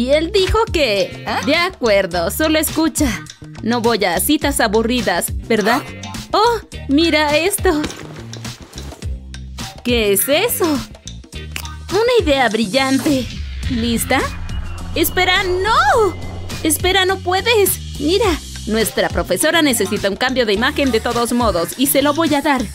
Y él dijo que... De acuerdo, solo escucha. No voy a citas aburridas, ¿verdad? ¡Oh! ¡Mira esto! ¿Qué es eso? Una idea brillante. ¿Lista? ¡Espera, no! ¡Espera, no puedes! Mira, nuestra profesora necesita un cambio de imagen de todos modos y se lo voy a dar.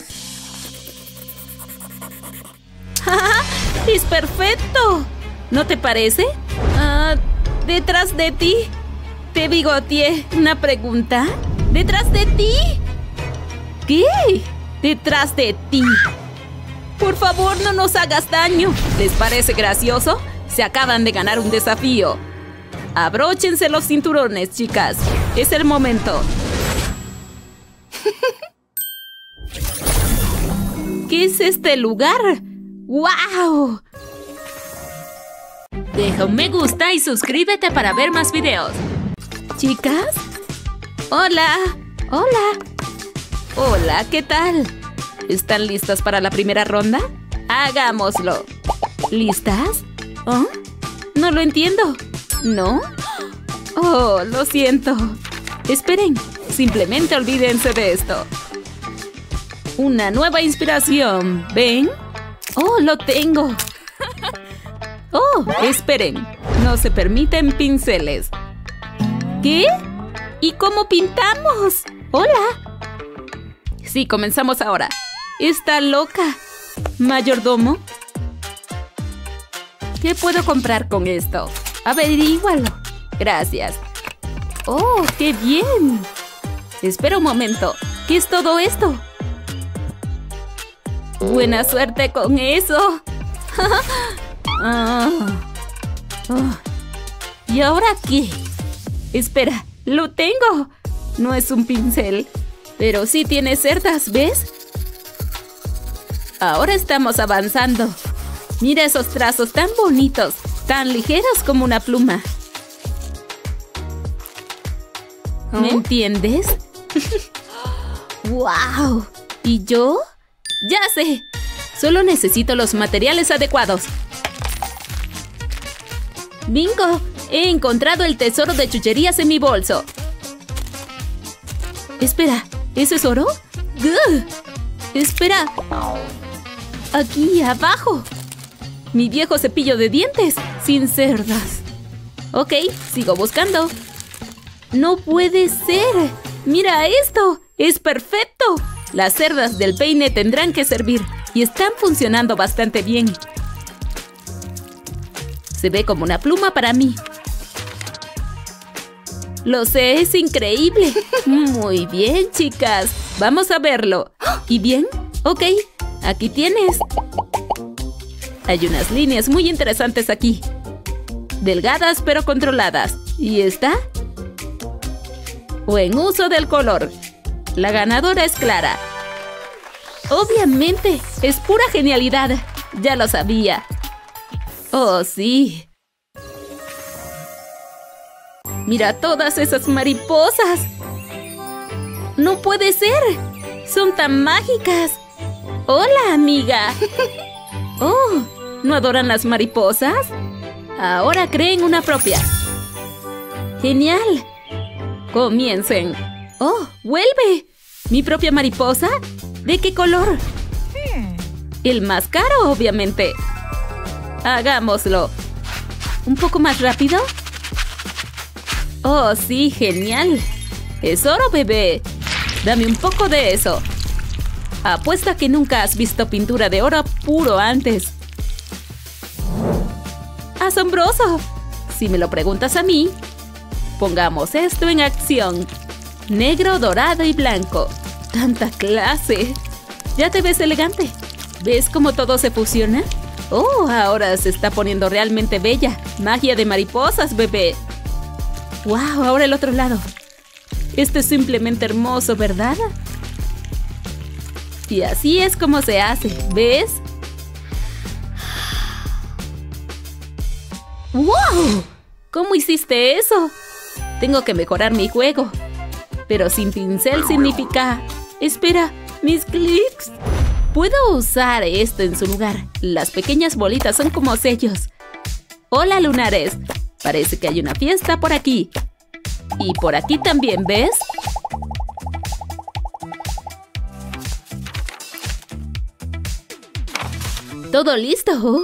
¡Ja! ¡Es perfecto! ¿No te parece? Detrás de ti. Te bigoteé. ¿Una pregunta? ¿Detrás de ti? ¿Qué? Detrás de ti. Por favor, no nos hagas daño. ¿Les parece gracioso? Se acaban de ganar un desafío. Abróchense los cinturones, chicas. Es el momento. ¿Qué es este lugar? ¡Wow! Deja un me gusta y suscríbete para ver más videos. ¿Chicas? ¡Hola! ¡Hola! Hola, ¿qué tal? ¿Están listas para la primera ronda? ¡Hagámoslo! ¿Listas? ¿Oh? No lo entiendo. ¿No? Oh, lo siento. Esperen, simplemente olvídense de esto. Una nueva inspiración. ¿Ven? ¡Oh, lo tengo! ¡Oh, esperen! No se permiten pinceles. ¿Qué? ¿Y cómo pintamos? ¡Hola! Sí, comenzamos ahora. ¡Está loca! ¿Mayordomo? ¿Qué puedo comprar con esto? Averígualo. Gracias. ¡Oh, qué bien! Espera un momento. ¿Qué es todo esto? ¡Buena suerte con eso! ¿Y ahora qué? Espera, lo tengo. No es un pincel, pero sí tiene cerdas, ¿ves? Ahora estamos avanzando. Mira esos trazos tan bonitos, tan ligeros como una pluma. ¿Me entiendes? ¡Wow! ¿Y yo? ¡Ya sé! Solo necesito los materiales adecuados. ¡Bingo! He encontrado el tesoro de chucherías en mi bolso. Espera, ¿eso es oro? ¡Gah! Espera. Aquí abajo. Mi viejo cepillo de dientes sin cerdas. Ok, sigo buscando. ¡No puede ser! ¡Mira esto! ¡Es perfecto! Las cerdas del peine tendrán que servir y están funcionando bastante bien. Se ve como una pluma para mí. Lo sé, es increíble. Muy bien, chicas. Vamos a verlo. ¿Y bien? Ok, aquí tienes. Hay unas líneas muy interesantes aquí. Delgadas pero controladas. ¿Y esta? Buen uso del color. La ganadora es Clara. Obviamente, es pura genialidad. Ya lo sabía. Oh, sí. Mira todas esas mariposas. ¡No puede ser! ¡Son tan mágicas! ¡Hola, amiga! ¡Oh! ¿No adoran las mariposas? Ahora creen una propia. ¡Genial! ¡Comiencen! ¡Oh! ¡Vuelve! ¿Mi propia mariposa? ¿De qué color? El más caro, obviamente. Hagámoslo. ¿Un poco más rápido? ¡Oh, sí! ¡Genial! ¡Es oro, bebé! Dame un poco de eso. Apuesta que nunca has visto pintura de oro puro antes. ¡Asombroso! Si me lo preguntas a mí, pongamos esto en acción. Negro, dorado y blanco. ¡Tanta clase! ¿Ya te ves elegante? ¿Ves cómo todo se fusiona? ¡Oh! Ahora se está poniendo realmente bella. ¡Magia de mariposas, bebé! ¡Wow! Ahora el otro lado. Esto es simplemente hermoso, ¿verdad? Y así es como se hace, ¿ves? ¡Wow! ¿Cómo hiciste eso? Tengo que mejorar mi juego. Pero sin pincel significa... Espera, mis clics. Puedo usar esto en su lugar. Las pequeñas bolitas son como sellos. Hola, lunares. Parece que hay una fiesta por aquí. Y por aquí también, ¿ves? ¿Todo listo?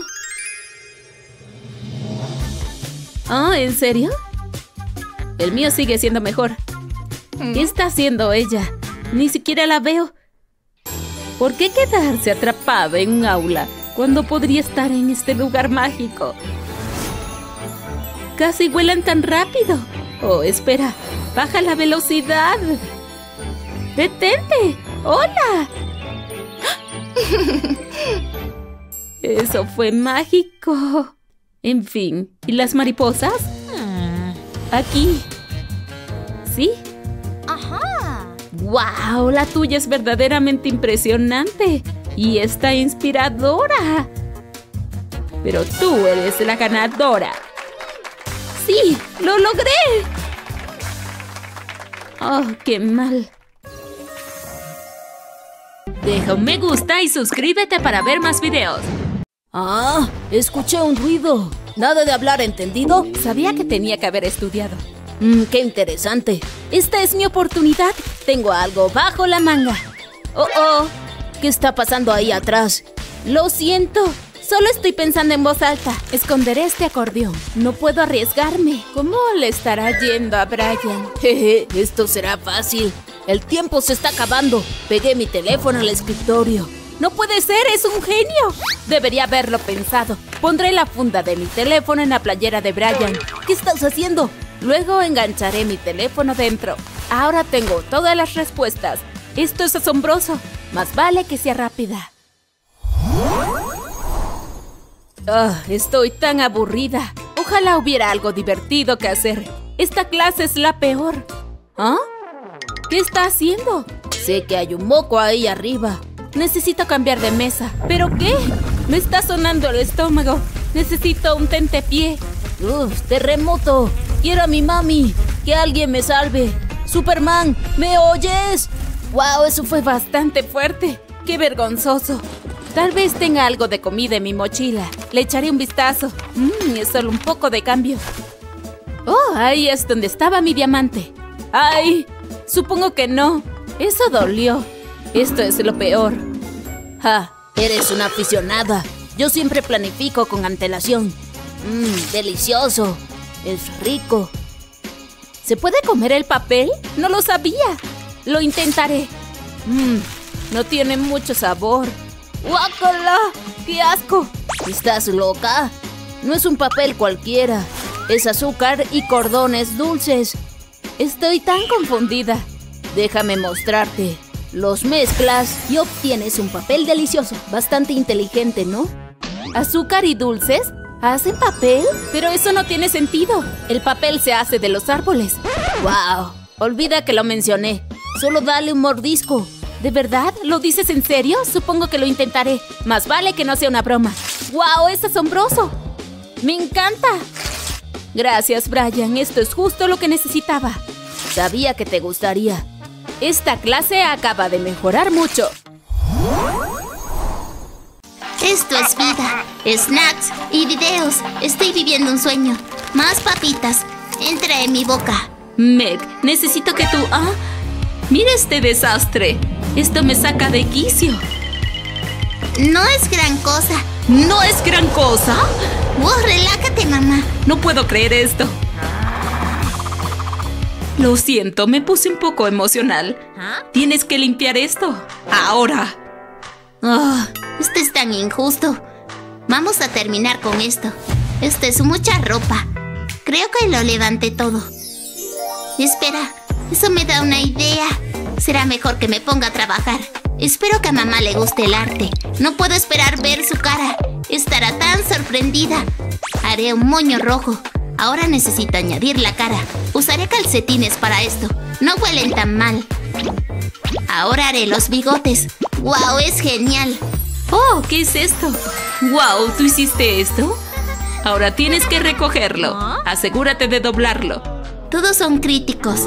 Oh, ¿en serio? El mío sigue siendo mejor. ¿Qué está haciendo ella? Ni siquiera la veo. ¿Por qué quedarse atrapada en un aula cuando podría estar en este lugar mágico? Casi vuelan tan rápido. Oh, espera. Baja la velocidad. ¡Detente! ¡Hola! Eso fue mágico. En fin, ¿y las mariposas? Aquí. ¿Sí? Ajá. ¡Wow! La tuya es verdaderamente impresionante. Y está inspiradora. Pero tú eres la ganadora. ¡Sí! ¡Lo logré! ¡Oh, qué mal! Deja un me gusta y suscríbete para ver más videos. Ah, escuché un ruido. Nada de hablar, ¿entendido? Sabía que tenía que haber estudiado. Qué interesante. Esta es mi oportunidad. Tengo algo bajo la manga. Oh. ¿Qué está pasando ahí atrás? Lo siento. Solo estoy pensando en voz alta. Esconderé este acordeón. No puedo arriesgarme. ¿Cómo le estará yendo a Brian? Jeje, esto será fácil. El tiempo se está acabando. Pegué mi teléfono al escritorio. ¡No puede ser! ¡Es un genio! Debería haberlo pensado. Pondré la funda de mi teléfono en la playera de Brian. ¿Qué estás haciendo? Luego engancharé mi teléfono dentro. Ahora tengo todas las respuestas. Esto es asombroso. Más vale que sea rápida. Estoy tan aburrida. Ojalá hubiera algo divertido que hacer. Esta clase es la peor. ¿Ah? ¿Qué está haciendo? Sé que hay un moco ahí arriba. Necesito cambiar de mesa. ¿Pero qué? Me está sonando el estómago. Necesito un tentepié. ¡Terremoto! ¡Quiero a mi mami! ¡Que alguien me salve! ¡Superman! ¿Me oyes? ¡Wow! Eso fue bastante fuerte. ¡Qué vergonzoso! Tal vez tenga algo de comida en mi mochila. Le echaré un vistazo. Es solo un poco de cambio. Oh, ahí es donde estaba mi diamante. ¡Ay! Supongo que no. Eso dolió. Esto es lo peor. Eres una aficionada. Yo siempre planifico con antelación. Delicioso. Es rico. ¿Se puede comer el papel? No lo sabía. Lo intentaré. No tiene mucho sabor. ¡Guácala! ¡Qué asco! ¿Estás loca? No es un papel cualquiera. Es azúcar y cordones dulces. Estoy tan confundida. Déjame mostrarte. Los mezclas y obtienes un papel delicioso. Bastante inteligente, ¿no? ¿Azúcar y dulces? ¿Hacen papel? Pero eso no tiene sentido. El papel se hace de los árboles. ¡Wow! Olvida que lo mencioné. Solo dale un mordisco. ¿De verdad? ¿Lo dices en serio? Supongo que lo intentaré. Más vale que no sea una broma. ¡Wow! ¡Es asombroso! ¡Me encanta! Gracias, Brian. Esto es justo lo que necesitaba. Sabía que te gustaría. Esta clase acaba de mejorar mucho. Esto es vida, snacks y videos. Estoy viviendo un sueño. Más papitas. Entra en mi boca. Meg, necesito que tú... ¡Mira este desastre! Esto me saca de quicio. No es gran cosa. ¿No es gran cosa? Relájate, mamá. No puedo creer esto. Lo siento, me puse un poco emocional. Tienes que limpiar esto. ¡Ahora! Esto es tan injusto. Vamos a terminar con esto. Esto es mucha ropa. Creo que lo levanté todo. Espera, eso me da una idea. Será mejor que me ponga a trabajar. Espero que a mamá le guste el arte. No puedo esperar ver su cara. Estará tan sorprendida. Haré un moño rojo. Ahora necesito añadir la cara. Usaré calcetines para esto. No huelen tan mal. Ahora haré los bigotes. ¡Wow! ¡Es genial! ¡Oh! ¿Qué es esto? ¡Wow! ¿Tú hiciste esto? Ahora tienes que recogerlo. Asegúrate de doblarlo. Todos son críticos.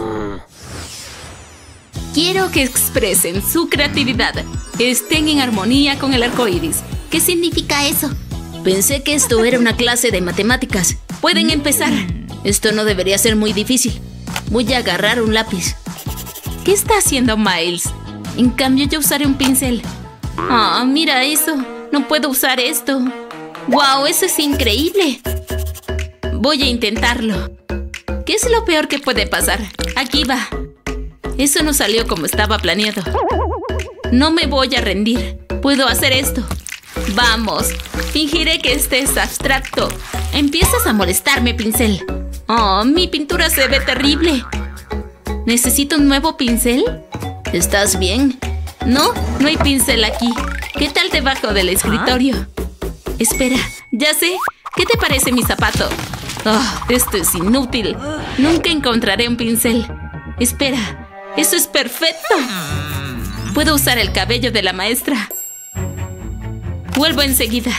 Quiero que expresen su creatividad. Estén en armonía con el arco iris. ¿Qué significa eso? Pensé que esto era una clase de matemáticas. Pueden empezar. Esto no debería ser muy difícil. Voy a agarrar un lápiz. ¿Qué está haciendo Miles? En cambio, yo usaré un pincel. ¡Ah, mira eso! No puedo usar esto. ¡Wow! ¡Eso es increíble! Voy a intentarlo. ¿Qué es lo peor que puede pasar? Aquí va. Eso no salió como estaba planeado. No me voy a rendir. Puedo hacer esto. Vamos. Fingiré que este es abstracto. Empiezas a molestarme, pincel. ¡Oh, mi pintura se ve terrible! ¿Necesito un nuevo pincel? ¿Estás bien? No, no hay pincel aquí. ¿Qué tal debajo del escritorio? Espera, ya sé. ¿Qué te parece mi zapato? Oh, esto es inútil. Nunca encontraré un pincel. Espera, eso es perfecto. Puedo usar el cabello de la maestra. Vuelvo enseguida.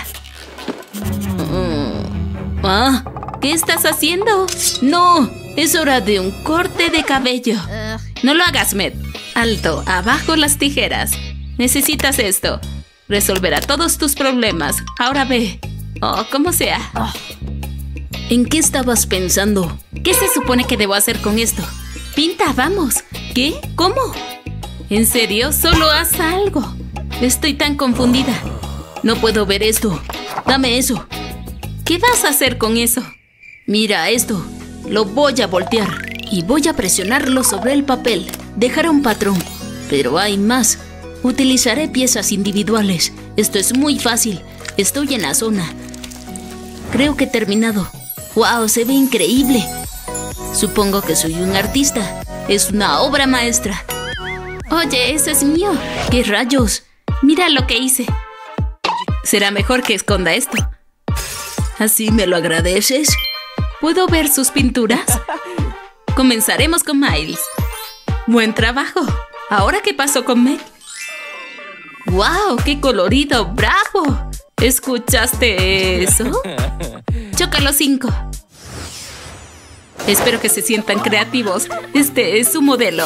¿Qué estás haciendo? ¡No! Es hora de un corte de cabello. No lo hagas, Med. Alto, abajo las tijeras. Necesitas esto. Resolverá todos tus problemas. Ahora ve. Oh, como sea. ¿En qué estabas pensando? ¿Qué se supone que debo hacer con esto? Pinta, vamos. ¿Qué? ¿Cómo? ¿En serio? Solo haz algo. Estoy tan confundida. No puedo ver esto. Dame eso. ¿Qué vas a hacer con eso? Mira esto. Lo voy a voltear y voy a presionarlo sobre el papel. Dejará un patrón. Pero hay más. Utilizaré piezas individuales. Esto es muy fácil. Estoy en la zona. Creo que he terminado. ¡Wow! Se ve increíble. Supongo que soy un artista. Es una obra maestra. Oye, eso es mío. ¿Qué rayos? Mira lo que hice. Será mejor que esconda esto. ¿Así me lo agradeces? ¿Puedo ver sus pinturas? Comenzaremos con Miles. Buen trabajo. ¿Ahora qué pasó con Meg? ¡Wow! ¡Qué colorido! ¡Bravo! ¿Escuchaste eso? Choca los 5. Espero que se sientan creativos. Este es su modelo.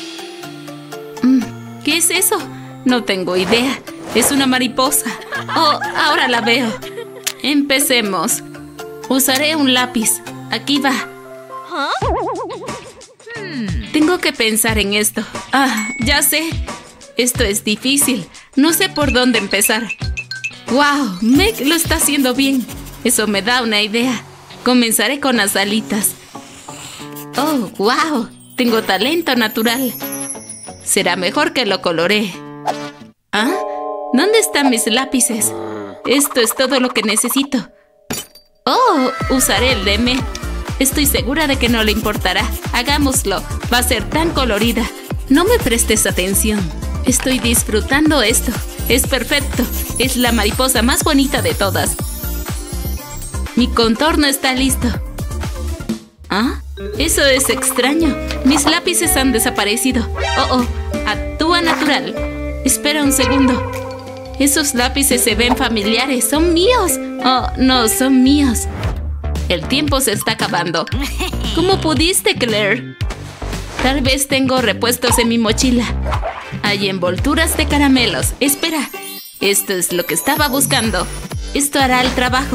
¿Qué es eso? No tengo idea. Es una mariposa. Oh, ahora la veo. Empecemos. Usaré un lápiz. Aquí va. Tengo que pensar en esto. Ah, ya sé. Esto es difícil. No sé por dónde empezar. ¡Wow! Meg lo está haciendo bien. Eso me da una idea. Comenzaré con las alitas. ¡Oh, wow! Tengo talento natural. Será mejor que lo coloree. ¿Ah? ¿Dónde están mis lápices? Esto es todo lo que necesito. ¡Oh! Usaré el de Meg. Estoy segura de que no le importará. Hagámoslo. Va a ser tan colorida. No me prestes atención. Estoy disfrutando esto. Es perfecto. Es la mariposa más bonita de todas. Mi contorno está listo. ¿Ah? Eso es extraño. Mis lápices han desaparecido. Oh, actúa natural. Espera un segundo. Esos lápices se ven familiares. ¡Son míos! Oh, no, son míos. El tiempo se está acabando. ¿Cómo pudiste, Claire? Tal vez tengo repuestos en mi mochila. Hay envolturas de caramelos. Espera. Esto es lo que estaba buscando. Esto hará el trabajo.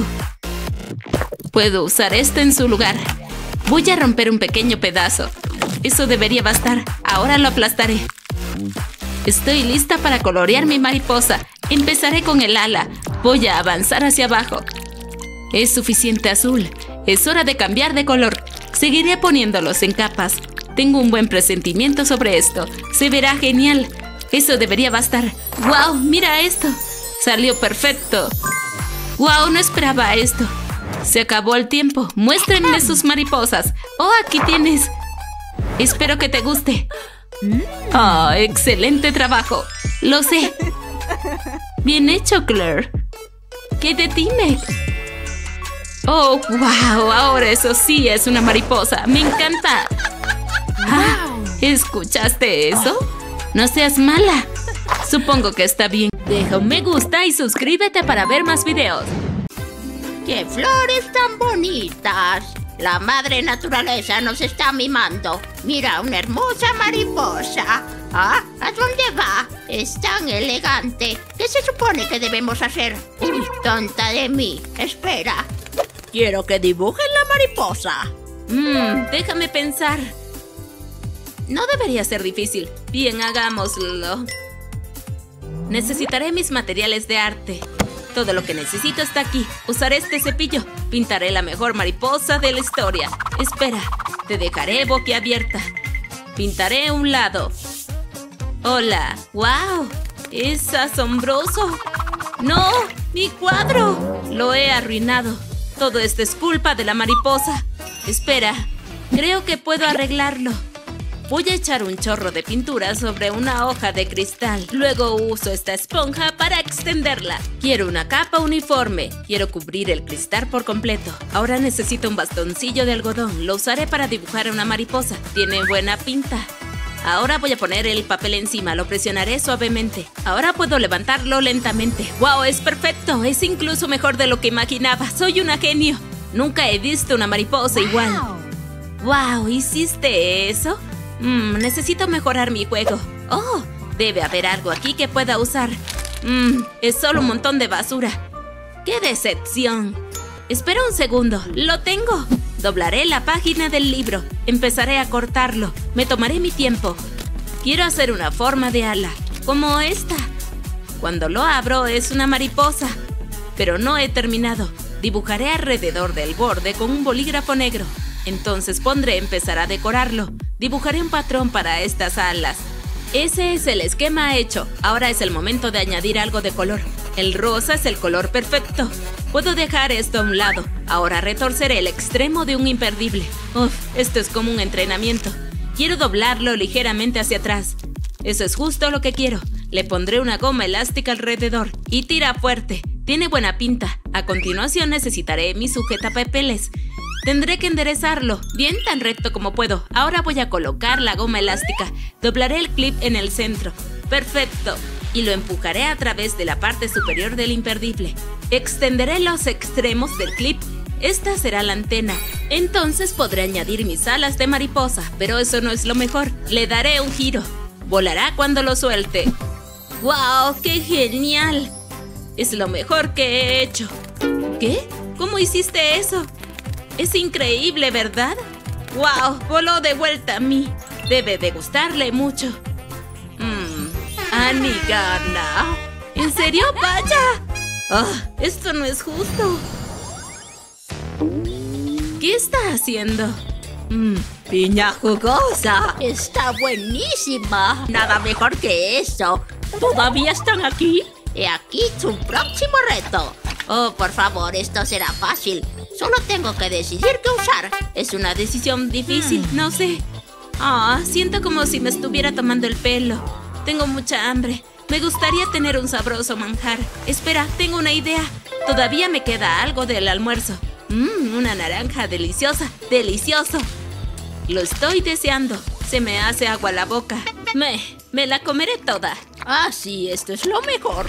Puedo usar esto en su lugar. Voy a romper un pequeño pedazo. Eso debería bastar. Ahora lo aplastaré. Estoy lista para colorear mi mariposa. Empezaré con el ala. Voy a avanzar hacia abajo. Es suficiente azul. Es hora de cambiar de color. Seguiré poniéndolos en capas. Tengo un buen presentimiento sobre esto. Se verá genial. Eso debería bastar. ¡Wow! ¡Mira esto! Salió perfecto. ¡Wow! No esperaba esto. Se acabó el tiempo. Muéstrenme sus mariposas. ¡Oh, aquí tienes! Espero que te guste. ¡Oh, excelente trabajo! Lo sé. Bien hecho, Claire. ¿Qué de ti, Meg? ¡Oh, wow! Ahora eso sí es una mariposa. ¡Me encanta! Ah, ¿escuchaste eso? No seas mala. Supongo que está bien. Deja un me gusta y suscríbete para ver más videos. ¡Qué flores tan bonitas! La madre naturaleza nos está mimando. Mira, una hermosa mariposa. ¿Ah? ¿A dónde va? Es tan elegante. ¿Qué se supone que debemos hacer? Uy, tonta de mí. Espera. Quiero que dibujen la mariposa. Déjame pensar. No debería ser difícil. Bien, hagámoslo. Necesitaré mis materiales de arte. Todo lo que necesito está aquí. Usaré este cepillo. Pintaré la mejor mariposa de la historia. Espera, te dejaré boquiabierta. Pintaré un lado. ¡Hola! ¡Wow! ¡Es asombroso! ¡No! ¡Mi cuadro! Lo he arruinado. Todo esto es culpa de la mariposa. Espera, creo que puedo arreglarlo. Voy a echar un chorro de pintura sobre una hoja de cristal. Luego uso esta esponja para extenderla. Quiero una capa uniforme. Quiero cubrir el cristal por completo. Ahora necesito un bastoncillo de algodón. Lo usaré para dibujar una mariposa. Tiene buena pinta. Ahora voy a poner el papel encima. Lo presionaré suavemente. Ahora puedo levantarlo lentamente. ¡Wow! ¡Es perfecto! Es incluso mejor de lo que imaginaba. ¡Soy una genio! Nunca he visto una mariposa igual. ¡Wow! ¿Hiciste eso? Necesito mejorar mi juego. ¡Oh! Debe haber algo aquí que pueda usar. Es solo un montón de basura. ¡Qué decepción! Espera un segundo. ¡Lo tengo! Doblaré la página del libro. Empezaré a cortarlo. Me tomaré mi tiempo. Quiero hacer una forma de ala, como esta. Cuando lo abro es una mariposa. Pero no he terminado. Dibujaré alrededor del borde con un bolígrafo negro. Entonces pondré empezar a decorarlo. Dibujaré un patrón para estas alas. Ese es el esquema hecho. Ahora es el momento de añadir algo de color. El rosa es el color perfecto. Puedo dejar esto a un lado. Ahora retorceré el extremo de un imperdible. Uf, esto es como un entrenamiento. Quiero doblarlo ligeramente hacia atrás. Eso es justo lo que quiero. Le pondré una goma elástica alrededor y tira fuerte. Tiene buena pinta. A continuación necesitaré mi sujetapapeles. Tendré que enderezarlo, bien tan recto como puedo. Ahora voy a colocar la goma elástica. Doblaré el clip en el centro. ¡Perfecto! Y lo empujaré a través de la parte superior del imperdible. Extenderé los extremos del clip. Esta será la antena. Entonces podré añadir mis alas de mariposa, pero eso no es lo mejor. Le daré un giro. Volará cuando lo suelte. ¡Wow! ¡Qué genial! Es lo mejor que he hecho. ¿Qué? ¿Cómo hiciste eso? Es increíble, ¿verdad? ¡Wow! Voló de vuelta a mí. Debe de gustarle mucho. Annie gana. ¿En serio? ¡Vaya! Esto no es justo. ¿Qué está haciendo? Piña jugosa. Está buenísima. Nada mejor que eso. ¿Todavía están aquí? He aquí tu próximo reto. Oh, por favor, esto será fácil. Solo tengo que decidir qué usar. Es una decisión difícil, no sé. Siento como si me estuviera tomando el pelo. Tengo mucha hambre. Me gustaría tener un sabroso manjar. Espera, tengo una idea. Todavía me queda algo del almuerzo. Una naranja deliciosa. ¡Delicioso! Lo estoy deseando. Se me hace agua la boca. Me la comeré toda. Sí, esto es lo mejor.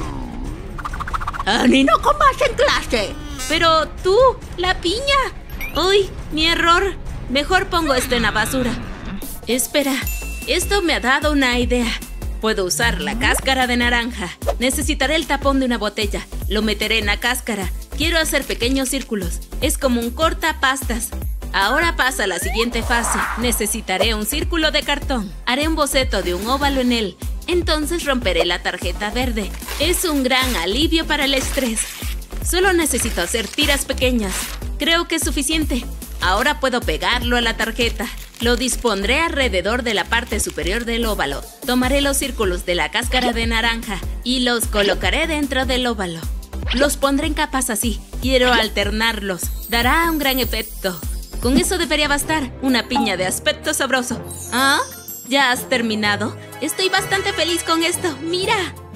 ¡Annie, no comas en clase! Pero tú, la piña. ¡Uy, mi error! Mejor pongo esto en la basura. Espera, esto me ha dado una idea. Puedo usar la cáscara de naranja. Necesitaré el tapón de una botella. Lo meteré en la cáscara. Quiero hacer pequeños círculos. Es como un cortapastas. Ahora pasa a la siguiente fase. Necesitaré un círculo de cartón. Haré un boceto de un óvalo en él. Entonces romperé la tarjeta verde. Es un gran alivio para el estrés. Solo necesito hacer tiras pequeñas. Creo que es suficiente. Ahora puedo pegarlo a la tarjeta. Lo dispondré alrededor de la parte superior del óvalo. Tomaré los círculos de la cáscara de naranja y los colocaré dentro del óvalo. Los pondré en capas así. Quiero alternarlos. Dará un gran efecto. Con eso debería bastar. Una piña de aspecto sabroso. ¿Ya has terminado? Estoy bastante feliz con esto. ¡Mira!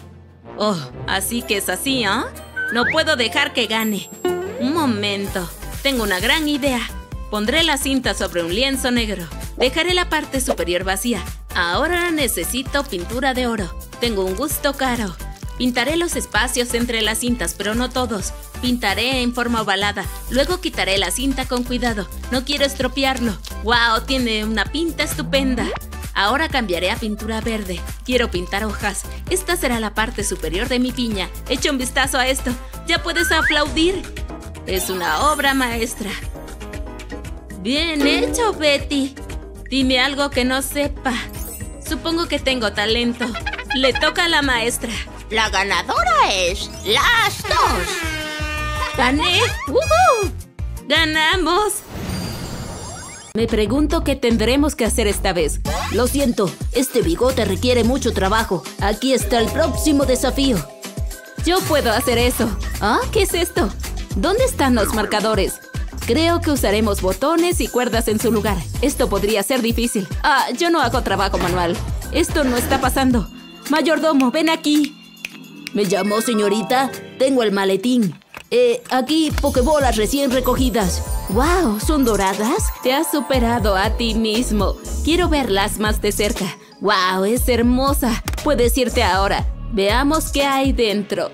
Así que es así, No puedo dejar que gane. Un momento. Tengo una gran idea. Pondré la cinta sobre un lienzo negro. Dejaré la parte superior vacía. Ahora necesito pintura de oro. Tengo un gusto caro. Pintaré los espacios entre las cintas, pero no todos. Pintaré en forma ovalada. Luego quitaré la cinta con cuidado. No quiero estropearlo. ¡Wow! Tiene una pinta estupenda. Ahora cambiaré a pintura verde. Quiero pintar hojas. Esta será la parte superior de mi piña. Echa un vistazo a esto. Ya puedes aplaudir. Es una obra maestra. Bien hecho, Betty. Dime algo que no sepa. Supongo que tengo talento. Le toca a la maestra. La ganadora es las dos. ¡Gané! ¡Woohoo! ¡Ganamos! Me pregunto qué tendremos que hacer esta vez. Lo siento, este bigote requiere mucho trabajo. Aquí está el próximo desafío. Yo puedo hacer eso. ¿Ah? ¿Qué es esto? ¿Dónde están los marcadores? Creo que usaremos botones y cuerdas en su lugar. Esto podría ser difícil. Yo no hago trabajo manual. Esto no está pasando. Mayordomo, ven aquí. ¿Me llamó, señorita? Tengo el maletín. Aquí pokebolas recién recogidas. ¡Wow! ¿Son doradas? Te has superado a ti mismo. Quiero verlas más de cerca. ¡Wow! Es hermosa. Puedes irte ahora. Veamos qué hay dentro.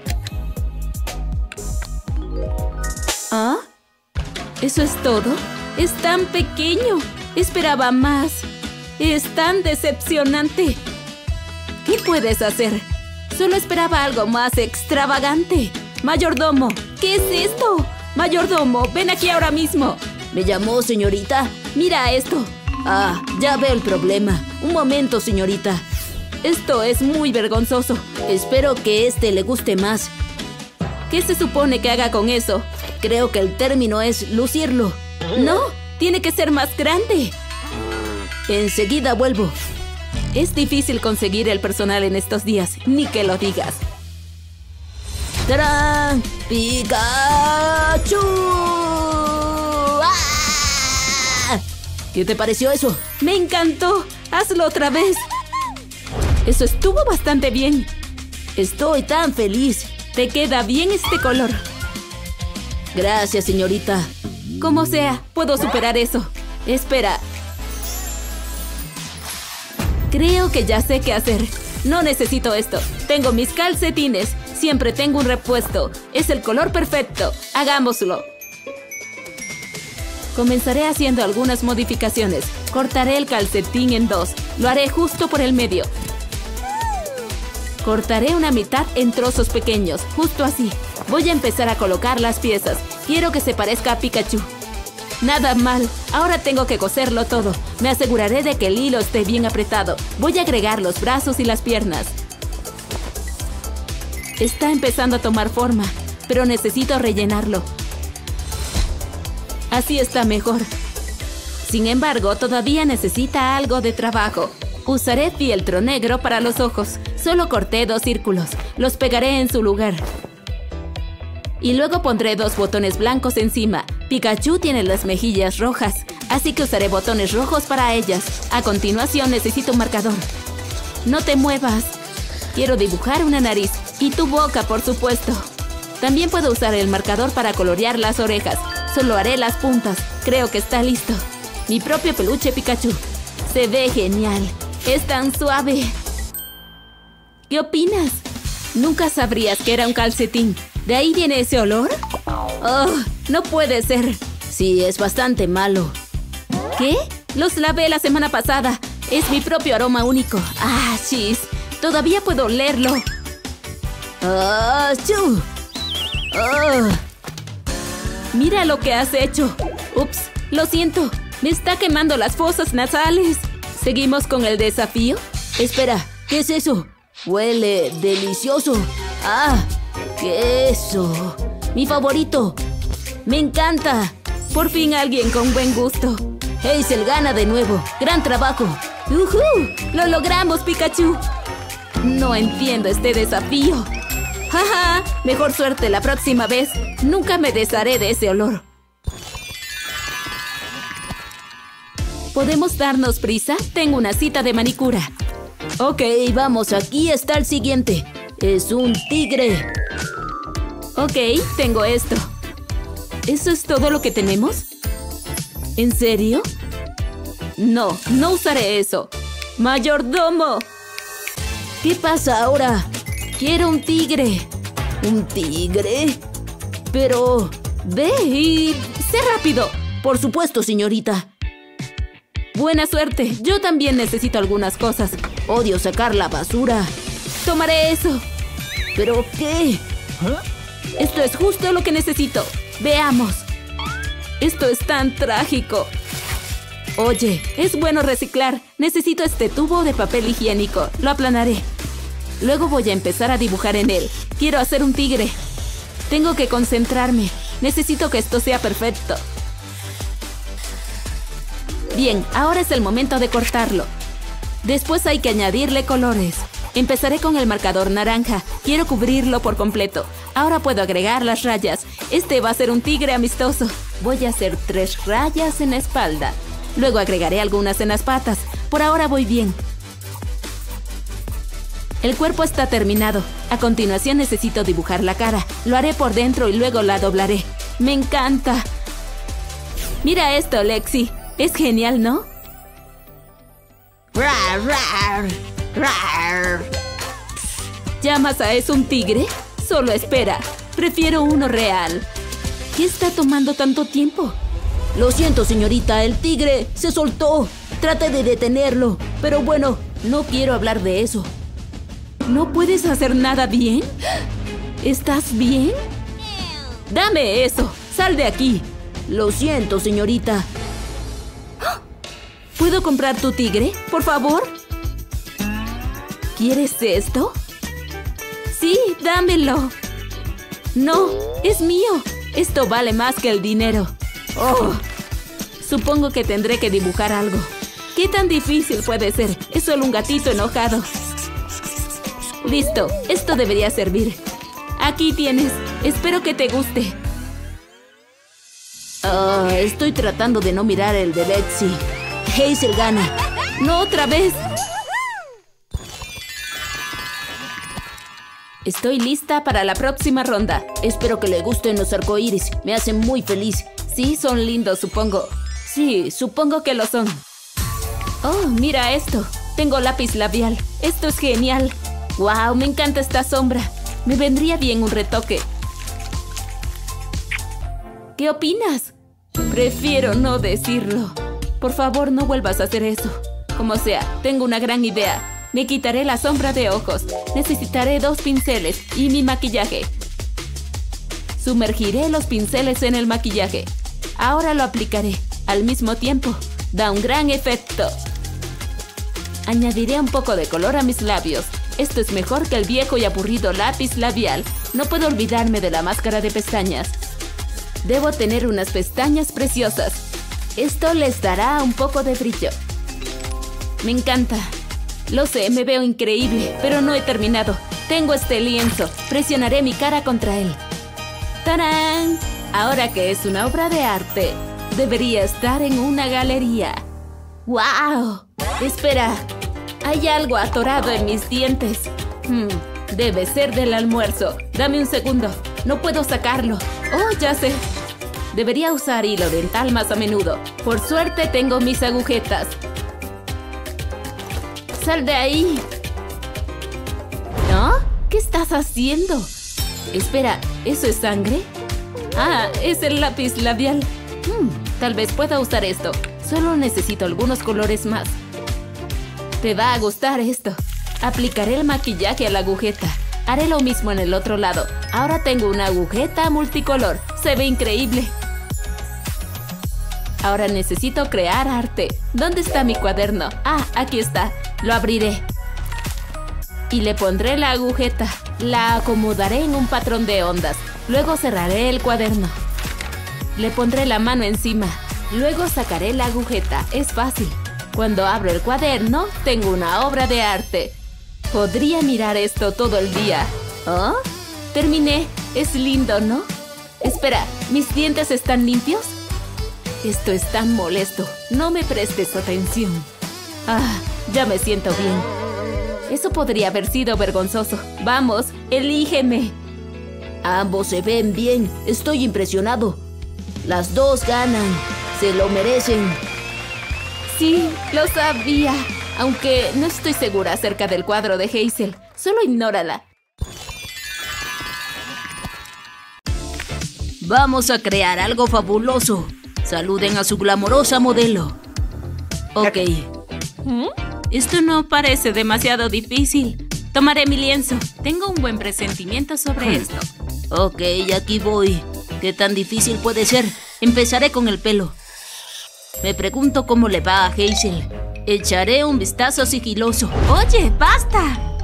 ¿Ah? ¿Eso es todo? Es tan pequeño. Esperaba más. Es tan decepcionante. ¿Qué puedes hacer? Solo esperaba algo más extravagante. Mayordomo, ¿qué es esto? Mayordomo, ven aquí ahora mismo. ¿Me llamó, señorita? Mira esto. Ya veo el problema. Un momento, señorita. Esto es muy vergonzoso. Espero que le guste más. ¿Qué se supone que haga con eso? Creo que el término es lucirlo. No, tiene que ser más grande. Enseguida vuelvo. Es difícil conseguir el personal en estos días, ni que lo digas. ¡Tarán! ¡Pikachu! ¡Ah! ¿Qué te pareció eso? ¡Me encantó! ¡Hazlo otra vez! Eso estuvo bastante bien. Estoy tan feliz. Te queda bien este color. Gracias, señorita. Como sea, puedo superar eso. Espera. Creo que ya sé qué hacer. No necesito esto. Tengo mis calcetines. Siempre tengo un repuesto. Es el color perfecto. Hagámoslo. Comenzaré haciendo algunas modificaciones. Cortaré el calcetín en dos. Lo haré justo por el medio. Cortaré una mitad en trozos pequeños, justo así. Voy a empezar a colocar las piezas. Quiero que se parezca a Pikachu. Nada mal. Ahora tengo que coserlo todo. Me aseguraré de que el hilo esté bien apretado. Voy a agregar los brazos y las piernas. Está empezando a tomar forma, pero necesito rellenarlo. Así está mejor. Sin embargo, todavía necesita algo de trabajo. Usaré fieltro negro para los ojos. Solo corté 2 círculos. Los pegaré en su lugar. Y luego pondré 2 botones blancos encima. Pikachu tiene las mejillas rojas, así que usaré botones rojos para ellas. A continuación necesito un marcador. No te muevas. Quiero dibujar una nariz. Y tu boca, por supuesto. También puedo usar el marcador para colorear las orejas. Solo haré las puntas. Creo que está listo. Mi propio peluche Pikachu. Se ve genial. Es tan suave. ¿Qué opinas? Nunca sabrías que era un calcetín. ¿De ahí viene ese olor? ¡Oh! No puede ser. Sí, es bastante malo. ¿Qué? Los lavé la semana pasada. Es mi propio aroma único. ¡Chis! Todavía puedo olerlo. ¡Achú! Mira lo que has hecho. Ups, lo siento. Me está quemando las fosas nasales. ¿Seguimos con el desafío? Espera, ¿qué es eso? Huele delicioso. ¡Queso! ¡Mi favorito! ¡Me encanta! Por fin alguien con buen gusto. Hazel gana de nuevo. ¡Gran trabajo! ¡Lo logramos, Pikachu! No entiendo este desafío. ¡Jaja! Mejor suerte la próxima vez. Nunca me desharé de ese olor. ¿Podemos darnos prisa? Tengo una cita de manicura. Ok, vamos. Aquí está el siguiente. Es un tigre. Ok, tengo esto. ¿Eso es todo lo que tenemos? ¿En serio? No, no usaré eso. ¡Mayordomo! ¿Qué pasa ahora? Quiero un tigre. ¿Un tigre? Pero... Ve y... sé rápido. Por supuesto, señorita. Buena suerte. Yo también necesito algunas cosas. Odio sacar la basura. Tomaré eso. ¿Pero qué? Esto es justo lo que necesito. Veamos. Esto es tan trágico. Oye, es bueno reciclar. Necesito este tubo de papel higiénico. Lo aplanaré. Luego voy a empezar a dibujar en él. Quiero hacer un tigre. Tengo que concentrarme. Necesito que esto sea perfecto. Bien, ahora es el momento de cortarlo. Después hay que añadirle colores. Empezaré con el marcador naranja. Quiero cubrirlo por completo. Ahora puedo agregar las rayas. Este va a ser un tigre amistoso. Voy a hacer 3 rayas en la espalda. Luego agregaré algunas en las patas. Por ahora voy bien. El cuerpo está terminado. A continuación necesito dibujar la cara. Lo haré por dentro y luego la doblaré. ¡Me encanta! Mira esto, Lexi. Es genial, ¿no? Rar, rar, rar. ¿Llamas a eso un tigre? Solo espera. Prefiero uno real. ¿Qué está tomando tanto tiempo? Lo siento, señorita, el tigre se soltó. Trate de detenerlo. Pero bueno, no quiero hablar de eso. ¿No puedes hacer nada bien? ¿Estás bien? ¡Dame eso! ¡Sal de aquí! Lo siento, señorita. ¿Puedo comprar tu tigre, por favor? ¿Quieres esto? Sí, dámelo. No, es mío. Esto vale más que el dinero. Oh, supongo que tendré que dibujar algo. ¿Qué tan difícil puede ser? Es solo un gatito enojado. Listo, esto debería servir. Aquí tienes. Espero que te guste. Estoy tratando de no mirar el de Lexi. Hazel gana. ¡No otra vez! Estoy lista para la próxima ronda. Espero que le gusten los arcoíris. Me hacen muy feliz. Sí, son lindos, supongo. Sí, supongo que lo son. Oh, mira esto. Tengo lápiz labial. Esto es genial. ¡Wow! Me encanta esta sombra. Me vendría bien un retoque. ¿Qué opinas? Prefiero no decirlo. Por favor, no vuelvas a hacer eso. Como sea, tengo una gran idea. Me quitaré la sombra de ojos. Necesitaré 2 pinceles y mi maquillaje. Sumergiré los pinceles en el maquillaje. Ahora lo aplicaré al mismo tiempo. Da un gran efecto. Añadiré un poco de color a mis labios. Esto es mejor que el viejo y aburrido lápiz labial. No puedo olvidarme de la máscara de pestañas. Debo tener unas pestañas preciosas. Esto les dará un poco de brillo. Me encanta. Lo sé, me veo increíble, pero no he terminado. Tengo este lienzo. Presionaré mi cara contra él. ¡Tarán! Ahora que es una obra de arte, debería estar en una galería. ¡Wow! Espera, hay algo atorado en mis dientes. Debe ser del almuerzo. Dame un segundo. No puedo sacarlo. Oh, ya sé. Debería usar hilo dental más a menudo. Por suerte tengo mis agujetas. ¡Sal de ahí! ¿No? ¿Qué estás haciendo? Espera, ¿eso es sangre? Ah, es el lápiz labial. Tal vez pueda usar esto. Solo necesito algunos colores más. Te va a gustar esto. Aplicaré el maquillaje a la agujeta. Haré lo mismo en el otro lado. Ahora tengo una agujeta multicolor. Se ve increíble. Ahora necesito crear arte. ¿Dónde está mi cuaderno? Ah, aquí está. Lo abriré. Y le pondré la agujeta. La acomodaré en un patrón de ondas. Luego cerraré el cuaderno. Le pondré la mano encima. Luego sacaré la agujeta. Es fácil. Cuando abro el cuaderno, tengo una obra de arte. Podría mirar esto todo el día. ¿Oh? Terminé. Es lindo, ¿no? Espera, ¿mis dientes están limpios? Esto es tan molesto. No me prestes atención. Ah, ya me siento bien. Eso podría haber sido vergonzoso. Vamos, elígeme. Ambos se ven bien. Estoy impresionado. Las dos ganan. Se lo merecen. Sí, lo sabía. Aunque no estoy segura acerca del cuadro de Hazel. Solo ignórala. Vamos a crear algo fabuloso. Saluden a su glamorosa modelo. Ok. Esto no parece demasiado difícil. Tomaré mi lienzo. Tengo un buen presentimiento sobre esto. Ok, aquí voy. ¿Qué tan difícil puede ser? Empezaré con el pelo. Me pregunto cómo le va a Hazel. Echaré un vistazo sigiloso. Oye, basta.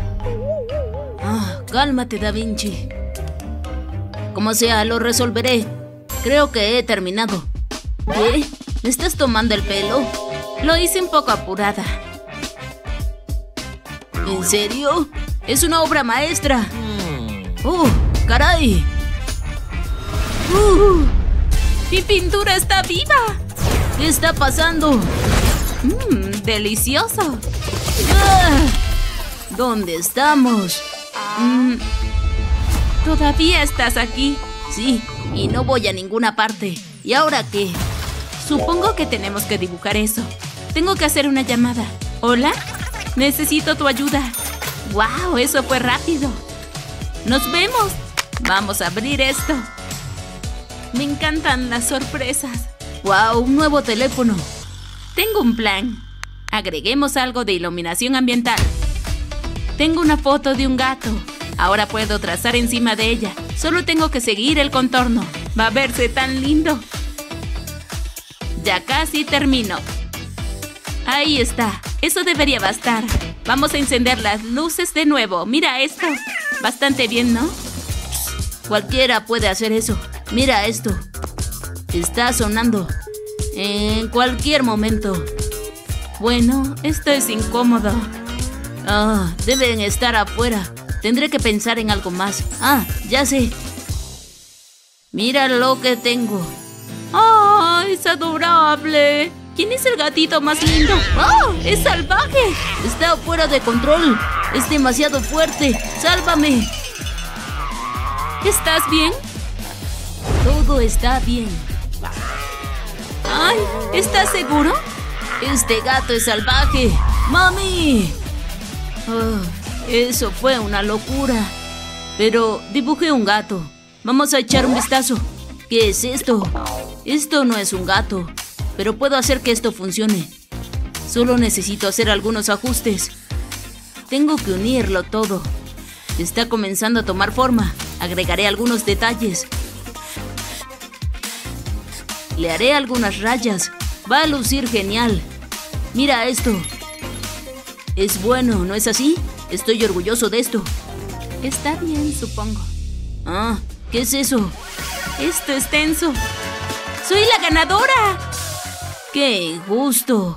Cálmate, Da Vinci. Como sea, lo resolveré. Creo que he terminado. ¿Qué? ¿Me estás tomando el pelo? Lo hice un poco apurada. ¿En serio? Es una obra maestra. ¡Oh, caray! ¡Mi pintura está viva! ¿Qué está pasando? ¡Delicioso! ¿Dónde estamos? ¿Todavía estás aquí? Sí, y no voy a ninguna parte. ¿Y ahora qué? Supongo que tenemos que dibujar eso. Tengo que hacer una llamada. ¿Hola? Necesito tu ayuda. ¡Wow! Eso fue rápido. ¡Nos vemos! Vamos a abrir esto. Me encantan las sorpresas. ¡Wow! Un nuevo teléfono. Tengo un plan. Agreguemos algo de iluminación ambiental. Tengo una foto de un gato. Ahora puedo trazar encima de ella. Solo tengo que seguir el contorno. Va a verse tan lindo. Ya casi termino. Ahí está. Eso debería bastar. Vamos a encender las luces de nuevo. Mira esto. Bastante bien, ¿no? Cualquiera puede hacer eso. Mira esto. Está sonando. En cualquier momento. Bueno, esto es incómodo. Deben estar afuera. Tendré que pensar en algo más. Ya sé. Mira lo que tengo. Es adorable! ¿Quién es el gatito más lindo? ¡Es salvaje! Está fuera de control. Es demasiado fuerte. ¡Sálvame! ¿Estás bien? Todo está bien. ¡Ay! ¿Estás seguro? Este gato es salvaje. ¡Mami! Eso fue una locura. Pero dibujé un gato. Vamos a echar un vistazo. ¿Qué es esto? Esto no es un gato, pero puedo hacer que esto funcione. Solo necesito hacer algunos ajustes. Tengo que unirlo todo. Está comenzando a tomar forma. Agregaré algunos detalles. Le haré algunas rayas. Va a lucir genial. Mira esto. Es bueno, ¿no es así? Estoy orgulloso de esto. Está bien, supongo. ¿Qué es eso? Esto es tenso. ¡Soy la ganadora! ¡Qué injusto!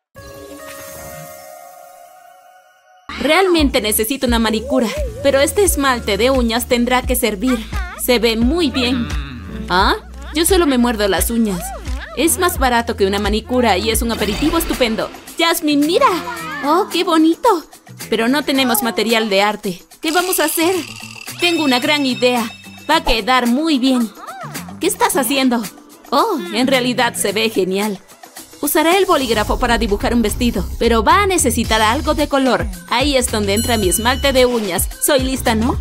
Realmente necesito una manicura, pero este esmalte de uñas tendrá que servir. Se ve muy bien. Yo solo me muerdo las uñas. Es más barato que una manicura y es un aperitivo estupendo. ¡Jasmine, mira! ¡Oh, qué bonito! Pero no tenemos material de arte. ¿Qué vamos a hacer? Tengo una gran idea. Va a quedar muy bien. ¿Qué estás haciendo? En realidad se ve genial. Usaré el bolígrafo para dibujar un vestido, pero va a necesitar algo de color. Ahí es donde entra mi esmalte de uñas. Soy lista, ¿no?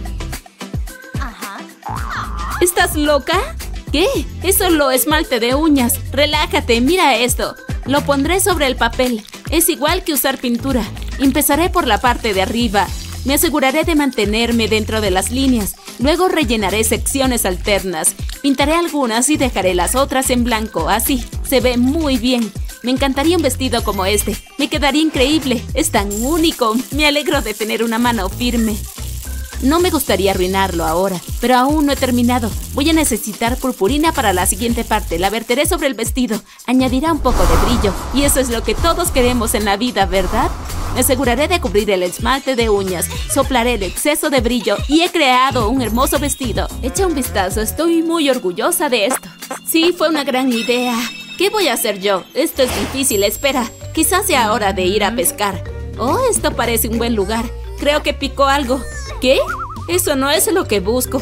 ¿Estás loca? ¿Qué? Es solo esmalte de uñas. Relájate, mira esto. Lo pondré sobre el papel. Es igual que usar pintura. Empezaré por la parte de arriba. Me aseguraré de mantenerme dentro de las líneas. Luego rellenaré secciones alternas. Pintaré algunas y dejaré las otras en blanco. Así, se ve muy bien. Me encantaría un vestido como este. Me quedaría increíble. Es tan único. Me alegro de tener una mano firme. No me gustaría arruinarlo ahora, pero aún no he terminado. Voy a necesitar purpurina para la siguiente parte. La verteré sobre el vestido. Añadirá un poco de brillo. Y eso es lo que todos queremos en la vida, ¿verdad? Me aseguraré de cubrir el esmalte de uñas. Soplaré el exceso de brillo y he creado un hermoso vestido. Echa un vistazo. Estoy muy orgullosa de esto. Sí, fue una gran idea. ¿Qué voy a hacer yo? Esto es difícil. Espera. Quizás sea hora de ir a pescar. Esto parece un buen lugar. Creo que picó algo. ¿Qué? Eso no es lo que busco.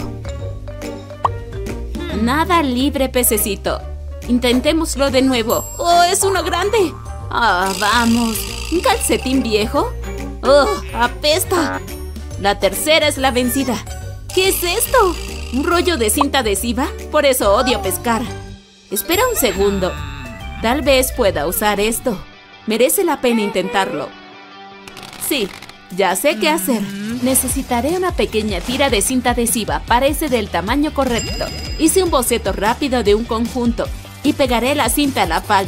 Nada libre, pececito. Intentémoslo de nuevo. ¡Es uno grande! Vamos. ¿Un calcetín viejo? ¡Apesta! La tercera es la vencida. ¿Qué es esto? ¿Un rollo de cinta adhesiva? Por eso odio pescar. Espera un segundo. Tal vez pueda usar esto. Merece la pena intentarlo. Sí. Ya sé qué hacer. Necesitaré una pequeña tira de cinta adhesiva. Parece del tamaño correcto. Hice un boceto rápido de un conjunto y pegaré la cinta a la falda.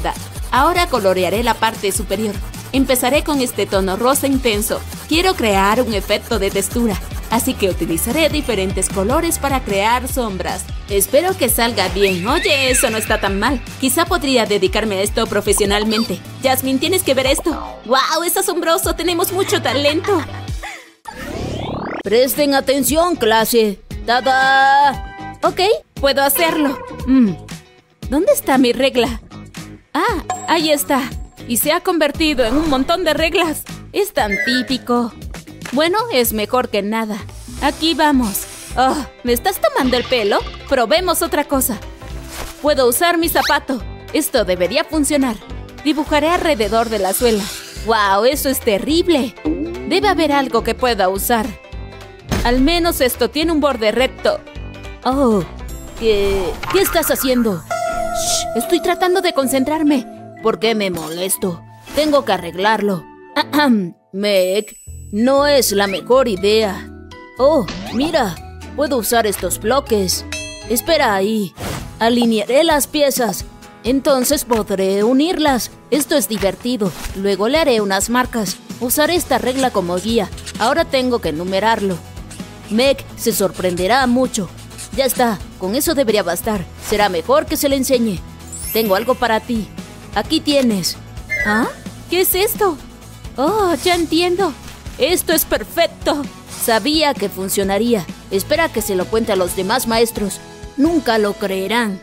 Ahora colorearé la parte superior. Empezaré con este tono rosa intenso. Quiero crear un efecto de textura, así que utilizaré diferentes colores para crear sombras. Espero que salga bien. Oye, eso no está tan mal. Quizá podría dedicarme a esto profesionalmente. Jasmine, tienes que ver esto. ¡Wow! Es asombroso. Tenemos mucho talento. Presten atención, clase. ¡Tada! Ok, puedo hacerlo. ¿Dónde está mi regla? Ah, ahí está. Y se ha convertido en un montón de reglas. Es tan típico. Bueno, es mejor que nada. Aquí vamos. Oh, ¿me estás tomando el pelo? Probemos otra cosa. Puedo usar mi zapato. Esto debería funcionar. Dibujaré alrededor de la suela. ¡Wow! Eso es terrible. Debe haber algo que pueda usar. Al menos esto tiene un borde recto. Oh, ¿qué estás haciendo? Shh, estoy tratando de concentrarme. ¿Por qué me molesto? Tengo que arreglarlo. Meg, no es la mejor idea. Oh, mira, puedo usar estos bloques. Espera ahí. Alinearé las piezas. Entonces podré unirlas. Esto es divertido. Luego le haré unas marcas. Usaré esta regla como guía. Ahora tengo que enumerarlo. Meg se sorprenderá mucho. Ya está, con eso debería bastar. Será mejor que se le enseñe. Tengo algo para ti. Aquí tienes. ¿Ah? ¿Qué es esto? Oh, ya entiendo. Esto es perfecto. Sabía que funcionaría. Espera que se lo cuente a los demás maestros. Nunca lo creerán.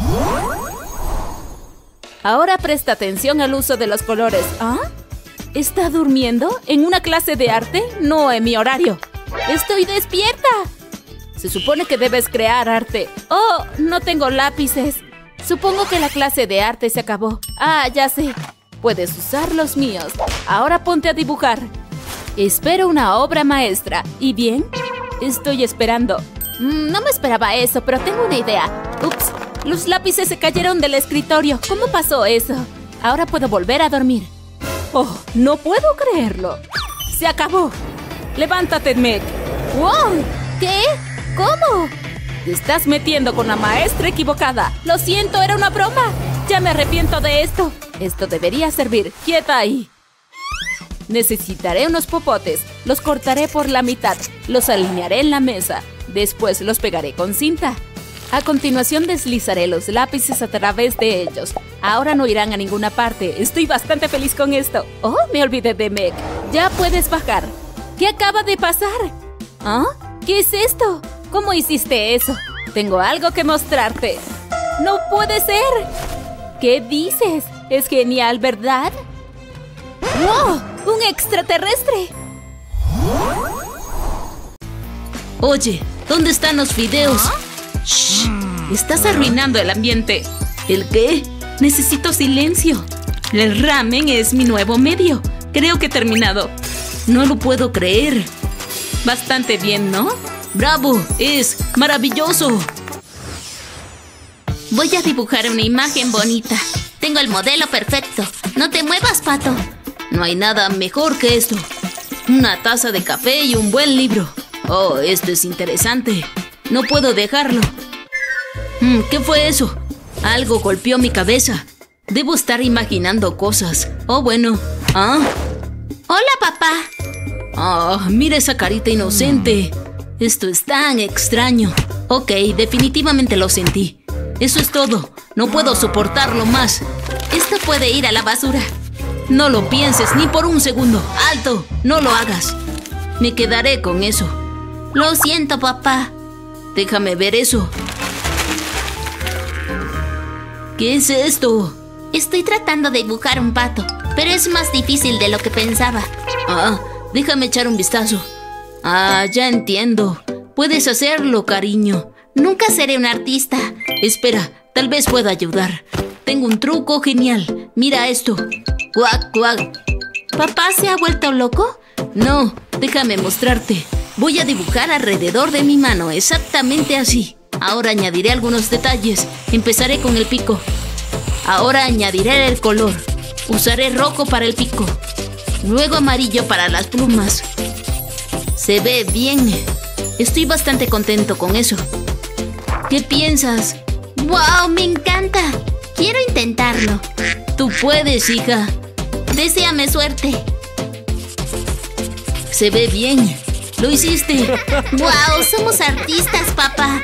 Ahora presta atención al uso de los colores. ¿Ah? ¿Está durmiendo? ¿En una clase de arte? No en mi horario. ¡Estoy despierta! Se supone que debes crear arte. ¡Oh! No tengo lápices. Supongo que la clase de arte se acabó. Ah, ya sé. Puedes usar los míos. Ahora ponte a dibujar. Espero una obra maestra. ¿Y bien? Estoy esperando. No me esperaba eso, pero tengo una idea. Ups, los lápices se cayeron del escritorio. ¿Cómo pasó eso? Ahora puedo volver a dormir. Oh, no puedo creerlo. Se acabó. Levántate, Meg. ¡Wow! ¿Qué? ¿Cómo? Te estás metiendo con la maestra equivocada. Lo siento, era una broma. Ya me arrepiento de esto. Esto debería servir. ¡Quieta ahí! Necesitaré unos popotes. Los cortaré por la mitad. Los alinearé en la mesa. Después los pegaré con cinta. A continuación deslizaré los lápices a través de ellos. Ahora no irán a ninguna parte. Estoy bastante feliz con esto. Oh, me olvidé de Meg. Ya puedes bajar. ¿Qué acaba de pasar? ¿Ah? ¿Qué es esto? ¿Cómo hiciste eso? Tengo algo que mostrarte. ¡No puede ser! ¿Qué dices? Es genial, ¿verdad? ¡Wow! ¡Un extraterrestre! Oye, ¿dónde están los fideos? ¡Shh! Estás arruinando el ambiente. ¿El qué? Necesito silencio. El ramen es mi nuevo medio. Creo que he terminado. No lo puedo creer. Bastante bien, ¿no? ¡Bravo! ¡Es maravilloso! Voy a dibujar una imagen bonita. Tengo el modelo perfecto. No te muevas, Pato. No hay nada mejor que esto. Una taza de café y un buen libro. Oh, esto es interesante. No puedo dejarlo. ¿Qué fue eso? Algo golpeó mi cabeza. Debo estar imaginando cosas. Oh, bueno. ¿Ah? Hola, papá. Oh, mira esa carita inocente. Esto es tan extraño. Ok, definitivamente lo sentí. Eso es todo. No puedo soportarlo más. Esto puede ir a la basura. No lo pienses ni por un segundo. ¡Alto! No lo hagas. Me quedaré con eso. Lo siento, papá. Déjame ver eso. ¿Qué es esto? Estoy tratando de dibujar un pato, pero es más difícil de lo que pensaba. Ah, déjame echar un vistazo. Ah, ya entiendo. Puedes hacerlo, cariño. Nunca seré un artista. Espera, tal vez pueda ayudar. Tengo un truco genial. Mira esto. ¡Cuac, cuac! ¿Papá se ha vuelto loco? No, déjame mostrarte. Voy a dibujar alrededor de mi mano, exactamente así. Ahora añadiré algunos detalles. Empezaré con el pico. Ahora añadiré el color. Usaré rojo para el pico. Luego amarillo para las plumas. Se ve bien. Estoy bastante contento con eso. ¿Qué piensas? ¡Wow! ¡Me encanta! Quiero intentarlo. Tú puedes, hija. Deséame suerte. Se ve bien. ¡Lo hiciste! ¡Wow! Somos artistas, papá.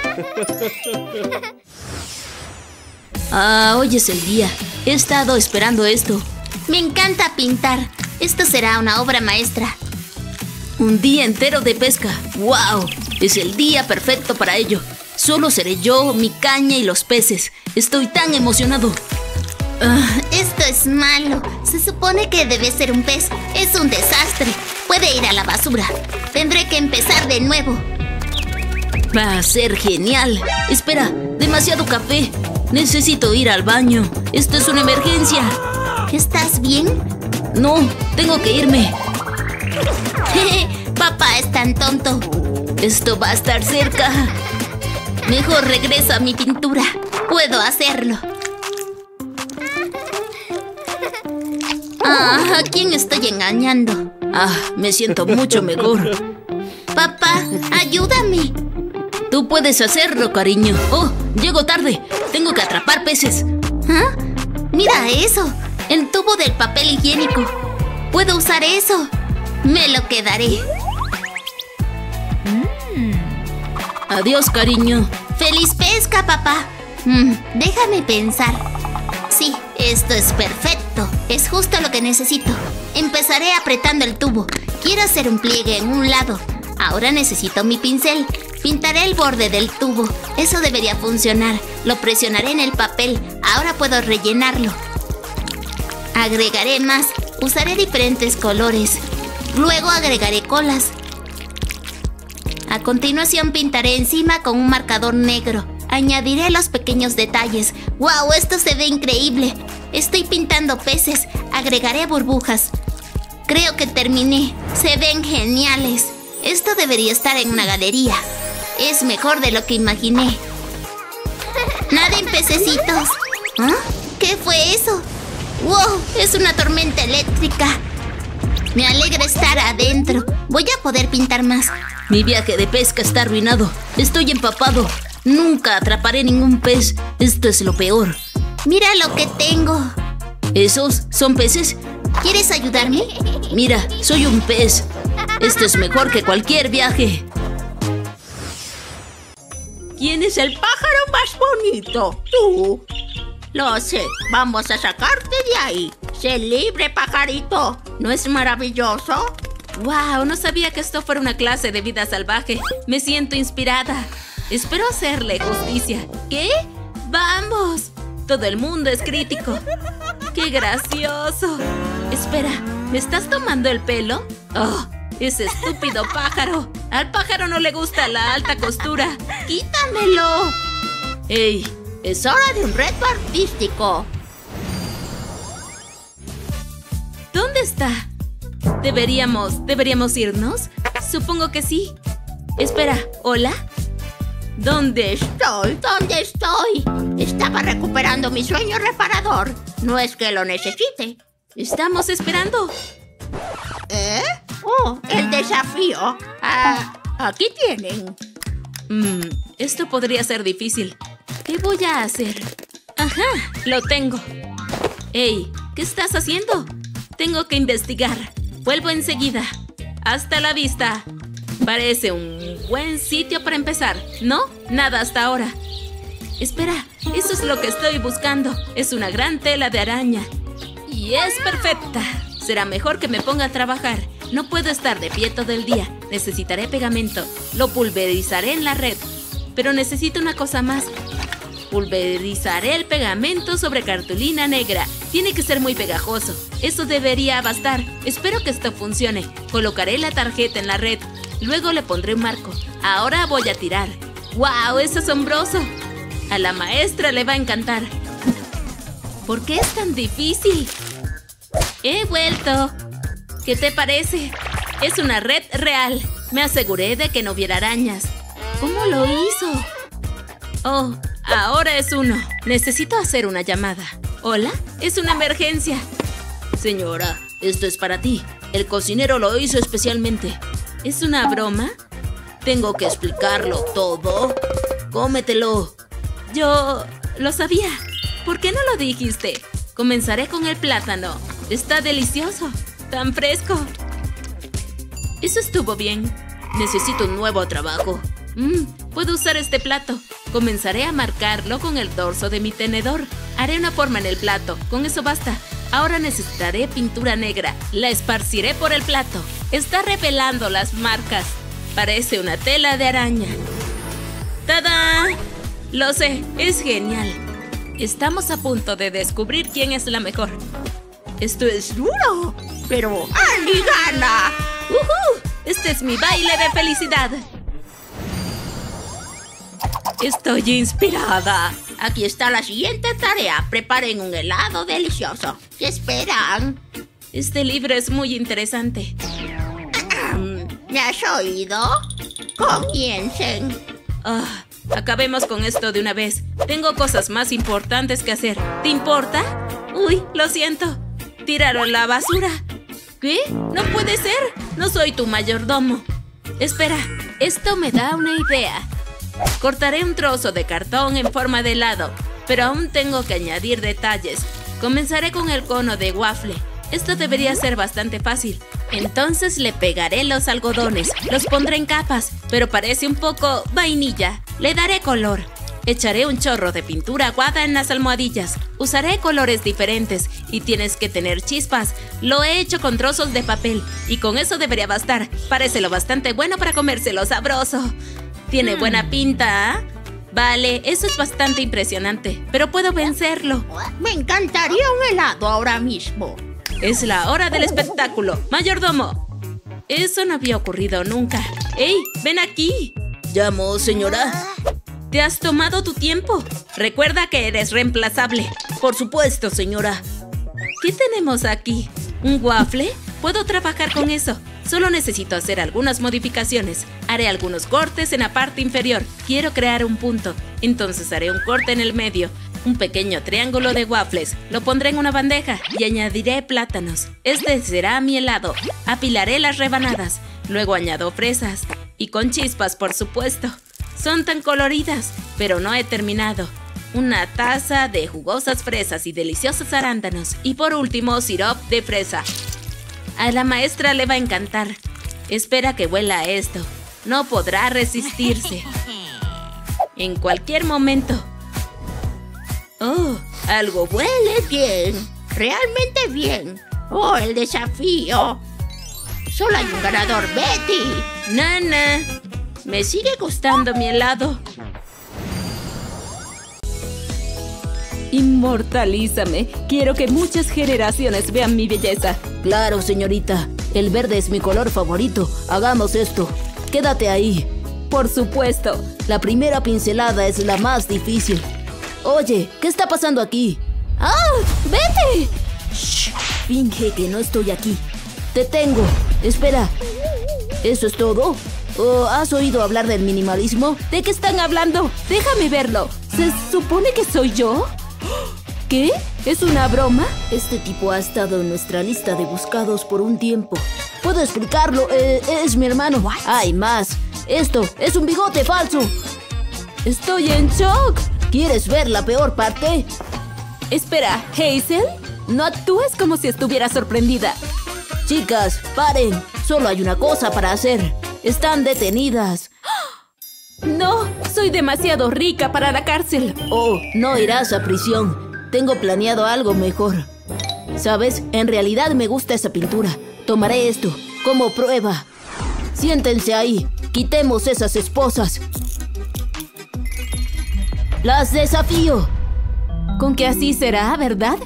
Hoy es el día. He estado esperando esto. Me encanta pintar. Esto será una obra maestra. Un día entero de pesca. ¡Wow! Es el día perfecto para ello. Solo seré yo, mi caña y los peces. Estoy tan emocionado. Esto es malo. Se supone que debe ser un pez. Es un desastre. Puede ir a la basura. Tendré que empezar de nuevo. Va a ser genial. Espera, demasiado café. Necesito ir al baño. Esto es una emergencia. ¿Estás bien? No, tengo que irme. Papá es tan tonto. Esto va a estar cerca. Mejor regreso a mi pintura. Puedo hacerlo. ¿A quién estoy engañando? Me siento mucho mejor. Papá, ayúdame. Tú puedes hacerlo, cariño. Oh, llego tarde. Tengo que atrapar peces. ¿Ah? Mira eso. El tubo del papel higiénico. Puedo usar eso. Me lo quedaré. Adiós, cariño. ¡Feliz pesca, papá! Déjame pensar. Sí, esto es perfecto. Es justo lo que necesito. Empezaré apretando el tubo. Quiero hacer un pliegue en un lado. Ahora necesito mi pincel. Pintaré el borde del tubo. Eso debería funcionar. Lo presionaré en el papel. Ahora puedo rellenarlo. Agregaré más. Usaré diferentes colores. Luego agregaré colas. A continuación pintaré encima con un marcador negro. Añadiré los pequeños detalles. ¡Wow! Esto se ve increíble. Estoy pintando peces. Agregaré burbujas. Creo que terminé. Se ven geniales. Esto debería estar en una galería. Es mejor de lo que imaginé. ¡Naden, pececitos! ¿Ah? ¿Qué fue eso? ¡Wow! Es una tormenta eléctrica. Me alegra estar adentro. Voy a poder pintar más. Mi viaje de pesca está arruinado. Estoy empapado. Nunca atraparé ningún pez. Esto es lo peor. Mira lo que tengo. ¿Esos son peces? ¿Quieres ayudarme? Mira, soy un pez. Esto es mejor que cualquier viaje. ¿Quién es el pájaro más bonito? Tú. Lo sé. Vamos a sacarte de ahí. Sé libre, pajarito. ¿No es maravilloso? ¡Wow! No sabía que esto fuera una clase de vida salvaje. Me siento inspirada. Espero hacerle justicia. ¿Qué? ¡Vamos! Todo el mundo es crítico. ¡Qué gracioso! Espera, ¿me estás tomando el pelo? ¡Oh! ¡Ese estúpido pájaro! Al pájaro no le gusta la alta costura. ¡Quítamelo! ¡Ey! Es hora de un reto artístico. ¿Dónde está? ¿Deberíamos irnos? Supongo que sí. Espera, ¿hola? ¿Dónde estoy? ¿Dónde estoy? Estaba recuperando mi sueño reparador. No es que lo necesite. Estamos esperando. ¿Eh? Oh, el desafío. Aquí tienen. Esto podría ser difícil. ¿Qué voy a hacer? Ajá, lo tengo. Ey, ¿qué estás haciendo? Tengo que investigar. Vuelvo enseguida. Hasta la vista. Parece un buen sitio para empezar, ¿no? Nada hasta ahora. Espera, eso es lo que estoy buscando. Es una gran tela de araña. Y es perfecta. Será mejor que me ponga a trabajar. No puedo estar de pie todo el día. Necesitaré pegamento. Lo pulverizaré en la red. Pero necesito una cosa más. Pulverizaré el pegamento sobre cartulina negra. Tiene que ser muy pegajoso. Eso debería bastar. Espero que esto funcione. Colocaré la tarjeta en la red. Luego le pondré un marco. Ahora voy a tirar. ¡Wow! ¡Es asombroso! A la maestra le va a encantar. ¿Por qué es tan difícil? ¡He vuelto! ¿Qué te parece? Es una red real. Me aseguré de que no hubiera arañas. ¿Cómo lo hizo? Oh, ahora es uno. Necesito hacer una llamada. ¿Hola? Es una emergencia. Señora, esto es para ti. El cocinero lo hizo especialmente. ¿Es una broma? Tengo que explicarlo todo. Cómetelo. Yo lo sabía. ¿Por qué no lo dijiste? Comenzaré con el plátano. Está delicioso. Tan fresco. Eso estuvo bien. Necesito un nuevo trabajo. Puedo usar este plato. Comenzaré a marcarlo con el dorso de mi tenedor. Haré una forma en el plato. Con eso basta. Ahora necesitaré pintura negra. La esparciré por el plato. Está revelando las marcas. Parece una tela de araña. ¡Tada! Lo sé, es genial. Estamos a punto de descubrir quién es la mejor. Esto es duro, pero ¡Andy gana! Este es mi baile de felicidad. Estoy inspirada. Aquí está la siguiente tarea. Preparen un helado delicioso. ¿Qué esperan? Este libro es muy interesante. ¿Me has oído? Comiencen. Acabemos con esto de una vez. Tengo cosas más importantes que hacer. ¿Te importa? Uy, lo siento. Tiraron la basura. ¿Qué? No puede ser. No soy tu mayordomo. Espera, esto me da una idea. Cortaré un trozo de cartón en forma de helado, pero aún tengo que añadir detalles. Comenzaré con el cono de waffle. Esto debería ser bastante fácil. Entonces le pegaré los algodones. Los pondré en capas, pero parece un poco vainilla. Le daré color. Echaré un chorro de pintura aguada en las almohadillas. Usaré colores diferentes y tienes que tener chispas. Lo he hecho con trozos de papel y con eso debería bastar. Parece lo bastante bueno para comérselo sabroso. Tiene buena pinta, ¿eh? Vale, eso es bastante impresionante, pero puedo vencerlo. Me encantaría un helado ahora mismo. Es la hora del espectáculo. ¡Mayordomo! Eso no había ocurrido nunca. ¡Ey, ven aquí! ¿Llamo, señora? ¿Te has tomado tu tiempo? Recuerda que eres reemplazable. Por supuesto, señora. ¿Qué tenemos aquí? ¿Un waffle? Puedo trabajar con eso. Solo necesito hacer algunas modificaciones. Haré algunos cortes en la parte inferior. Quiero crear un punto. Entonces haré un corte en el medio. Un pequeño triángulo de waffles. Lo pondré en una bandeja y añadiré plátanos. Este será mi helado. Apilaré las rebanadas. Luego añado fresas. Y con chispas, por supuesto. Son tan coloridas, pero no he terminado. Una taza de jugosas fresas y deliciosos arándanos. Y por último, sirope de fresa. A la maestra le va a encantar. Espera que huela esto. No podrá resistirse. En cualquier momento. Oh, algo huele bien. Realmente bien. Oh, el desafío. Solo hay un ganador, Betty. Nana, me sigue gustando mi helado. Inmortalízame. Quiero que muchas generaciones vean mi belleza. Claro, señorita. El verde es mi color favorito. Hagamos esto. Quédate ahí. Por supuesto. La primera pincelada es la más difícil. Oye, ¿qué está pasando aquí? ¡Ah! ¡Vete! Shh, finge que no estoy aquí. Te tengo. Espera. ¿Eso es todo? ¿O has oído hablar del minimalismo? ¿De qué están hablando? Déjame verlo. ¿Se supone que soy yo? ¿Qué? ¿Es una broma? Este tipo ha estado en nuestra lista de buscados por un tiempo. Puedo explicarlo. Es mi hermano. Hay más. Esto es un bigote falso. Estoy en shock. ¿Quieres ver la peor parte? Espera, ¿Hazel? No actúes como si estuviera sorprendida. Chicas, paren. Solo hay una cosa para hacer. Están detenidas. No, soy demasiado rica para la cárcel. Oh, no irás a prisión. Tengo planeado algo mejor. ¿Sabes? En realidad me gusta esa pintura. Tomaré esto como prueba. Siéntense ahí. Quitemos esas esposas. ¡Las desafío! Con que así será, ¿verdad?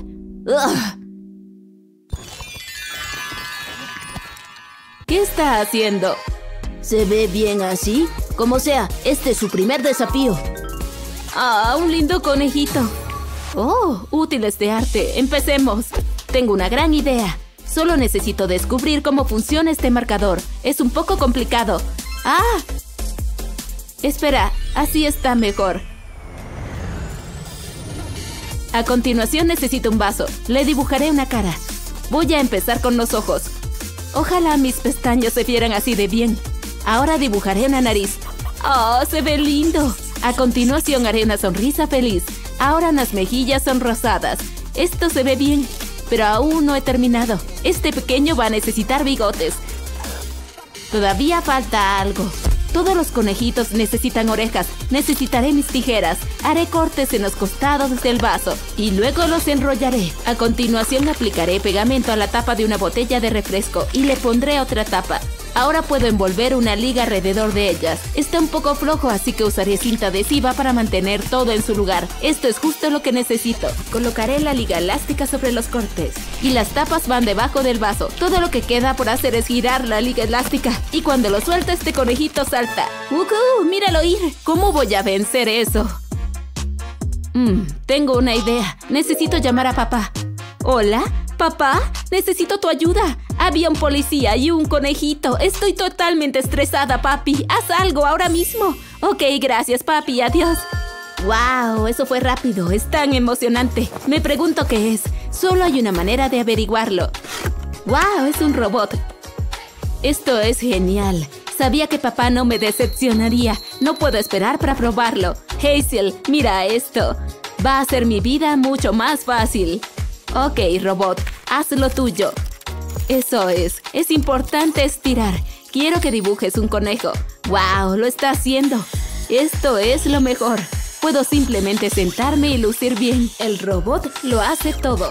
¿Qué está haciendo? ¿Se ve bien así? Como sea, este es su primer desafío. ¡Ah, un lindo conejito! ¡Oh, útiles de arte! ¡Empecemos! Tengo una gran idea. Solo necesito descubrir cómo funciona este marcador. Es un poco complicado. ¡Ah! Espera, así está mejor. A continuación necesito un vaso. Le dibujaré una cara. Voy a empezar con los ojos. Ojalá mis pestañas se vieran así de bien. Ahora dibujaré una nariz. ¡Oh, se ve lindo! A continuación haré una sonrisa feliz. Ahora unas mejillas son rosadas. Esto se ve bien, pero aún no he terminado. Este pequeño va a necesitar bigotes. Todavía falta algo. Todos los conejitos necesitan orejas. Necesitaré mis tijeras. Haré cortes en los costados del vaso y luego los enrollaré. A continuación aplicaré pegamento a la tapa de una botella de refresco y le pondré otra tapa. Ahora puedo envolver una liga alrededor de ellas. Está un poco flojo, así que usaré cinta adhesiva para mantener todo en su lugar. Esto es justo lo que necesito. Colocaré la liga elástica sobre los cortes y las tapas van debajo del vaso. Todo lo que queda por hacer es girar la liga elástica y cuando lo suelto este conejito salta. ¡Woohoo! ¡Míralo ir! ¿Cómo voy a vencer eso? Tengo una idea. Necesito llamar a papá. ¿Hola? ¿Papá? Necesito tu ayuda. Había un policía y un conejito. Estoy totalmente estresada, papi. Haz algo ahora mismo. Ok, gracias, papi. Adiós. ¡Wow! Eso fue rápido. Es tan emocionante. Me pregunto qué es. Solo hay una manera de averiguarlo. ¡Wow! Es un robot. Esto es genial. Sabía que papá no me decepcionaría. No puedo esperar para probarlo. Hazel, mira esto. Va a hacer mi vida mucho más fácil. Ok, robot, haz lo tuyo. Eso es importante estirar. Quiero que dibujes un conejo. ¡Wow! Lo está haciendo. Esto es lo mejor. Puedo simplemente sentarme y lucir bien. El robot lo hace todo.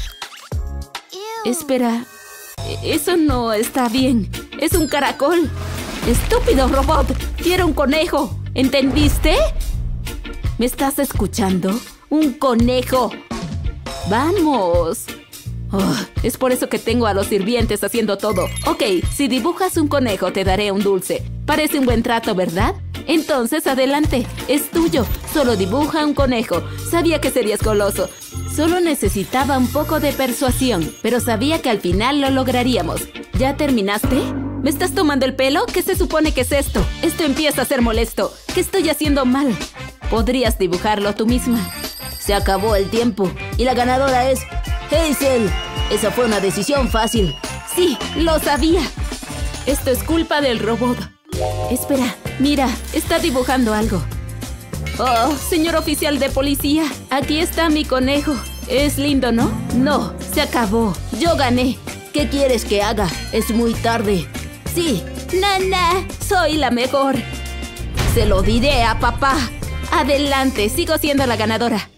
Espera, eso no está bien. Es un caracol. ¡Estúpido robot! ¡Quiero un conejo! ¿Entendiste? ¿Me estás escuchando? ¡Un conejo! ¡Vamos! Oh, es por eso que tengo a los sirvientes haciendo todo. Ok, si dibujas un conejo te daré un dulce. Parece un buen trato, ¿verdad? Entonces, adelante. Es tuyo. Solo dibuja un conejo. Sabía que serías goloso. Solo necesitaba un poco de persuasión, pero sabía que al final lo lograríamos. ¿Ya terminaste? ¿Me estás tomando el pelo? ¿Qué se supone que es esto? Esto empieza a ser molesto. ¿Qué estoy haciendo mal? Podrías dibujarlo tú misma. Se acabó el tiempo y la ganadora es Hazel. Esa fue una decisión fácil. Sí, lo sabía. Esto es culpa del robot. Espera, mira, está dibujando algo. Oh, señor oficial de policía, aquí está mi conejo. Es lindo, ¿no? No, se acabó. Yo gané. ¿Qué quieres que haga? Es muy tarde. Sí, nana, soy la mejor. Se lo diré a papá. Adelante, sigo siendo la ganadora.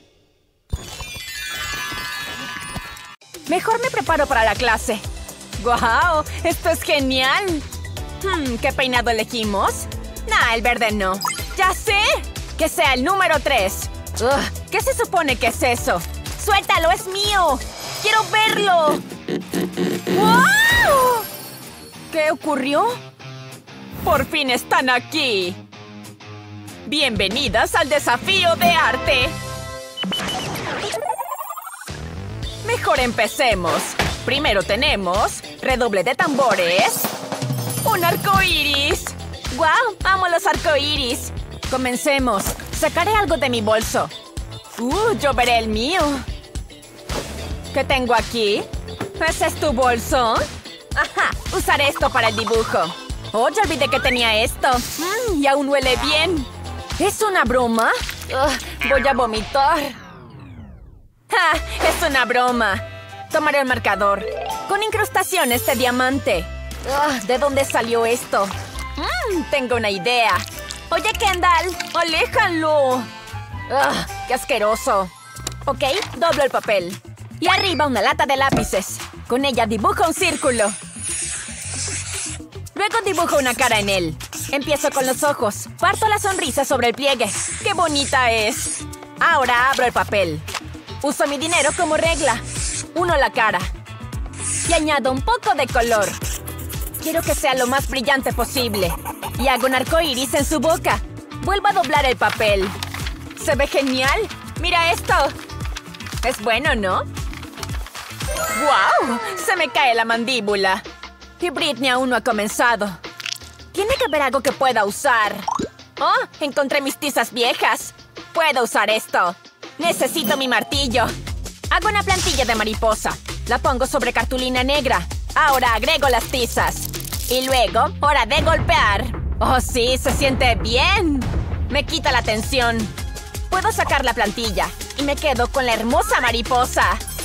Mejor me preparo para la clase. ¡Guau! ¡Esto es genial! ¿Qué peinado elegimos? Nah, el verde no. ¡Ya sé! ¡Que sea el número 3! ¿Qué se supone que es eso? ¡Suéltalo! ¡Es mío! ¡Quiero verlo! ¡Wow! ¿Qué ocurrió? ¡Por fin están aquí! ¡Bienvenidas al desafío de arte! Mejor empecemos. Primero tenemos redoble de tambores. ¡Un arco iris! ¡Guau! ¡Amo los arcoíris! Comencemos. Sacaré algo de mi bolso. Yo veré el mío. ¿Qué tengo aquí? ¿Ese es tu bolso? ¡Ajá! Usaré esto para el dibujo. ¡Oh, ya olvidé que tenía esto! Y aún huele bien. ¿Es una broma? Voy a vomitar. ¡Ja! ¡Es una broma! Tomaré el marcador. Con incrustaciones de diamante. ¿De dónde salió esto? Tengo una idea. Oye, Kendall, aléjalo. ¡Qué asqueroso! Ok, doblo el papel. Y arriba una lata de lápices. Con ella dibujo un círculo. Luego dibujo una cara en él. Empiezo con los ojos. Parto la sonrisa sobre el pliegue. ¡Qué bonita es! Ahora abro el papel. Uso mi dinero como regla. Uno la cara. Y añado un poco de color. Quiero que sea lo más brillante posible. Y hago un arco iris en su boca. Vuelvo a doblar el papel. ¿Se ve genial? ¡Mira esto! Es bueno, ¿no? ¡Guau! Se me cae la mandíbula. Y Britney aún no ha comenzado. Tiene que haber algo que pueda usar. ¡Oh! Encontré mis tizas viejas. Puedo usar esto. Necesito mi martillo. Hago una plantilla de mariposa. La pongo sobre cartulina negra. Ahora agrego las tizas. Y luego, hora de golpear. ¡Oh, sí! ¡Se siente bien! Me quita la tensión. Puedo sacar la plantilla. Y me quedo con la hermosa mariposa.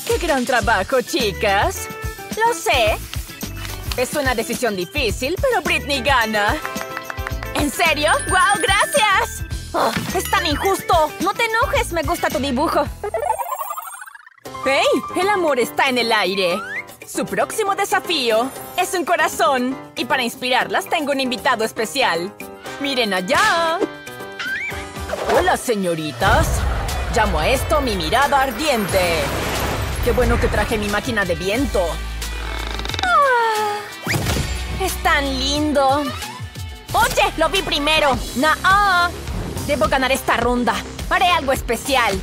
¡Qué gran trabajo, chicas! Lo sé. Es una decisión difícil, pero Britney gana. ¿En serio? ¡Guau, gracias! Oh, es tan injusto. No te enojes, me gusta tu dibujo. ¡Hey! El amor está en el aire. Su próximo desafío es un corazón. Y para inspirarlas tengo un invitado especial. ¡Miren allá! Hola, señoritas. Llamo a esto mi mirada ardiente. ¡Qué bueno que traje mi máquina de viento! ¡Es tan lindo! ¡Oye! ¡Lo vi primero! ¡Nah! Debo ganar esta ronda. Haré algo especial.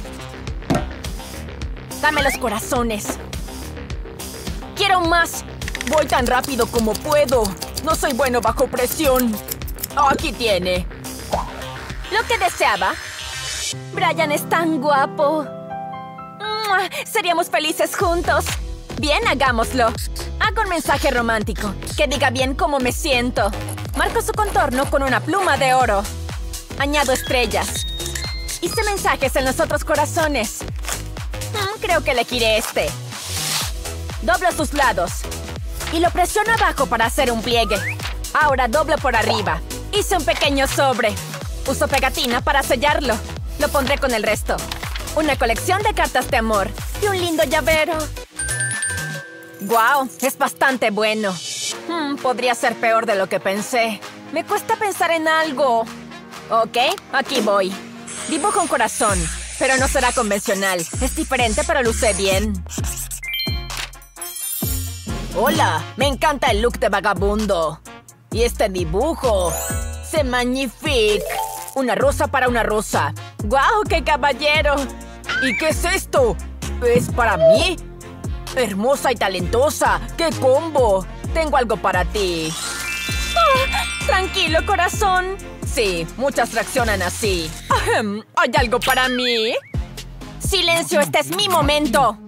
Dame los corazones. ¡Quiero más! Voy tan rápido como puedo. No soy bueno bajo presión. Aquí tiene. Lo que deseaba. Brian es tan guapo. Seríamos felices juntos. Bien, hagámoslo. Hago un mensaje romántico que diga bien cómo me siento. Marco su contorno con una pluma de oro. Añado estrellas. Hice mensajes en los otros corazones. Creo que elegiré este. Doblo sus lados. Y lo presiono abajo para hacer un pliegue. Ahora doblo por arriba. Hice un pequeño sobre. Uso pegatina para sellarlo. Lo pondré con el resto. Una colección de cartas de amor. Y un lindo llavero. ¡Guau! Es bastante bueno. Podría ser peor de lo que pensé. Me cuesta pensar en algo. Ok, aquí voy. Dibujo un corazón, pero no será convencional. Es diferente, pero luce bien. ¡Hola! Me encanta el look de vagabundo. Y este dibujo. ¡C'est magnifique! Una rosa para una rosa. ¡Guau, qué caballero! ¿Y qué es esto? ¿Es para mí? ¡Hermosa y talentosa! ¡Qué combo! Tengo algo para ti. Tranquilo, corazón. Sí, muchas reaccionan así. ¿Hay algo para mí? ¡Silencio! ¡Este es mi momento!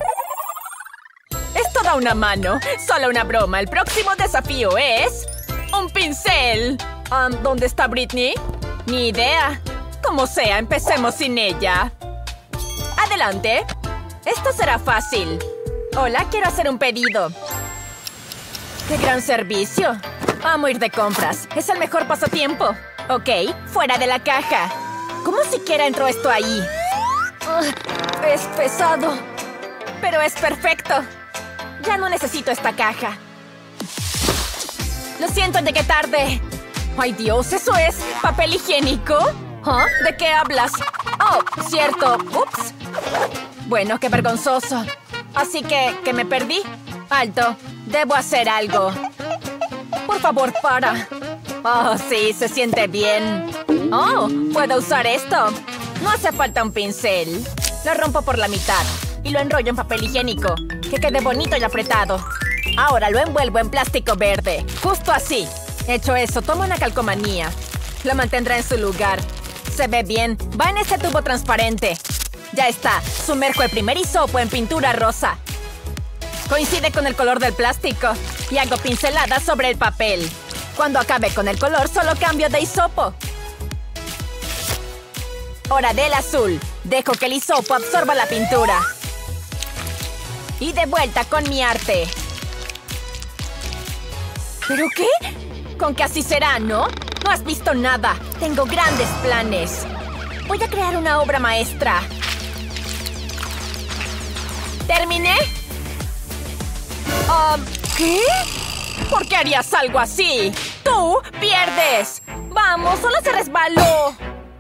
Es toda una mano. Solo una broma. El próximo desafío es... ¡un pincel! ¿Dónde está Britney? Ni idea. Como sea, empecemos sin ella. ¡Adelante! Esto será fácil. Hola, quiero hacer un pedido. ¡Qué gran servicio! Amo ir de compras. Es el mejor pasatiempo. Ok, fuera de la caja. ¿Cómo siquiera entró esto ahí? Es pesado. Pero es perfecto. Ya no necesito esta caja. Lo siento, llegué tarde. ¡Ay, Dios! ¿Eso es papel higiénico? ¿Ah? ¿De qué hablas? Oh, cierto. Ups. Bueno, qué vergonzoso. Así que me perdí. Alto. Debo hacer algo. Por favor, para. Oh, sí, se siente bien. Oh, ¿puedo usar esto? No hace falta un pincel. Lo rompo por la mitad y lo enrollo en papel higiénico. Que quede bonito y apretado. Ahora lo envuelvo en plástico verde. Justo así. Hecho eso, tomo una calcomanía. Lo mantendrá en su lugar. Se ve bien. Va en este tubo transparente. Ya está. Sumerjo el primer hisopo en pintura rosa. Coincide con el color del plástico. Y hago pinceladas sobre el papel. Cuando acabe con el color, solo cambio de hisopo. Hora del azul. Dejo que el hisopo absorba la pintura. Y de vuelta con mi arte. ¿Pero qué? Con que así será, ¿no? No has visto nada. Tengo grandes planes. Voy a crear una obra maestra. ¿Terminé? ¿Qué? ¿Por qué harías algo así? ¡Tú pierdes! ¡Vamos! ¡Solo se resbaló!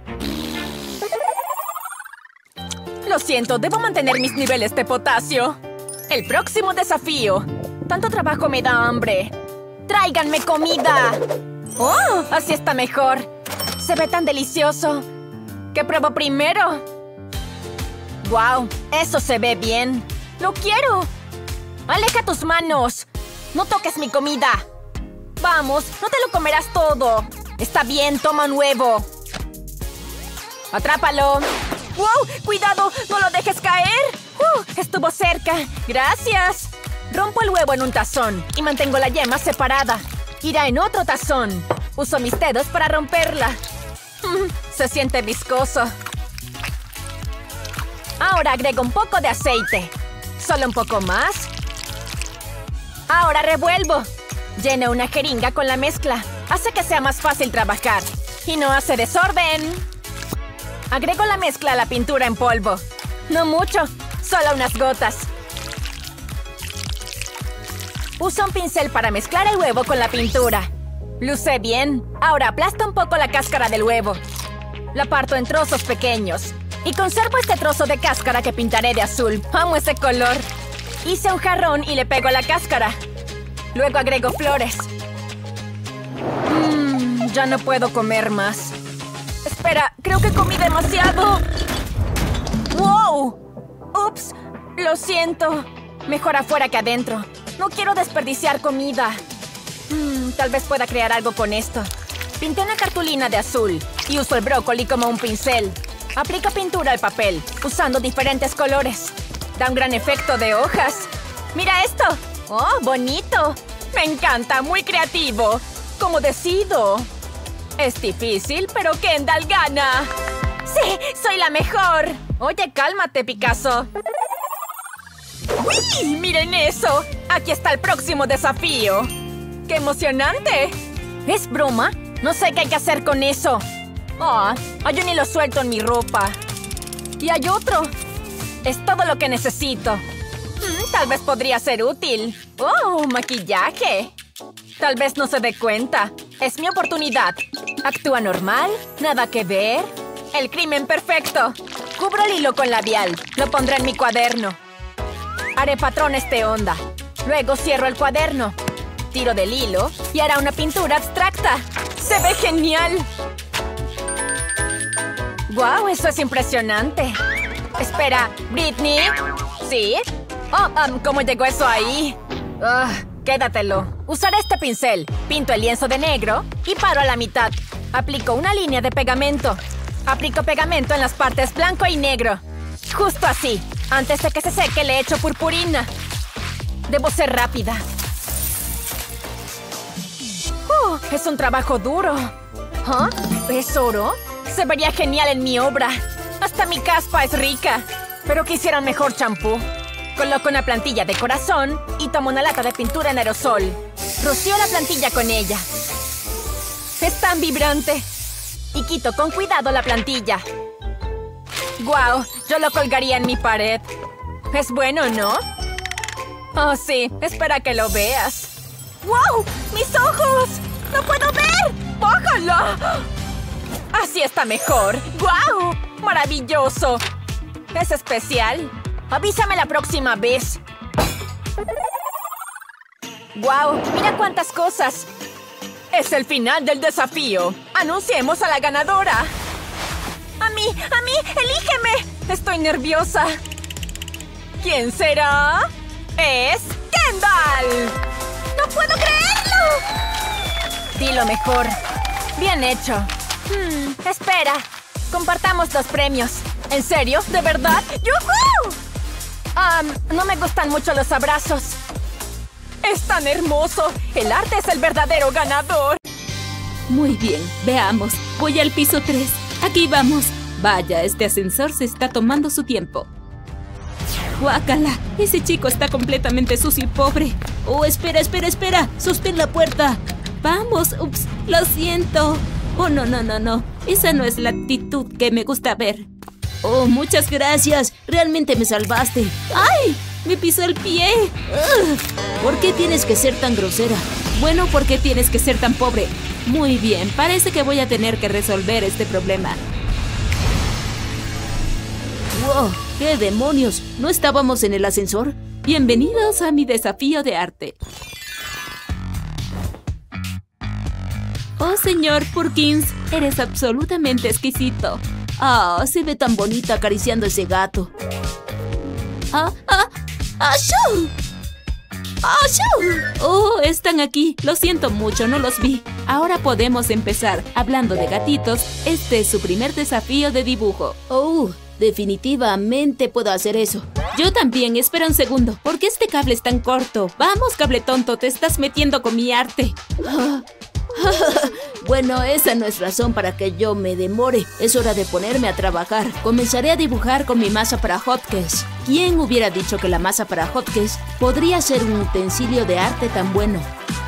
Lo siento, debo mantener mis niveles de potasio. El próximo desafío. Tanto trabajo me da hambre. ¡Tráiganme comida! ¡Oh! Así está mejor. Se ve tan delicioso. ¿Qué pruebo primero? ¡Guau! Eso se ve bien. ¡Lo quiero! ¡Aleja tus manos! ¡No toques mi comida! ¡Vamos! ¡No te lo comerás todo! Está bien, toma un huevo. ¡Atrápalo! ¡Wow! ¡Cuidado! ¡No lo dejes caer! Estuvo cerca. ¡Gracias! Rompo el huevo en un tazón y mantengo la yema separada. Irá en otro tazón. Uso mis dedos para romperla. Se siente viscoso. Ahora agrego un poco de aceite. Solo un poco más. Ahora revuelvo. Llena una jeringa con la mezcla. Hace que sea más fácil trabajar. Y no hace desorden. Agrego la mezcla a la pintura en polvo. No mucho, solo unas gotas. Uso un pincel para mezclar el huevo con la pintura. Luce bien. Ahora aplasto un poco la cáscara del huevo. La parto en trozos pequeños. Y conservo este trozo de cáscara que pintaré de azul. Amo ese color. Hice un jarrón y le pego la cáscara. Luego agrego flores. Ya no puedo comer más. Espera, creo que comí demasiado. ¡Wow! ¡Ups! Lo siento. Mejor afuera que adentro. No quiero desperdiciar comida. Tal vez pueda crear algo con esto. Pinté una cartulina de azul y uso el brócoli como un pincel. Aplico pintura al papel, usando diferentes colores. Da un gran efecto de hojas. ¡Mira esto! ¡Oh, bonito! ¡Me encanta! ¡Muy creativo! ¿Cómo decido? Es difícil, pero Kendall gana. ¡Sí! ¡Soy la mejor! Oye, cálmate, Picasso. ¡Uy! ¡Miren eso! Aquí está el próximo desafío. ¡Qué emocionante! ¿Es broma? No sé qué hay que hacer con eso. Yo ni lo suelto en mi ropa. Y hay otro. Es todo lo que necesito. Tal vez podría ser útil. ¡Oh, maquillaje! Tal vez no se dé cuenta. Es mi oportunidad. Actúa normal, nada que ver. El crimen perfecto. Cubro el hilo con labial. Lo pondré en mi cuaderno. Haré patrones de onda. Luego cierro el cuaderno. Tiro del hilo y hará una pintura abstracta. ¡Se ve genial! ¡Guau! Eso es impresionante. Espera, ¿Britney? ¿Sí? ¿Cómo llegó eso ahí? Quédatelo. Usaré este pincel. Pinto el lienzo de negro y paro a la mitad. Aplico una línea de pegamento. Aplico pegamento en las partes blanco y negro. Justo así. Antes de que se seque le echo purpurina. Debo ser rápida. Es un trabajo duro. ¿Es oro? Se vería genial en mi obra. Hasta mi caspa es rica. Pero quisiera un mejor champú. Coloco una plantilla de corazón y tomo una lata de pintura en aerosol. Rocío la plantilla con ella. Es tan vibrante. Y quito con cuidado la plantilla. ¡Guau! Yo lo colgaría en mi pared. Es bueno, ¿no? Oh, sí. Espera que lo veas. ¡Wow! ¡Mis ojos! ¡No puedo ver! ¡Bájala! Así está mejor. ¡Guau! ¡Maravilloso! ¿Es especial? Avísame la próxima vez. ¡Guau! ¡Mira cuántas cosas! Es el final del desafío. ¡Anunciemos a la ganadora! ¡A mí! ¡Elígeme! Estoy nerviosa. ¿Quién será? ¡Es Kendall! ¡No puedo creerlo! Dilo mejor. Bien hecho. Espera. Compartamos los premios. ¿En serio? ¿De verdad? ¡Yujú! No me gustan mucho los abrazos. ¡Es tan hermoso! ¡El arte es el verdadero ganador! Muy bien, veamos. Voy al piso 3. Aquí vamos. Vaya, este ascensor se está tomando su tiempo. ¡Guácala! Ese chico está completamente sucio y pobre. ¡Oh, espera! ¡Sostén la puerta! ¡Vamos! ¡Ups! ¡Lo siento! ¡Oh, no! Esa no es la actitud que me gusta ver. ¡Oh, muchas gracias! ¡Realmente me salvaste! ¡Ay! ¡Me pisó el pie! ¡Ugh! ¿Por qué tienes que ser tan grosera? Bueno, ¿por qué tienes que ser tan pobre? Muy bien, parece que voy a tener que resolver este problema. ¡Wow! ¡Qué demonios! ¿No estábamos en el ascensor? Bienvenidos a mi desafío de arte. Oh, señor Perkins, eres absolutamente exquisito. Se ve tan bonita acariciando ese gato. ¡Ashoo! ¡Oh, están aquí! Lo siento mucho, no los vi. Ahora podemos empezar. Hablando de gatitos, este es su primer desafío de dibujo. ¡Oh! Definitivamente puedo hacer eso. Yo también, espera un segundo. ¿Por qué este cable es tan corto? Vamos, cable tonto, te estás metiendo con mi arte. Bueno, esa no es razón para que yo me demore. Es hora de ponerme a trabajar. Comenzaré a dibujar con mi masa para hotcakes. ¿Quién hubiera dicho que la masa para hotcakes podría ser un utensilio de arte tan bueno?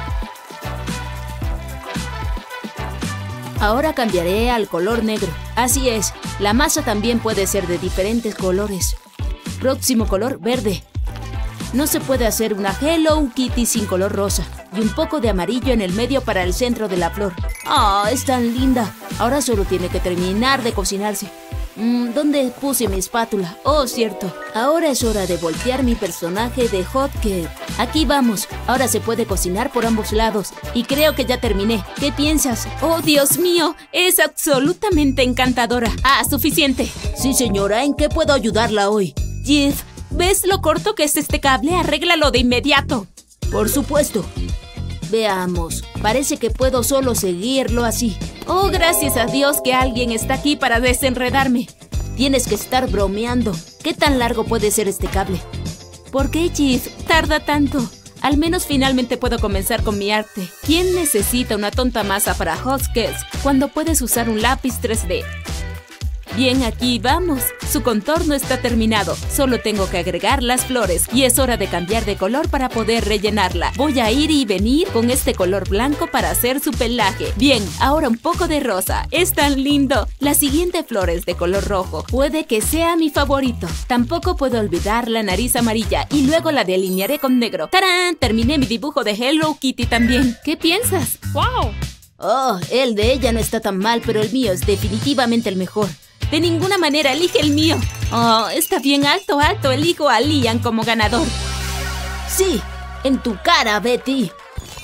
Ahora cambiaré al color negro. Así es, la masa también puede ser de diferentes colores. Próximo color, verde. No se puede hacer una Hello Kitty sin color rosa. Y un poco de amarillo en el medio para el centro de la flor. ¡Ah, es tan linda! Ahora solo tiene que terminar de cocinarse. ¿Dónde puse mi espátula? Oh, cierto. Ahora es hora de voltear mi personaje de hotcake. Aquí vamos. Ahora se puede cocinar por ambos lados. Y creo que ya terminé. ¿Qué piensas? ¡Oh, Dios mío! Es absolutamente encantadora. Ah, suficiente. Sí, señora. ¿En qué puedo ayudarla hoy? Jeff, ¿ves lo corto que es este cable? Arréglalo de inmediato. Por supuesto. Veamos. Parece que puedo solo seguirlo así. Oh, gracias a Dios que alguien está aquí para desenredarme. Tienes que estar bromeando. ¿Qué tan largo puede ser este cable? ¿Por qué, Jeff? Tarda tanto. Al menos finalmente puedo comenzar con mi arte. ¿Quién necesita una tonta masa para hotcakes cuando puedes usar un lápiz 3D? Bien, aquí vamos. Su contorno está terminado. Solo tengo que agregar las flores y es hora de cambiar de color para poder rellenarla. Voy a ir y venir con este color blanco para hacer su pelaje. Bien, ahora un poco de rosa. Es tan lindo. La siguiente flor es de color rojo. Puede que sea mi favorito. Tampoco puedo olvidar la nariz amarilla y luego la delinearé con negro. ¡Tarán! Terminé mi dibujo de Hello Kitty también. ¿Qué piensas? ¡Wow! Oh, el de ella no está tan mal, pero el mío es definitivamente el mejor. De ninguna manera, elige el mío. Oh, está bien alto. Elijo a Liam como ganador. Sí, en tu cara, Betty.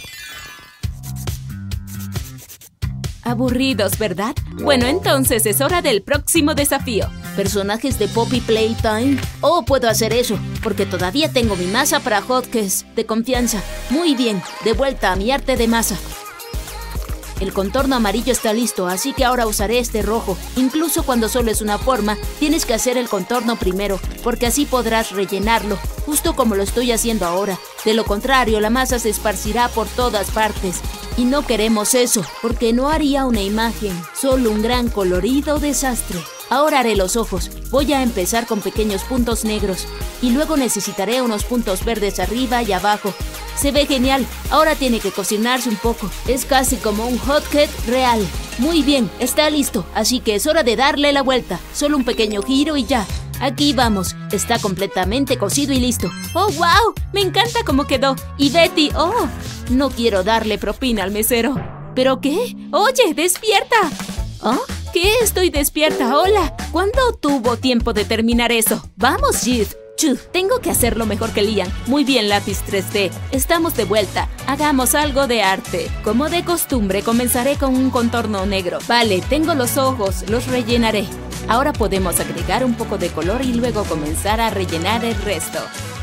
Aburridos, ¿verdad? Bueno, entonces es hora del próximo desafío. ¿Personajes de Poppy Playtime? Oh, puedo hacer eso, porque todavía tengo mi masa para hotcakes de confianza. Muy bien, de vuelta a mi arte de masa. El contorno amarillo está listo, así que ahora usaré este rojo. Incluso cuando solo es una forma, tienes que hacer el contorno primero, porque así podrás rellenarlo, justo como lo estoy haciendo ahora. De lo contrario, la masa se esparcirá por todas partes. Y no queremos eso, porque no haría una imagen, solo un gran colorido desastre. Ahora haré los ojos. Voy a empezar con pequeños puntos negros y luego necesitaré unos puntos verdes arriba y abajo. Se ve genial. Ahora tiene que cocinarse un poco. Es casi como un hotcake real. Muy bien, está listo, así que es hora de darle la vuelta. Solo un pequeño giro y ya. Aquí vamos. Está completamente cocido y listo. ¡Oh, wow! Me encanta cómo quedó. Y Betty, ¡oh! No quiero darle propina al mesero. ¿Pero qué? ¡Oye, despierta! ¿Oh? ¿Qué? Estoy despierta. Hola. ¿Cuándo tuvo tiempo de terminar eso? Vamos, Jeff. Tengo que hacerlo mejor que Liam. Muy bien, lápiz 3D. Estamos de vuelta. Hagamos algo de arte. Como de costumbre, comenzaré con un contorno negro. Vale, tengo los ojos. Los rellenaré. Ahora podemos agregar un poco de color y luego comenzar a rellenar el resto.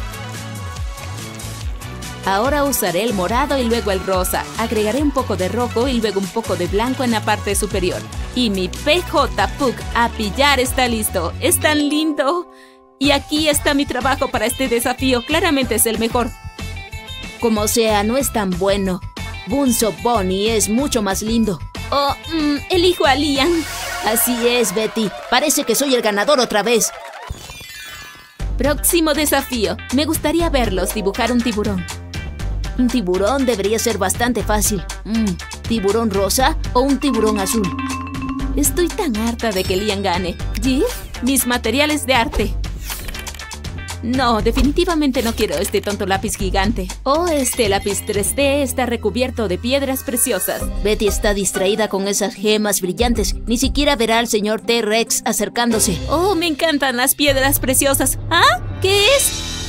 Ahora usaré el morado y luego el rosa. Agregaré un poco de rojo y luego un poco de blanco en la parte superior. Y mi PJ Puck a pillar está listo. ¡Es tan lindo! Y aquí está mi trabajo para este desafío. Claramente es el mejor. Como sea, no es tan bueno. Bunso Bunny es mucho más lindo. Oh, elijo a Liam. Así es, Betty. Parece que soy el ganador otra vez. Próximo desafío. Me gustaría verlos dibujar un tiburón. Un tiburón debería ser bastante fácil. ¿Tiburón rosa o un tiburón azul? Estoy tan harta de que Liam gane. Jeff, mis materiales de arte. No, definitivamente no quiero este tonto lápiz gigante. Oh, este lápiz 3D está recubierto de piedras preciosas. Betty está distraída con esas gemas brillantes. Ni siquiera verá al señor T-Rex acercándose. Oh, me encantan las piedras preciosas. ¿Ah? ¿Qué es?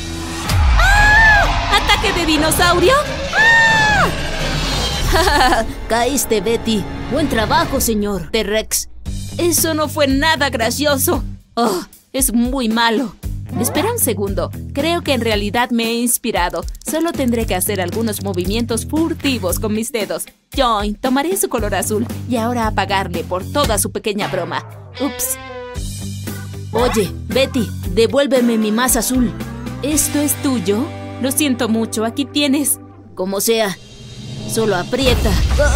¡Ah! ¿Ataque de dinosaurio? ¡Ah! Caíste, Betty. Buen trabajo, señor T-Rex. Eso no fue nada gracioso. Oh, es muy malo. Espera un segundo. Creo que en realidad me he inspirado. Solo tendré que hacer algunos movimientos furtivos con mis dedos. Join, tomaré su color azul y ahora apagarle por toda su pequeña broma. Ups. Oye, Betty, devuélveme mi masa azul. ¿Esto es tuyo? Lo siento mucho, aquí tienes. Como sea. Solo aprieta.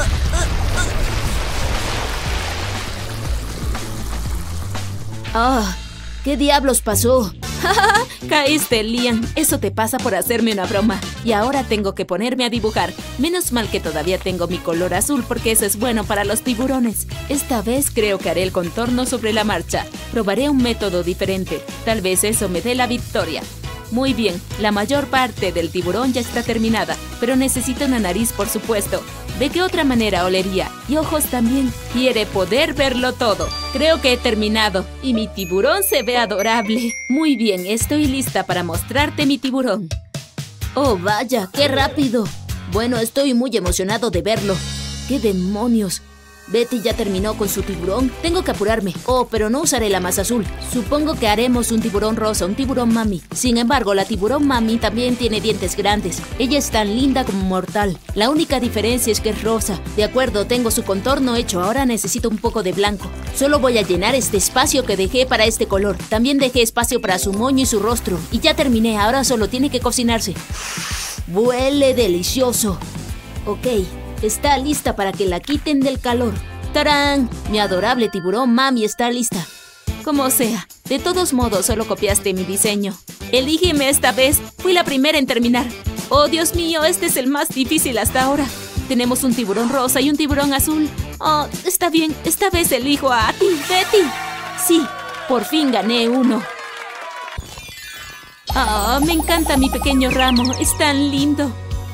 ¡Ah! ¿Qué diablos pasó? Caíste, Liam. Eso te pasa por hacerme una broma. Y ahora tengo que ponerme a dibujar. Menos mal que todavía tengo mi color azul porque eso es bueno para los tiburones. Esta vez creo que haré el contorno sobre la marcha. Probaré un método diferente. Tal vez eso me dé la victoria. Muy bien, la mayor parte del tiburón ya está terminada, pero necesito una nariz, por supuesto. ¿De qué otra manera olería? Y ojos también. Quiere poder verlo todo. Creo que he terminado y mi tiburón se ve adorable. Muy bien, estoy lista para mostrarte mi tiburón. ¡Oh, vaya! ¡Qué rápido! Bueno, estoy muy emocionado de verlo. ¡Qué demonios! Betty ya terminó con su tiburón. Tengo que apurarme. Oh, pero no usaré la masa azul. Supongo que haremos un tiburón rosa, un tiburón mami. Sin embargo, la tiburón mami también tiene dientes grandes. Ella es tan linda como mortal. La única diferencia es que es rosa. De acuerdo, tengo su contorno hecho. Ahora necesito un poco de blanco. Solo voy a llenar este espacio que dejé para este color. También dejé espacio para su moño y su rostro. Y ya terminé. Ahora solo tiene que cocinarse. Huele delicioso. Ok. Está lista para que la quiten del calor. ¡Tarán! Mi adorable tiburón mami está lista. Como sea, de todos modos solo copiaste mi diseño. Elígeme esta vez. Fui la primera en terminar. Oh, Dios mío, este es el más difícil hasta ahora. Tenemos un tiburón rosa y un tiburón azul. Oh, está bien. Esta vez elijo a ti, Betty. Sí, por fin gané uno. Oh, me encanta mi pequeño ramo. Es tan lindo.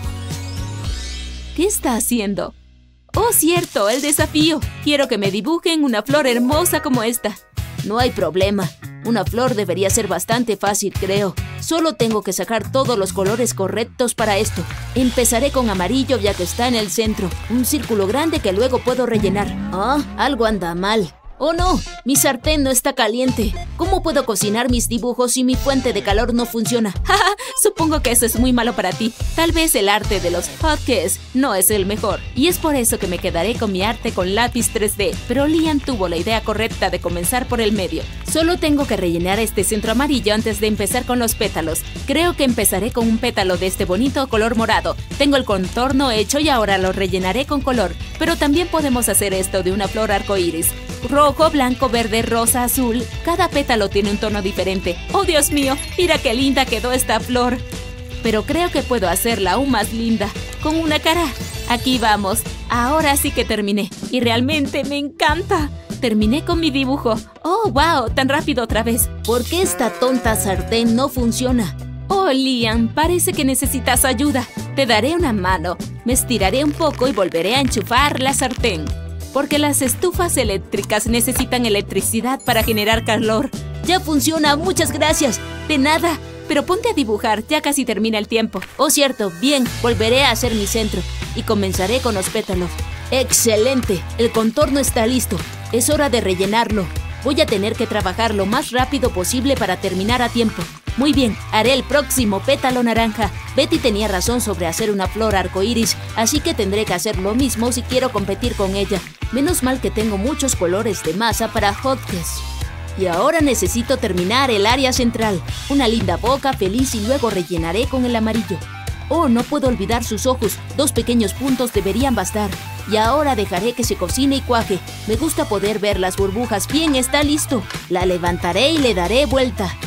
¿Qué está haciendo? Oh, cierto, el desafío. Quiero que me dibujen una flor hermosa como esta. No hay problema. Una flor debería ser bastante fácil, creo. Solo tengo que sacar todos los colores correctos para esto. Empezaré con amarillo ya que está en el centro. Un círculo grande que luego puedo rellenar. Ah, algo anda mal. ¡Oh no! Mi sartén no está caliente. ¿Cómo puedo cocinar mis dibujos si mi fuente de calor no funciona? Supongo que eso es muy malo para ti. Tal vez el arte de los hotkeys no es el mejor. Y es por eso que me quedaré con mi arte con lápiz 3D. Pero Liam tuvo la idea correcta de comenzar por el medio. Solo tengo que rellenar este centro amarillo antes de empezar con los pétalos. Creo que empezaré con un pétalo de este bonito color morado. Tengo el contorno hecho y ahora lo rellenaré con color. Pero también podemos hacer esto de una flor arcoíris. Rojo, blanco, verde, rosa, azul. Cada pétalo tiene un tono diferente. ¡Oh, Dios mío! ¡Mira qué linda quedó esta flor! Pero creo que puedo hacerla aún más linda. Con una cara. Aquí vamos. Ahora sí que terminé. Y realmente me encanta. Terminé con mi dibujo. ¡Oh, wow! Tan rápido otra vez. ¿Por qué esta tonta sartén no funciona? Oh, Liam, parece que necesitas ayuda. Te daré una mano. Me estiraré un poco y volveré a enchufar la sartén. Porque las estufas eléctricas necesitan electricidad para generar calor. ¡Ya funciona! ¡Muchas gracias! De nada, pero ponte a dibujar, ya casi termina el tiempo. Oh, cierto. Bien, volveré a hacer mi centro. Y comenzaré con los pétalos. ¡Excelente! El contorno está listo. Es hora de rellenarlo. Voy a tener que trabajar lo más rápido posible para terminar a tiempo. Muy bien, haré el próximo pétalo naranja. Betty tenía razón sobre hacer una flor arcoíris, así que tendré que hacer lo mismo si quiero competir con ella. Menos mal que tengo muchos colores de masa para hotkeys. Y ahora necesito terminar el área central. Una linda boca feliz y luego rellenaré con el amarillo. Oh, no puedo olvidar sus ojos. 2 pequeños puntos deberían bastar. Y ahora dejaré que se cocine y cuaje. Me gusta poder ver las burbujas. Bien, está listo. La levantaré y le daré vuelta.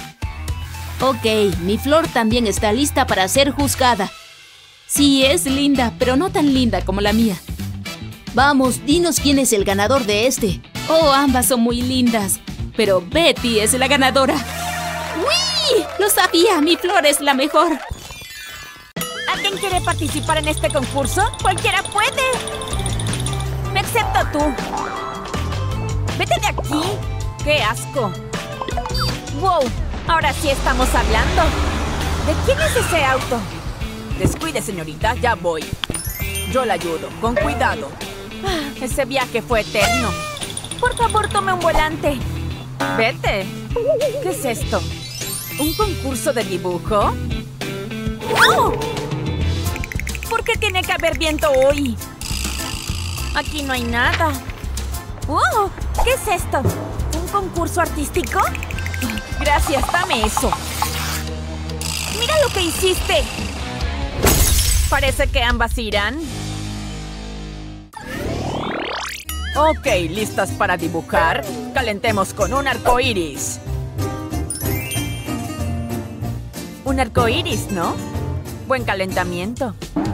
Ok, mi flor también está lista para ser juzgada. Sí, es linda, pero no tan linda como la mía. Vamos, dinos quién es el ganador de este. Oh, ambas son muy lindas, pero Betty es la ganadora. ¡Uy! ¡Lo sabía! ¡Mi flor es la mejor! ¿Alguien quiere participar en este concurso? ¡Cualquiera puede! Excepto tú. ¡Vete de aquí! ¡Qué asco! ¡Wow! Ahora sí estamos hablando. ¿De quién es ese auto? Descuide, señorita, ya voy. Yo la ayudo, con cuidado. Ese viaje fue eterno. Por favor, tome un volante. Vete. ¿Qué es esto? ¿Un concurso de dibujo? ¡No! ¿Por qué tiene que haber viento hoy? Aquí no hay nada. ¡Oh! ¿Qué es esto? ¿Un concurso artístico? Gracias, dame eso. ¡Mira lo que hiciste! Parece que ambas irán. Ok, ¿listas para dibujar? Calentemos con un arco iris. Un arco iris, ¿no? Buen calentamiento.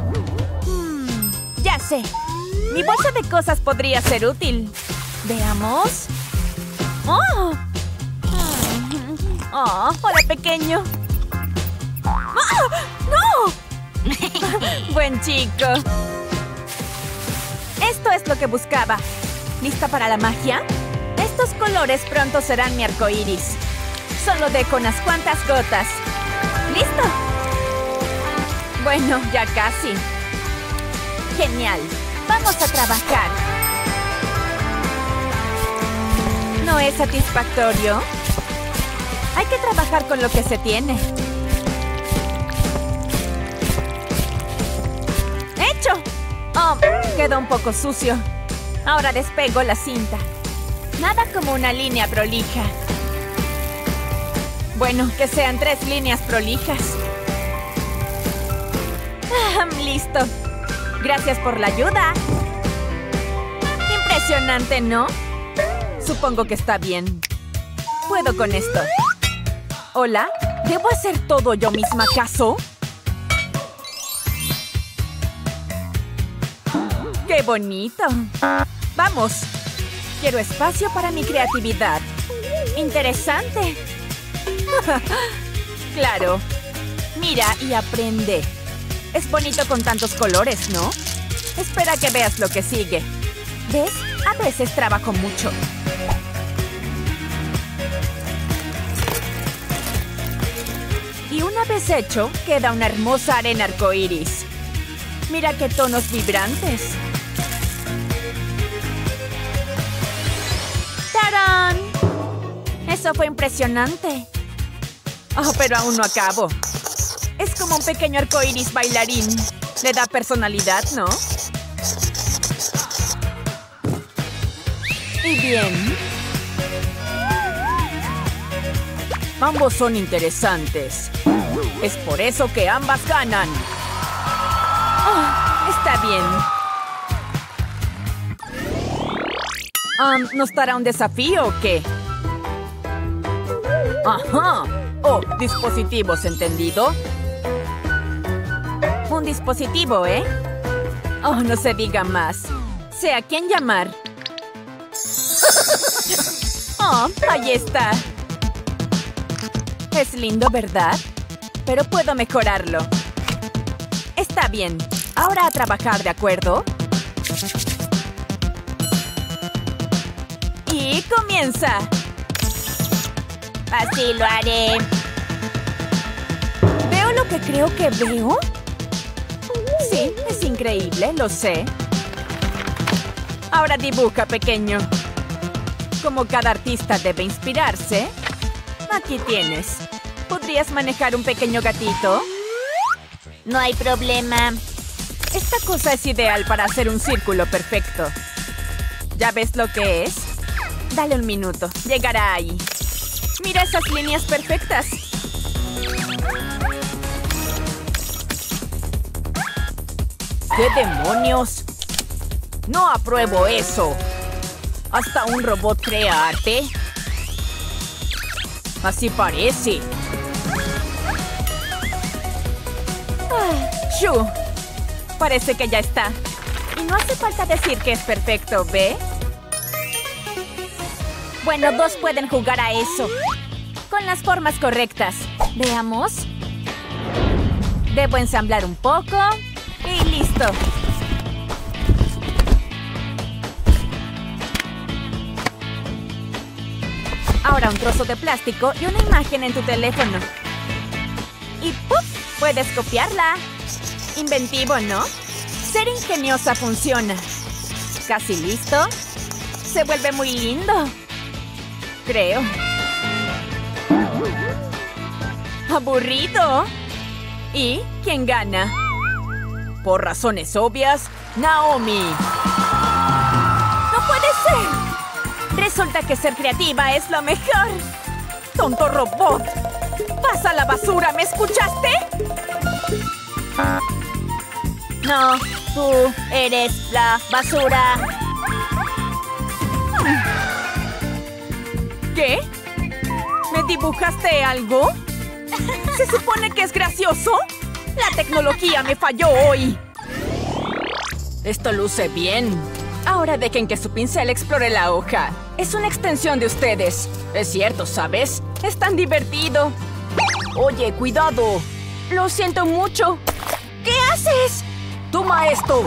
Ya sé. Mi bolsa de cosas podría ser útil. Veamos. ¡Oh! ¡Oh! ¡Hola, pequeño! ¡Oh! ¡No! ¡Buen chico! Esto es lo que buscaba. ¿Lista para la magia? Estos colores pronto serán mi arco iris. Solo dejo unas cuantas gotas. ¿Listo? Bueno, ya casi. Genial. Vamos a trabajar. ¿No es satisfactorio? Hay que trabajar con lo que se tiene. ¡Hecho! Oh, quedó un poco sucio. Ahora despego la cinta. Nada como una línea prolija. Bueno, que sean 3 líneas prolijas. ¡Listo! Gracias por la ayuda. Impresionante, ¿no? Supongo que está bien. Puedo con esto. ¿Hola? ¿Debo hacer todo yo misma, acaso? ¡Qué bonito! ¡Vamos! Quiero espacio para mi creatividad. ¡Interesante! Claro. Mira y aprende. Es bonito con tantos colores, ¿no? Espera que veas lo que sigue. ¿Ves? A veces trabajo mucho. Y una vez hecho, queda una hermosa arena arcoíris. Mira qué tonos vibrantes. ¡Tarán! Eso fue impresionante. Oh, pero aún no acabo. Es como un pequeño arcoíris bailarín. Le da personalidad, ¿no? Y bien. Ambos son interesantes. Es por eso que ambas ganan. Oh, está bien. ¿Nos dará un desafío o qué? ¡Ajá! Oh, dispositivos, ¿entendido? Un dispositivo, ¿eh? Oh, no se diga más. Sé a quién llamar. Oh, ahí está. Es lindo, ¿verdad? Pero puedo mejorarlo. Está bien. Ahora a trabajar, ¿de acuerdo? Y comienza. Así lo haré. ¿Veo lo que creo que veo? Sí, es increíble, lo sé. Ahora dibuja, pequeño. Como cada artista debe inspirarse, aquí tienes. ¿Podrías manejar un pequeño gatito? No hay problema. Esta cosa es ideal para hacer un círculo perfecto. ¿Ya ves lo que es? Dale un minuto. Llegará ahí. Mira esas líneas perfectas. ¿Qué demonios? No apruebo eso. ¿Hasta un robot crea arte? Así parece. ¡Shoo! Parece que ya está. Y no hace falta decir que es perfecto, ¿ve? Bueno, 2 pueden jugar a eso. Con las formas correctas. Veamos. Debo ensamblar un poco. Y listo. Ahora un trozo de plástico y una imagen en tu teléfono. Y ¡puf! Puedes copiarla. Inventivo, ¿no? Ser ingeniosa funciona. ¿Casi listo? Se vuelve muy lindo. Creo. ¿Aburrido? ¿Y quién gana? Por razones obvias, Naomi. ¡No puede ser! Resulta que ser creativa es lo mejor. ¡Tonto robot! ¡Pasa a la basura! ¿Me escuchaste? No, tú eres la basura. ¿Qué? ¿Me dibujaste algo? ¿Se supone que es gracioso? La tecnología me falló hoy. Esto luce bien. Ahora dejen que su pincel explore la hoja. Es una extensión de ustedes. Es cierto, ¿sabes? Es tan divertido. Oye, cuidado. Lo siento mucho. ¿Qué haces? Toma esto.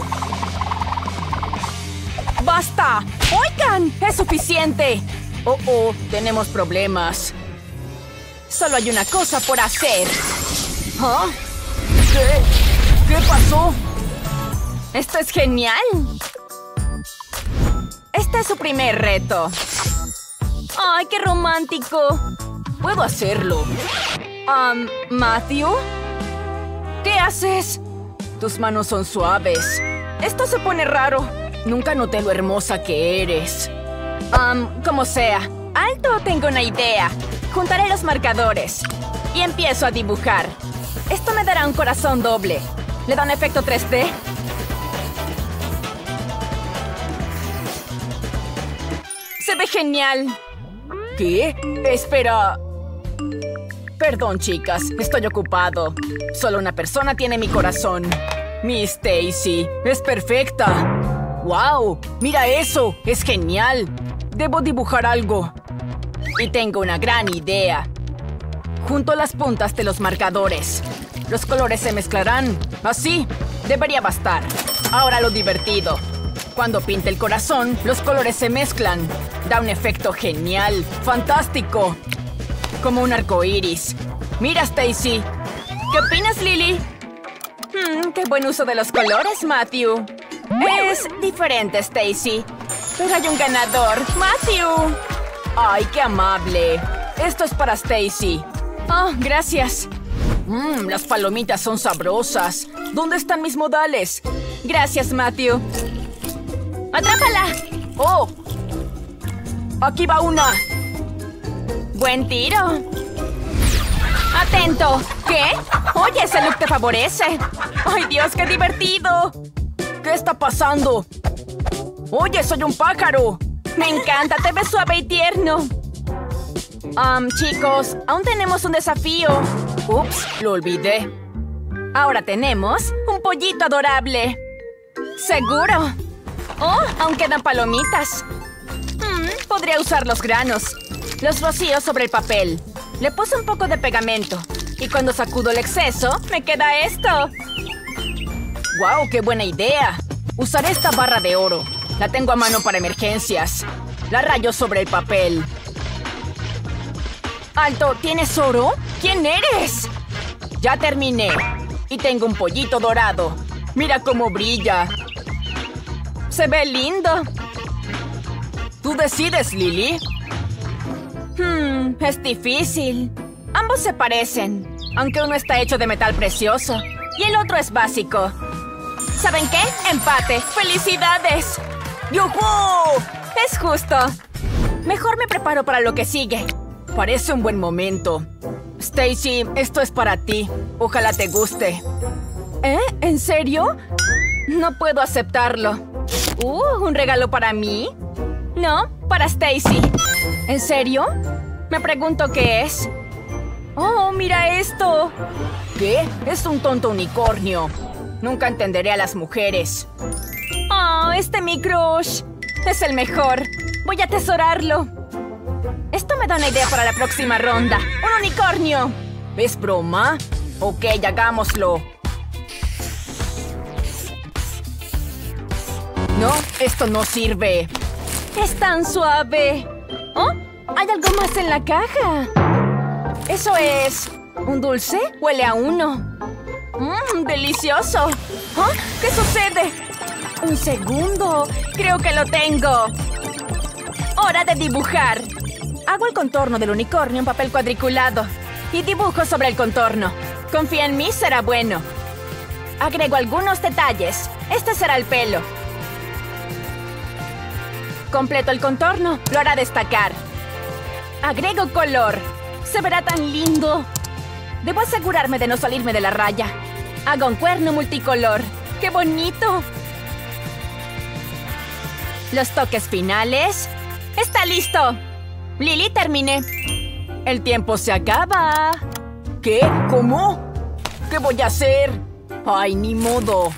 ¡Basta! ¡Oigan! ¡Es suficiente! Oh, tenemos problemas. Solo hay una cosa por hacer. ¿Ah? ¿Qué pasó? ¡Esto es genial! Este es su primer reto. ¡Ay, qué romántico! Puedo hacerlo. ¿Matthew? ¿Qué haces? Tus manos son suaves. Esto se pone raro. Nunca noté lo hermosa que eres. Como sea. ¡Alto! Tengo una idea. Juntaré los marcadores. Y empiezo a dibujar. Esto me dará un corazón doble. ¿Le da un efecto 3D? ¡Se ve genial! ¿Qué? Espera... Perdón, chicas. Estoy ocupado. Solo una persona tiene mi corazón. Mi Stacy. Es perfecta. ¡Wow! ¡Mira eso! ¡Es genial! Debo dibujar algo. Y tengo una gran idea. Junto las puntas de los marcadores. Los colores se mezclarán. Así. Debería bastar. Ahora lo divertido. Cuando pinte el corazón, los colores se mezclan. Da un efecto genial. ¡Fantástico! Como un arco iris. Mira, Stacy. ¿Qué opinas, Lily? ¡Qué buen uso de los colores, Matthew! Es diferente, Stacy. Pero hay un ganador. ¡Matthew! ¡Ay, qué amable! Esto es para Stacy. ¡Oh, gracias! Las palomitas son sabrosas. ¿Dónde están mis modales? Gracias, Matthew. ¡Atrápala! ¡Oh! ¡Aquí va una! ¡Buen tiro! ¡Atento! ¿Qué? ¡Oye, ese look te favorece! ¡Ay, Dios, qué divertido! ¿Qué está pasando? ¡Oye, soy un pájaro! ¡Me encanta! ¡Te ves suave y tierno! Chicos, aún tenemos un desafío. Ups, lo olvidé. Ahora tenemos un pollito adorable. ¡Seguro! ¡Oh, aún quedan palomitas! Podría usar los granos. Los rocío sobre el papel. Le puse un poco de pegamento. Y cuando sacudo el exceso, me queda esto. ¡Guau, qué buena idea! Usaré esta barra de oro. La tengo a mano para emergencias. La rayo sobre el papel. ¡Alto! ¿Tienes oro? ¿Quién eres? Ya terminé. Y tengo un pollito dorado. ¡Mira cómo brilla! ¡Se ve lindo! Tú decides, Lily. Es difícil. Ambos se parecen, aunque uno está hecho de metal precioso y el otro es básico. ¿Saben qué? ¡Empate! ¡Felicidades! ¡Yujú! Es justo. Mejor me preparo para lo que sigue. Parece un buen momento. Stacy, esto es para ti. Ojalá te guste. ¿Eh? ¿En serio? No puedo aceptarlo. ¿Un regalo para mí? No, para Stacy. ¿En serio? Me pregunto qué es. ¡Oh, mira esto! ¿Qué? Es un tonto unicornio. Nunca entenderé a las mujeres. ¡Oh, este mi crush! Es el mejor. Voy a atesorarlo. Esto me da una idea para la próxima ronda. ¡Un unicornio! ¿Es broma? Ok, hagámoslo. No, esto no sirve. ¡Es tan suave! ¿Oh? ¿Hay algo más en la caja? ¿Eso es un dulce? Huele a uno. ¡Delicioso! ¿Oh? ¿Qué sucede? ¡Un segundo! ¡Creo que lo tengo! ¡Hora de dibujar! Hago el contorno del unicornio en papel cuadriculado. Y dibujo sobre el contorno. Confía en mí, será bueno. Agrego algunos detalles. Este será el pelo. Completo el contorno. Lo hará destacar. Agrego color. Se verá tan lindo. Debo asegurarme de no salirme de la raya. Hago un cuerno multicolor. ¡Qué bonito! Los toques finales. está listo! Lily, terminé. El tiempo se acaba. ¿Qué? ¿Cómo? ¿Qué voy a hacer? ¡Ay, ni modo!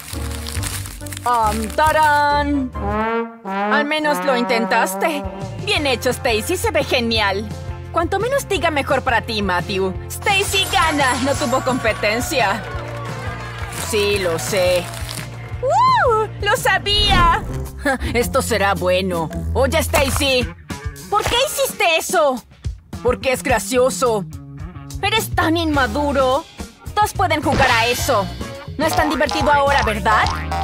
¡Tarán! Al menos lo intentaste. Bien hecho, Stacy. Se ve genial. Cuanto menos diga, mejor para ti, Matthew. Stacy gana. No tuvo competencia. Sí, lo sé. ¡Lo sabía! Esto será bueno. Oye, Stacy. ¿Por qué hiciste eso? Porque es gracioso. Eres tan inmaduro. Todos pueden jugar a eso. No es tan divertido ahora, ¿verdad?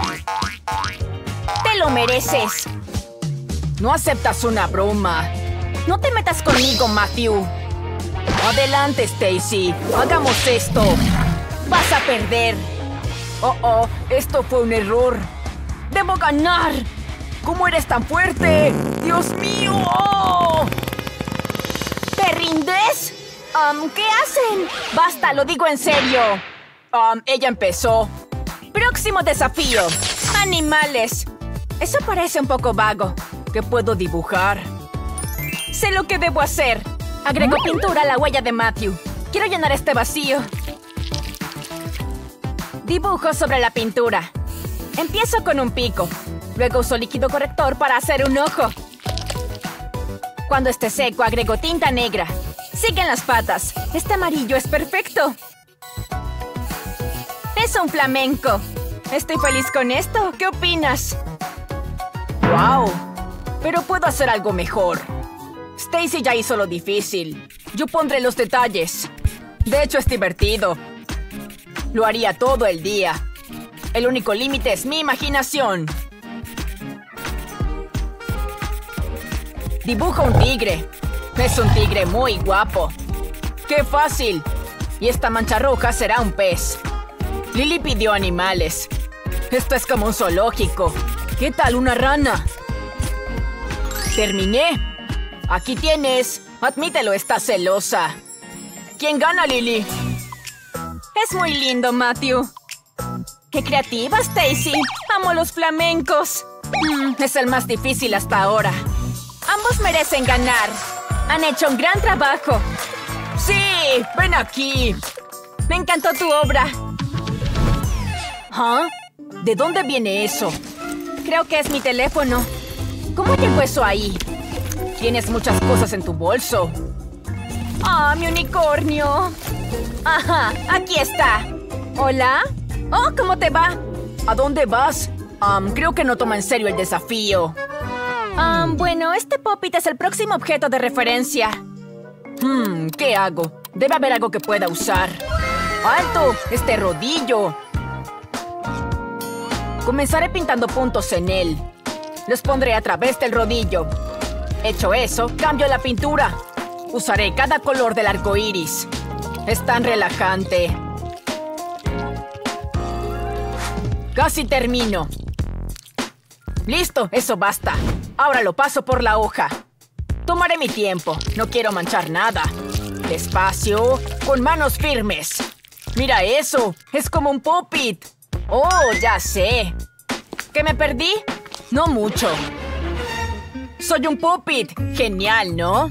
Te lo mereces. No aceptas una broma. No te metas conmigo, Matthew. Adelante, Stacy. Hagamos esto. Vas a perder. Oh, esto fue un error. ¡Debo ganar! ¿Cómo eres tan fuerte? ¡Dios mío! ¡Oh! ¿Te rindes? ¿Qué hacen? Basta, lo digo en serio. Ella empezó. Próximo desafío. Animales. Eso parece un poco vago. ¿Qué puedo dibujar? Sé lo que debo hacer. Agrego pintura a la huella de Matthew. Quiero llenar este vacío. Dibujo sobre la pintura. Empiezo con un pico. Luego uso líquido corrector para hacer un ojo. Cuando esté seco, agrego tinta negra. Siguen las patas. Este amarillo es perfecto. Es un flamenco. Estoy feliz con esto. ¿Qué opinas? ¡Wow! Pero puedo hacer algo mejor. Stacy ya hizo lo difícil. Yo pondré los detalles. De hecho, es divertido. Lo haría todo el día. El único límite es mi imaginación. Dibujo un tigre. Es un tigre muy guapo. ¡Qué fácil! Y esta mancha roja será un pez. Lily pidió animales. Esto es como un zoológico. ¿Qué tal una rana? ¡Terminé! Aquí tienes. Admítelo, estás celosa. ¿Quién gana, Lily? Es muy lindo, Matthew. ¡Qué creativa, Stacy! ¡Amo los flamencos! Es el más difícil hasta ahora. Ambos merecen ganar. Han hecho un gran trabajo. ¡Sí! ¡Ven aquí! Me encantó tu obra. ¿Ah? ¿De dónde viene eso? Creo que es mi teléfono. ¿Cómo llegó eso ahí? Tienes muchas cosas en tu bolso. ¡Ah, mi unicornio! ¡Ajá! ¡Aquí está! ¿Hola? ¡Oh, cómo te va! ¿A dónde vas? Creo que no toma en serio el desafío. Bueno, este Pop-It es el próximo objeto de referencia. ¿Qué hago? Debe haber algo que pueda usar. ¡Alto! ¡Este rodillo! Comenzaré pintando puntos en él. Los pondré a través del rodillo. Hecho eso, cambio la pintura. Usaré cada color del arco iris. Es tan relajante. Casi termino. Listo, eso basta. Ahora lo paso por la hoja. Tomaré mi tiempo. No quiero manchar nada. Despacio, con manos firmes. ¡Mira eso! ¡Es como un Pop-It! ¡Oh, ya sé! ¿Qué me perdí? No mucho. ¡Soy un Pop-It! ¡Genial!, ¿no?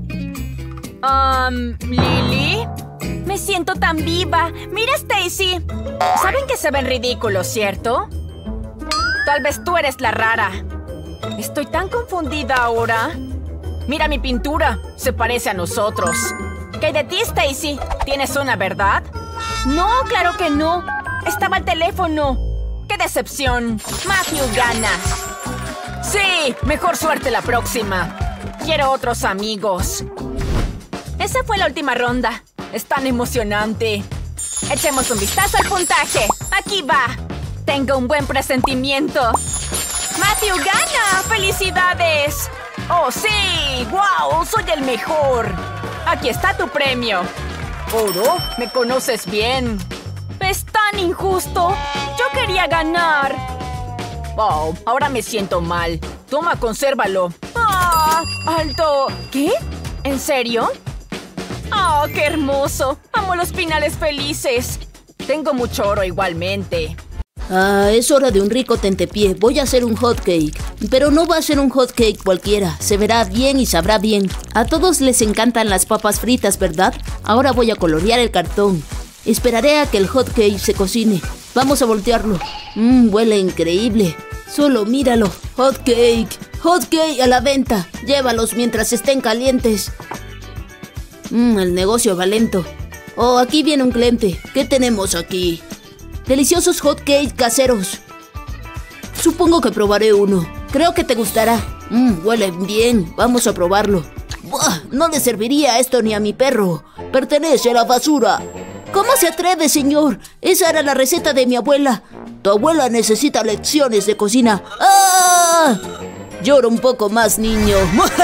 ¿Lily? Me siento tan viva. ¡Mira, Stacy! ¿Saben que se ven ridículos, cierto? Tal vez tú eres la rara. Estoy tan confundida ahora. Mira mi pintura. Se parece a nosotros. ¿Qué hay de ti, Stacy? ¿Tienes una, verdad? No, claro que no. Estaba el teléfono. ¡Qué decepción! Matthew gana. ¡Sí! Mejor suerte la próxima. Quiero otros amigos. Esa fue la última ronda. Es tan emocionante. Echemos un vistazo al puntaje. Aquí va. Tengo un buen presentimiento. ¡Matthew gana! ¡Felicidades! ¡Oh, sí! ¡Wow! ¡Soy el mejor! Aquí está tu premio. ¿Oro? ¿Me conoces bien? ¡Es tan injusto! ¡Yo quería ganar! ¡Oh! Ahora me siento mal. Toma, consérvalo. ¡Ah! ¡Alto! ¿Qué? ¿En serio? ¡Oh, qué hermoso! ¡Amo los finales felices! Tengo mucho oro igualmente. Es hora de un rico tentepié. Voy a hacer un hot cake. Pero no va a ser un hot cake cualquiera. Se verá bien y sabrá bien. A todos les encantan las papas fritas, ¿verdad? Ahora voy a colorear el cartón. Esperaré a que el hot cake se cocine. Vamos a voltearlo. Huele increíble. Solo míralo. Hot cake. Hot cake a la venta. Llévalos mientras estén calientes. El negocio va lento. Oh, aquí viene un cliente. ¿Qué tenemos aquí? Deliciosos hot cakes caseros. Supongo que probaré uno. Creo que te gustará. Huelen bien. Vamos a probarlo. ¡Buah! No le serviría esto ni a mi perro. Pertenece a la basura. ¿Cómo se atreve, señor? Esa era la receta de mi abuela. Tu abuela necesita lecciones de cocina. ¡Ah! Llora un poco más, niño.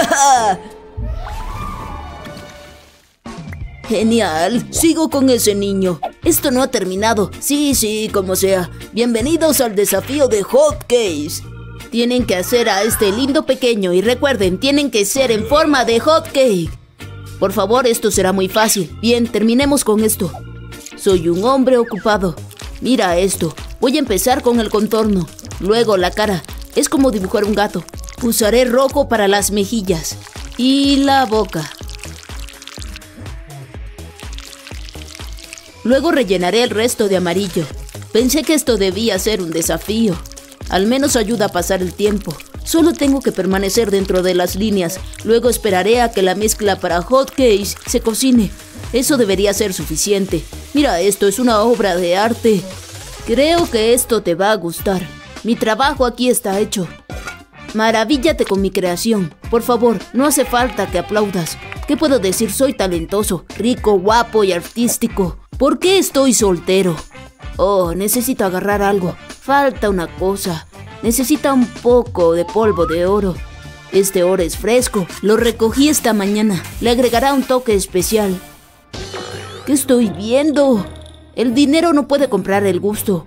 Genial, sigo con ese niño. Esto no ha terminado. Sí, como sea. Bienvenidos al desafío de hot cakes. Tienen que hacer a este lindo pequeño y recuerden, tienen que ser en forma de hot cake. Por favor, esto será muy fácil. Bien, terminemos con esto. Soy un hombre ocupado. Mira esto. Voy a empezar con el contorno. Luego la cara. Es como dibujar un gato. Usaré rojo para las mejillas. Y la boca. Luego rellenaré el resto de amarillo. Pensé que esto debía ser un desafío. Al menos ayuda a pasar el tiempo. Solo tengo que permanecer dentro de las líneas. Luego esperaré a que la mezcla para hot cakes se cocine. Eso debería ser suficiente. Mira, esto es una obra de arte. Creo que esto te va a gustar. Mi trabajo aquí está hecho. Maravíllate con mi creación. Por favor, no hace falta que aplaudas. ¿Qué puedo decir? Soy talentoso, rico, guapo y artístico. ¿Por qué estoy soltero? Oh, necesito agarrar algo. Falta una cosa. Necesita un poco de polvo de oro. Este oro es fresco. Lo recogí esta mañana. Le agregará un toque especial. ¿Qué estoy viendo? El dinero no puede comprar el gusto.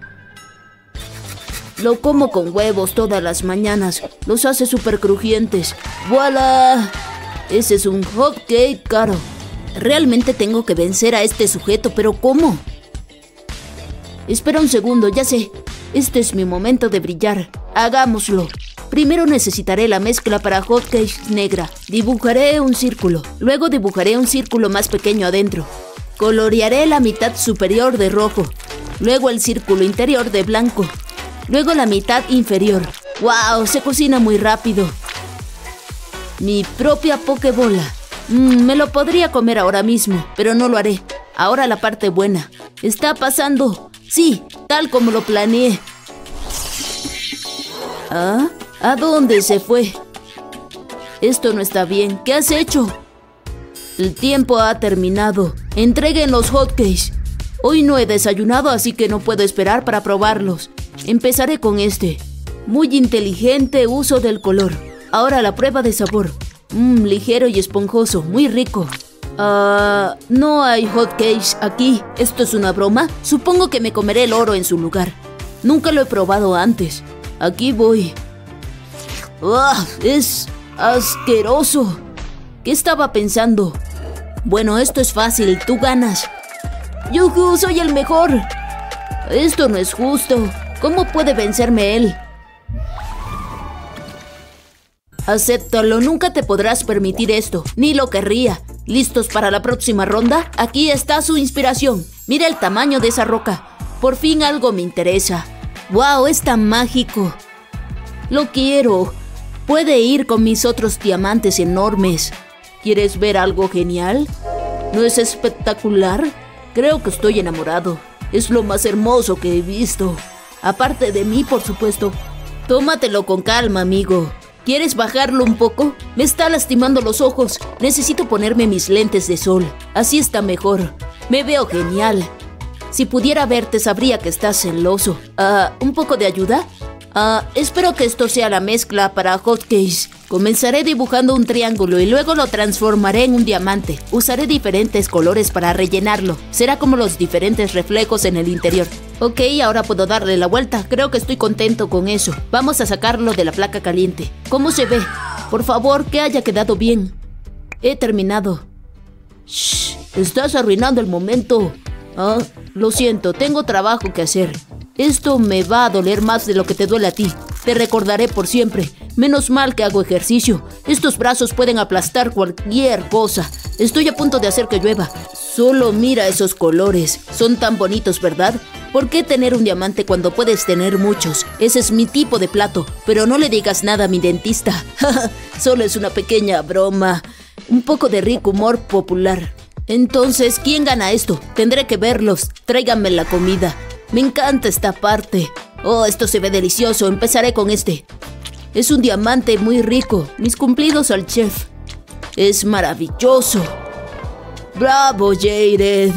Lo como con huevos todas las mañanas. Los hace súper crujientes. ¡Voilá! Ese es un hot cake caro. Realmente tengo que vencer a este sujeto, pero ¿cómo? Espera un segundo, ya sé. Este es mi momento de brillar. Hagámoslo. Primero necesitaré la mezcla para hot cakes negra. Dibujaré un círculo. Luego dibujaré un círculo más pequeño adentro. Colorearé la mitad superior de rojo. Luego el círculo interior de blanco. Luego la mitad inferior. ¡Wow! Se cocina muy rápido. Mi propia pokebola. Me lo podría comer ahora mismo, pero no lo haré. Ahora la parte buena. Está pasando. Sí, tal como lo planeé. ¿Ah? ¿A dónde se fue? Esto no está bien. ¿Qué has hecho? El tiempo ha terminado. Entreguen los hotcakes. Hoy no he desayunado, así que no puedo esperar para probarlos. Empezaré con este. Muy inteligente uso del color. Ahora la prueba de sabor. Ligero y esponjoso, muy rico. No hay hotcakes aquí. ¿Esto es una broma? Supongo que me comeré el oro en su lugar. Nunca lo he probado antes. Aquí voy. Es asqueroso. ¿Qué estaba pensando? Bueno, esto es fácil, tú ganas. ¡Yujú! ¡Soy el mejor! Esto no es justo. ¿Cómo puede vencerme él? Acéptalo, nunca te podrás permitir esto, ni lo querría. ¿Listos para la próxima ronda? Aquí está su inspiración. Mira el tamaño de esa roca. Por fin algo me interesa. ¡Wow! Es tan mágico. Lo quiero. Puede ir con mis otros diamantes enormes. ¿Quieres ver algo genial? ¿No es espectacular? Creo que estoy enamorado. Es lo más hermoso que he visto. Aparte de mí, por supuesto. Tómatelo con calma, amigo. ¿Quieres bajarlo un poco? Me está lastimando los ojos. Necesito ponerme mis lentes de sol. Así está mejor. Me veo genial. Si pudiera verte, sabría que estás celoso. ¿Un poco de ayuda? Espero que esto sea la mezcla para hotcakes. Comenzaré dibujando un triángulo y luego lo transformaré en un diamante. Usaré diferentes colores para rellenarlo. Será como los diferentes reflejos en el interior. Ok, ahora puedo darle la vuelta. Creo que estoy contento con eso. Vamos a sacarlo de la placa caliente. ¿Cómo se ve? Por favor, que haya quedado bien. He terminado. Shh, estás arruinando el momento. Lo siento, tengo trabajo que hacer. Esto me va a doler más de lo que te duele a ti. Te recordaré por siempre. Menos mal que hago ejercicio. Estos brazos pueden aplastar cualquier cosa. Estoy a punto de hacer que llueva. Solo mira esos colores. Son tan bonitos, ¿verdad? ¿Por qué tener un diamante cuando puedes tener muchos? Ese es mi tipo de plato. Pero no le digas nada a mi dentista. Solo es una pequeña broma. Un poco de rico humor popular. Entonces, ¿quién gana esto? Tendré que verlos. Tráiganme la comida. Me encanta esta parte. Oh, esto se ve delicioso. Empezaré con este. Es un diamante muy rico. Mis cumplidos al chef. Es maravilloso. ¡Bravo, Jared!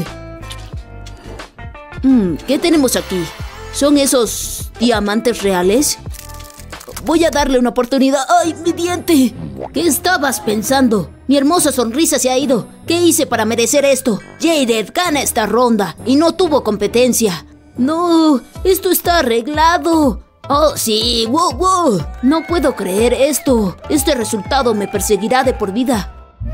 ¿Qué tenemos aquí? ¿Son esos diamantes reales? Voy a darle una oportunidad. ¡Ay, mi diente! ¿Qué estabas pensando? Mi hermosa sonrisa se ha ido. ¿Qué hice para merecer esto? Jared gana esta ronda y no tuvo competencia. ¡No! ¡Esto está arreglado! ¡Oh, sí! ¡Wow, wow! No puedo creer esto. Este resultado me perseguirá de por vida.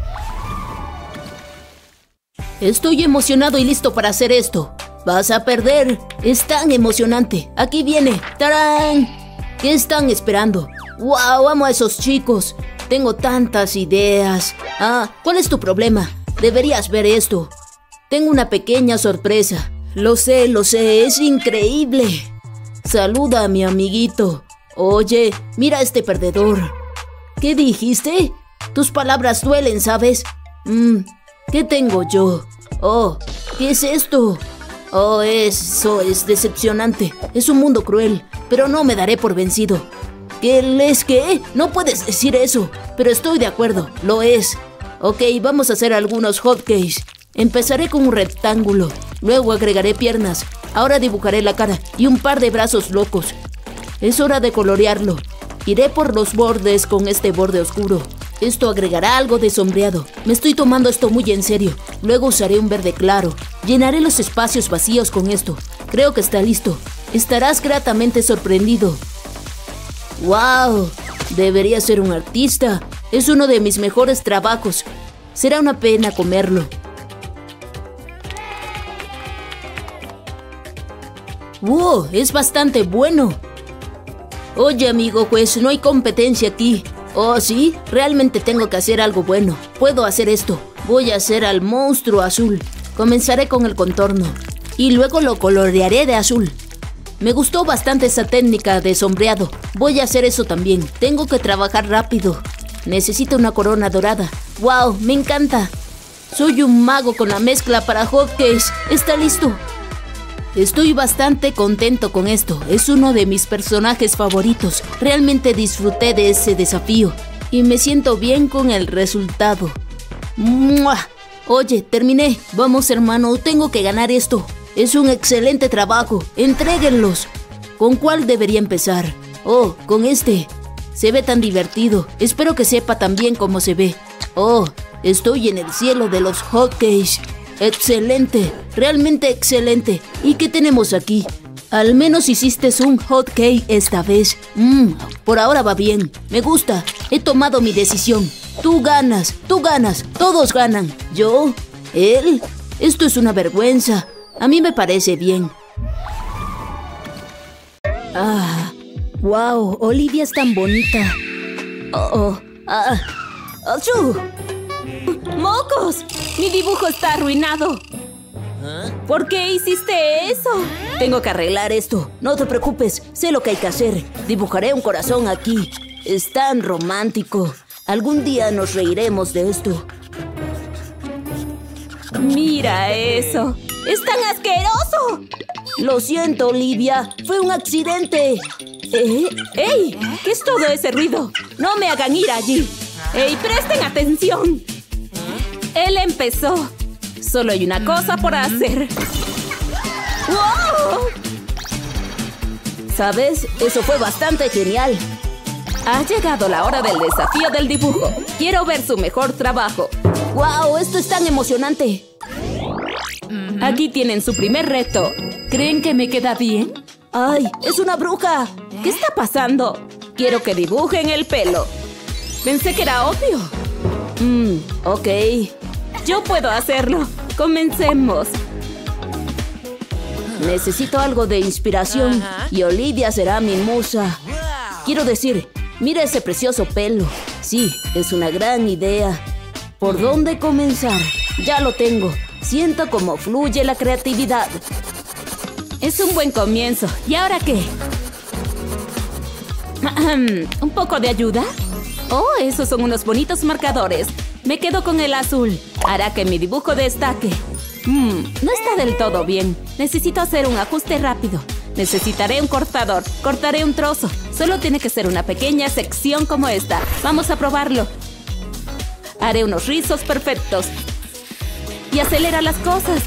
Estoy emocionado y listo para hacer esto. Vas a perder. Es tan emocionante. Aquí viene. ¡Tarán! ¿Qué están esperando? ¡Wow! Amo a esos chicos. Tengo tantas ideas. ¿Cuál es tu problema? Deberías ver esto. Tengo una pequeña sorpresa. Lo sé, es increíble. Saluda a mi amiguito. Oye, mira a este perdedor. ¿Qué dijiste? Tus palabras duelen, ¿sabes? ¿Qué tengo yo? Oh, ¿qué es esto? Oh, eso es decepcionante. Es un mundo cruel, pero no me daré por vencido. ¿Qué? No puedes decir eso. Pero estoy de acuerdo, lo es. Ok, vamos a hacer algunos hotcakes. Empezaré con un rectángulo. Luego agregaré piernas. Ahora dibujaré la cara y un par de brazos locos. Es hora de colorearlo. Iré por los bordes con este borde oscuro. Esto agregará algo de sombreado. Me estoy tomando esto muy en serio. Luego usaré un verde claro. Llenaré los espacios vacíos con esto. Creo que está listo. Estarás gratamente sorprendido. ¡Wow! Debería ser un artista. Es uno de mis mejores trabajos. Será una pena comerlo. ¡Wow! Es bastante bueno. Oye, amigo juez, no hay competencia aquí. ¿Oh, sí? Realmente tengo que hacer algo bueno. Puedo hacer esto. Voy a hacer al monstruo azul. Comenzaré con el contorno. Y luego lo colorearé de azul. Me gustó bastante esa técnica de sombreado. Voy a hacer eso también. Tengo que trabajar rápido. Necesito una corona dorada. ¡Wow! Me encanta. Soy un mago con la mezcla para hotcakes. ¿Está listo? Estoy bastante contento con esto. Es uno de mis personajes favoritos. Realmente disfruté de ese desafío. Y me siento bien con el resultado. ¡Mua! Oye, terminé. Vamos, hermano, tengo que ganar esto. Es un excelente trabajo. Entréguenlos. ¿Con cuál debería empezar? Oh, con este. Se ve tan divertido. Espero que sepa tan bien cómo se ve. Oh, estoy en el cielo de los hotcakes. ¡Excelente! ¡Realmente excelente! ¿Y qué tenemos aquí? Al menos hiciste un hotcake esta vez. Por ahora va bien. Me gusta. He tomado mi decisión. Tú ganas, todos ganan. ¿Yo? ¿Él? Esto es una vergüenza. A mí me parece bien. ¡Wow! Olivia es tan bonita. ¡Achú! ¡Mocos! ¡Mi dibujo está arruinado! ¿Por qué hiciste eso? Tengo que arreglar esto. No te preocupes, sé lo que hay que hacer. Dibujaré un corazón aquí. Es tan romántico. Algún día nos reiremos de esto. ¡Mira eso! ¡Es tan asqueroso! Lo siento, Olivia. Fue un accidente. ¡Ey! ¿Qué es todo ese ruido? ¡No me hagan ir allí! ¡Ey, presten atención! Él empezó. Solo hay una cosa por hacer. ¡Wow! ¿Sabes? Eso fue bastante genial. Ha llegado la hora del desafío del dibujo. Quiero ver su mejor trabajo. ¡Wow! Esto es tan emocionante. Aquí tienen su primer reto. ¿Creen que me queda bien? ¡Ay! ¡Es una bruja! ¿Qué está pasando? Quiero que dibujen el pelo. Pensé que era obvio. Ok. Yo puedo hacerlo. Comencemos. Necesito algo de inspiración y Olivia será mi musa. Quiero decir, mira ese precioso pelo. Sí, es una gran idea. ¿Por dónde comenzar? Ya lo tengo. Siento cómo fluye la creatividad. Es un buen comienzo. ¿Y ahora qué? ¿Un poco de ayuda? Oh, esos son unos bonitos marcadores. Me quedo con el azul. Hará que mi dibujo destaque. No está del todo bien. Necesito hacer un ajuste rápido. Necesitaré un cortador. Cortaré un trozo. Solo tiene que ser una pequeña sección como esta. Vamos a probarlo. Haré unos rizos perfectos. Y acelera las cosas.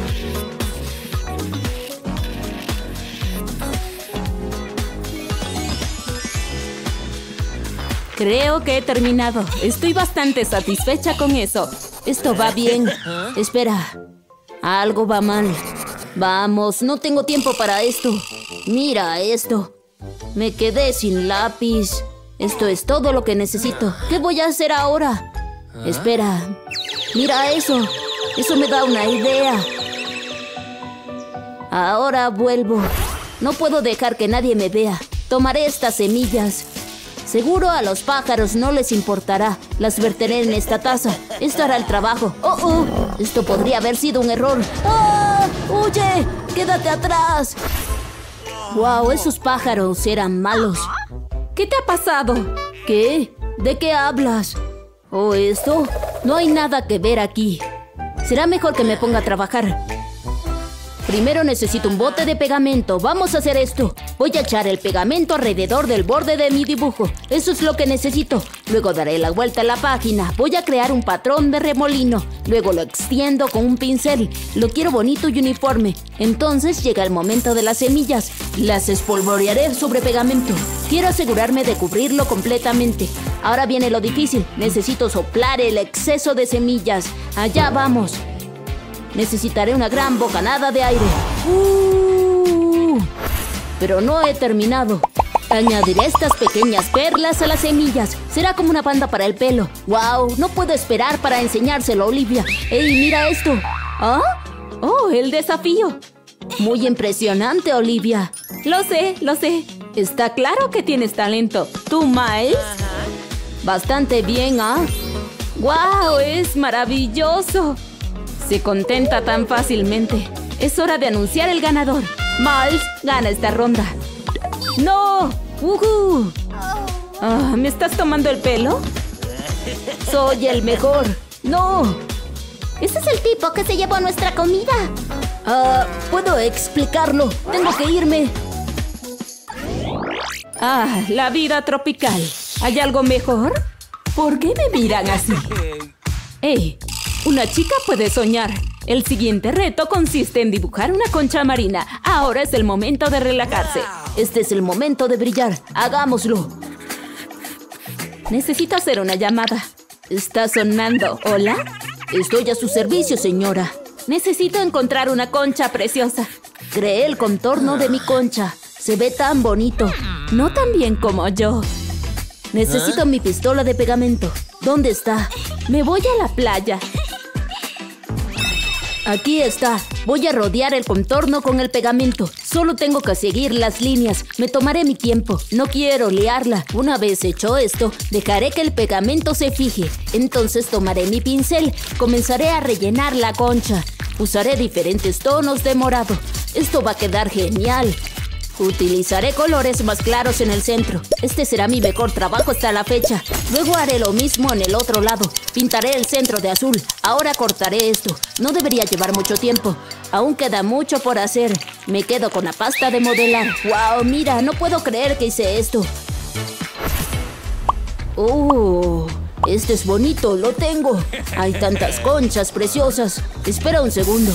Creo que he terminado. Estoy bastante satisfecha con eso. Esto va bien. Espera. Algo va mal. Vamos, no tengo tiempo para esto. Mira esto. Me quedé sin lápiz. Esto es todo lo que necesito. ¿Qué voy a hacer ahora? Espera. Mira eso. Eso me da una idea. Ahora vuelvo. No puedo dejar que nadie me vea. Tomaré estas semillas. Seguro a los pájaros no les importará. Las verteré en esta taza. Esto hará el trabajo. ¡Oh! Esto podría haber sido un error. ¡Ah! ¡Huye! ¡Quédate atrás! ¡Wow! Esos pájaros eran malos. ¿Qué te ha pasado? ¿Qué? ¿De qué hablas? ¿Oh, esto? No hay nada que ver aquí. Será mejor que me ponga a trabajar. Primero necesito un bote de pegamento. Vamos a hacer esto. Voy a echar el pegamento alrededor del borde de mi dibujo. Eso es lo que necesito. Luego daré la vuelta a la página. Voy a crear un patrón de remolino. Luego lo extiendo con un pincel. Lo quiero bonito y uniforme. Entonces llega el momento de las semillas. Las espolvorearé sobre pegamento. Quiero asegurarme de cubrirlo completamente. Ahora viene lo difícil. Necesito soplar el exceso de semillas. Allá vamos. Necesitaré una gran bocanada de aire. Pero no he terminado. Añadiré estas pequeñas perlas a las semillas. Será como una banda para el pelo. ¡Wow! No puedo esperar para enseñárselo a Olivia. ¡Ey, mira esto! ¿Ah? ¡Oh, el desafío! Muy impresionante, Olivia. Lo sé. Está claro que tienes talento. ¿Tú, Miles? Bastante bien, ¿ah? ¡Wow! ¡Es maravilloso! Se contenta tan fácilmente. Es hora de anunciar el ganador. Miles gana esta ronda. ¡No! ¿Me estás tomando el pelo? Soy el mejor. ¡No! Ese es el tipo que se llevó nuestra comida. Puedo explicarlo. Tengo que irme. La vida tropical. ¿Hay algo mejor? ¿Por qué me miran así? ¡Ey! Una chica puede soñar. El siguiente reto consiste en dibujar una concha marina. Ahora es el momento de relajarse. Este es el momento de brillar. Hagámoslo. Necesito hacer una llamada. Está sonando. ¿Hola? Estoy a su servicio, señora. Necesito encontrar una concha preciosa. Creé el contorno de mi concha. Se ve tan bonito. No tan bien como yo. Necesito mi pistola de pegamento. ¿Dónde está? Me voy a la playa. Aquí está. Voy a rodear el contorno con el pegamento. Solo tengo que seguir las líneas. Me tomaré mi tiempo. No quiero liarla. Una vez hecho esto, dejaré que el pegamento se fije. Entonces tomaré mi pincel. Comenzaré a rellenar la concha. Usaré diferentes tonos de morado. Esto va a quedar genial. Utilizaré colores más claros en el centro. Este será mi mejor trabajo hasta la fecha. Luego haré lo mismo en el otro lado. Pintaré el centro de azul. Ahora cortaré esto. No debería llevar mucho tiempo. Aún queda mucho por hacer. Me quedo con la pasta de modelar. ¡Wow! Mira, no puedo creer que hice esto. Este es bonito, lo tengo. Hay tantas conchas preciosas. Espera un segundo.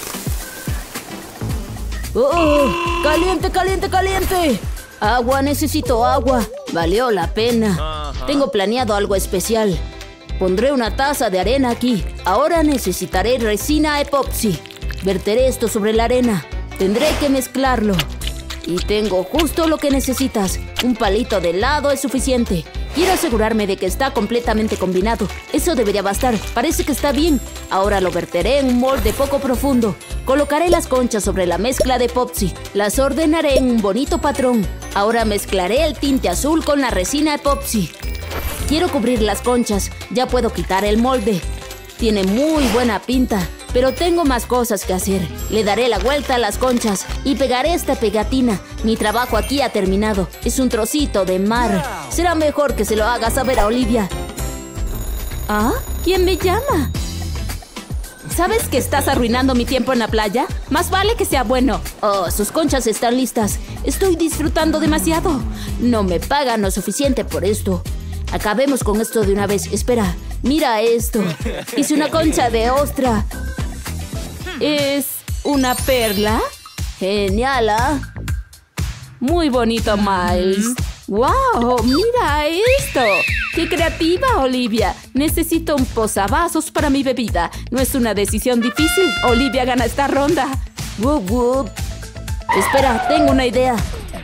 ¡Caliente, caliente, caliente! Agua, necesito agua. Valió la pena. Tengo planeado algo especial. Pondré una taza de arena aquí. Ahora necesitaré resina epoxi. Verteré esto sobre la arena. Tendré que mezclarlo. Y tengo justo lo que necesitas. Un palito de helado es suficiente. Quiero asegurarme de que está completamente combinado. Eso debería bastar. Parece que está bien. Ahora lo verteré en un molde poco profundo. Colocaré las conchas sobre la mezcla de epoxi. Las ordenaré en un bonito patrón. Ahora mezclaré el tinte azul con la resina epoxi. Quiero cubrir las conchas. Ya puedo quitar el molde. Tiene muy buena pinta, pero tengo más cosas que hacer. Le daré la vuelta a las conchas y pegaré esta pegatina. Mi trabajo aquí ha terminado. Es un trocito de mar. Será mejor que se lo haga saber a Olivia. ¿Ah? ¿Quién me llama? ¿Sabes que estás arruinando mi tiempo en la playa? Más vale que sea bueno. Oh, sus conchas están listas. Estoy disfrutando demasiado. No me pagan lo suficiente por esto. Acabemos con esto de una vez. Espera, mira esto. Hice una concha de ostra. ¿Es una perla? Genial, ¿ah? Muy bonito, Miles. ¡Wow! ¡Mira esto! ¡Qué creativa, Olivia! Necesito un posavasos para mi bebida. No es una decisión difícil. Olivia gana esta ronda. ¡Wup, wup! Espera, tengo una idea.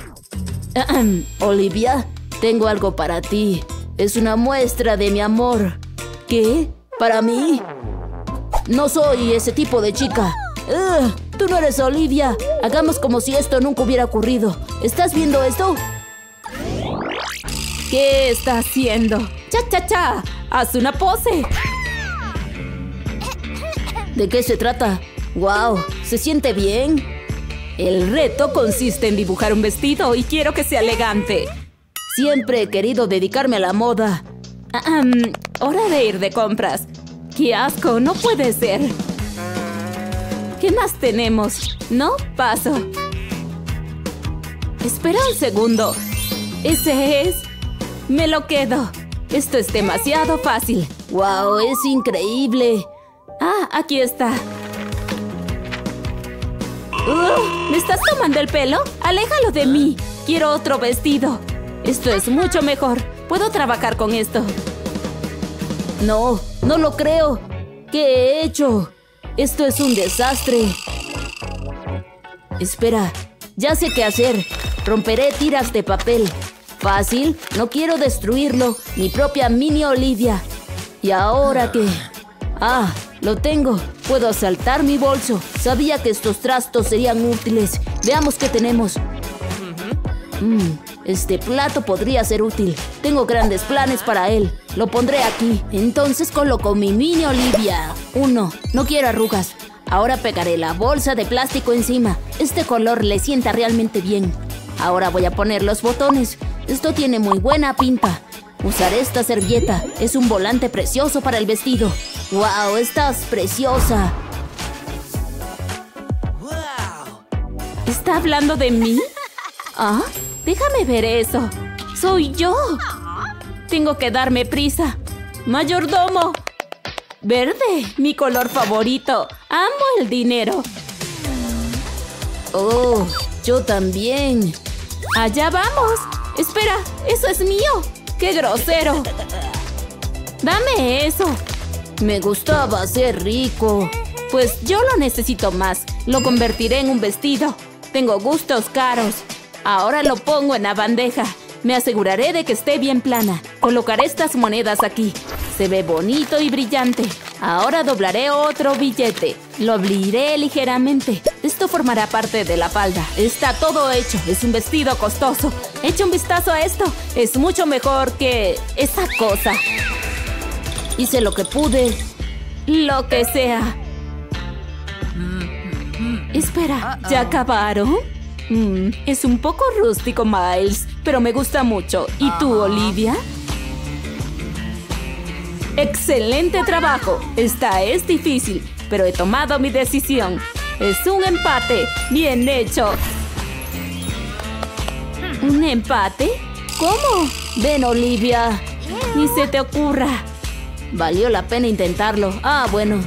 Olivia, tengo algo para ti. Es una muestra de mi amor. ¿Qué? ¿Para mí? No soy ese tipo de chica. Tú no eres Olivia. Hagamos como si esto nunca hubiera ocurrido. ¿Estás viendo esto? ¿Qué está haciendo? ¡Cha! ¡Haz una pose! ¿De qué se trata? ¡Wow! ¿Se siente bien? El reto consiste en dibujar un vestido y quiero que sea elegante. Siempre he querido dedicarme a la moda. Hora de ir de compras. ¡Qué asco! ¡No puede ser! ¿Qué más tenemos? No, paso. Espera un segundo. ¿Ese es? Me lo quedo. Esto es demasiado fácil. ¡Wow! ¡Es increíble! Ah, aquí está. ¿Me estás tomando el pelo? ¡Aléjalo de mí! Quiero otro vestido. Esto es mucho mejor. ¿Puedo trabajar con esto? No, no lo creo. ¿Qué he hecho? Esto es un desastre. Espera, ya sé qué hacer. Romperé tiras de papel. Fácil, no quiero destruirlo. Mi propia mini Olivia. ¿Y ahora qué? Ah, lo tengo. Puedo asaltar mi bolso. Sabía que estos trastos serían útiles. Veamos qué tenemos. Este plato podría ser útil. Tengo grandes planes para él. Lo pondré aquí. Entonces coloco mi mini Olivia. 1. No quiero arrugas. Ahora pegaré la bolsa de plástico encima. Este color le sienta realmente bien. Ahora voy a poner los botones. Esto tiene muy buena pinta. Usaré esta servilleta. Es un volante precioso para el vestido. ¡Wow! ¡Estás preciosa! ¿Está hablando de mí? ¿Ah? Déjame ver eso. ¡Soy yo! Tengo que darme prisa. ¡Mayordomo! ¡Verde! ¡Mi color favorito! ¡Amo el dinero! ¡Oh! ¡Yo también! ¡Allá vamos! ¡Espera! ¡Eso es mío! ¡Qué grosero! ¡Dame eso! Me gustaba ser rico. Pues yo lo necesito más. Lo convertiré en un vestido. Tengo gustos caros. Ahora lo pongo en la bandeja. Me aseguraré de que esté bien plana. Colocaré estas monedas aquí. Se ve bonito y brillante. Ahora doblaré otro billete. Lo abriré ligeramente. Esto formará parte de la falda. Está todo hecho. Es un vestido costoso. Echa un vistazo a esto. Es mucho mejor que esa cosa. Hice lo que pude. Lo que sea. Espera, ¿ya acabaron? Es un poco rústico, Miles, pero me gusta mucho. ¿Y tú, Olivia? ¡Excelente trabajo! Esta es difícil, pero he tomado mi decisión. Es un empate. ¡Bien hecho! ¿Un empate? ¿Cómo? Ven, Olivia. Ni se te ocurra. Valió la pena intentarlo. Ah, bueno.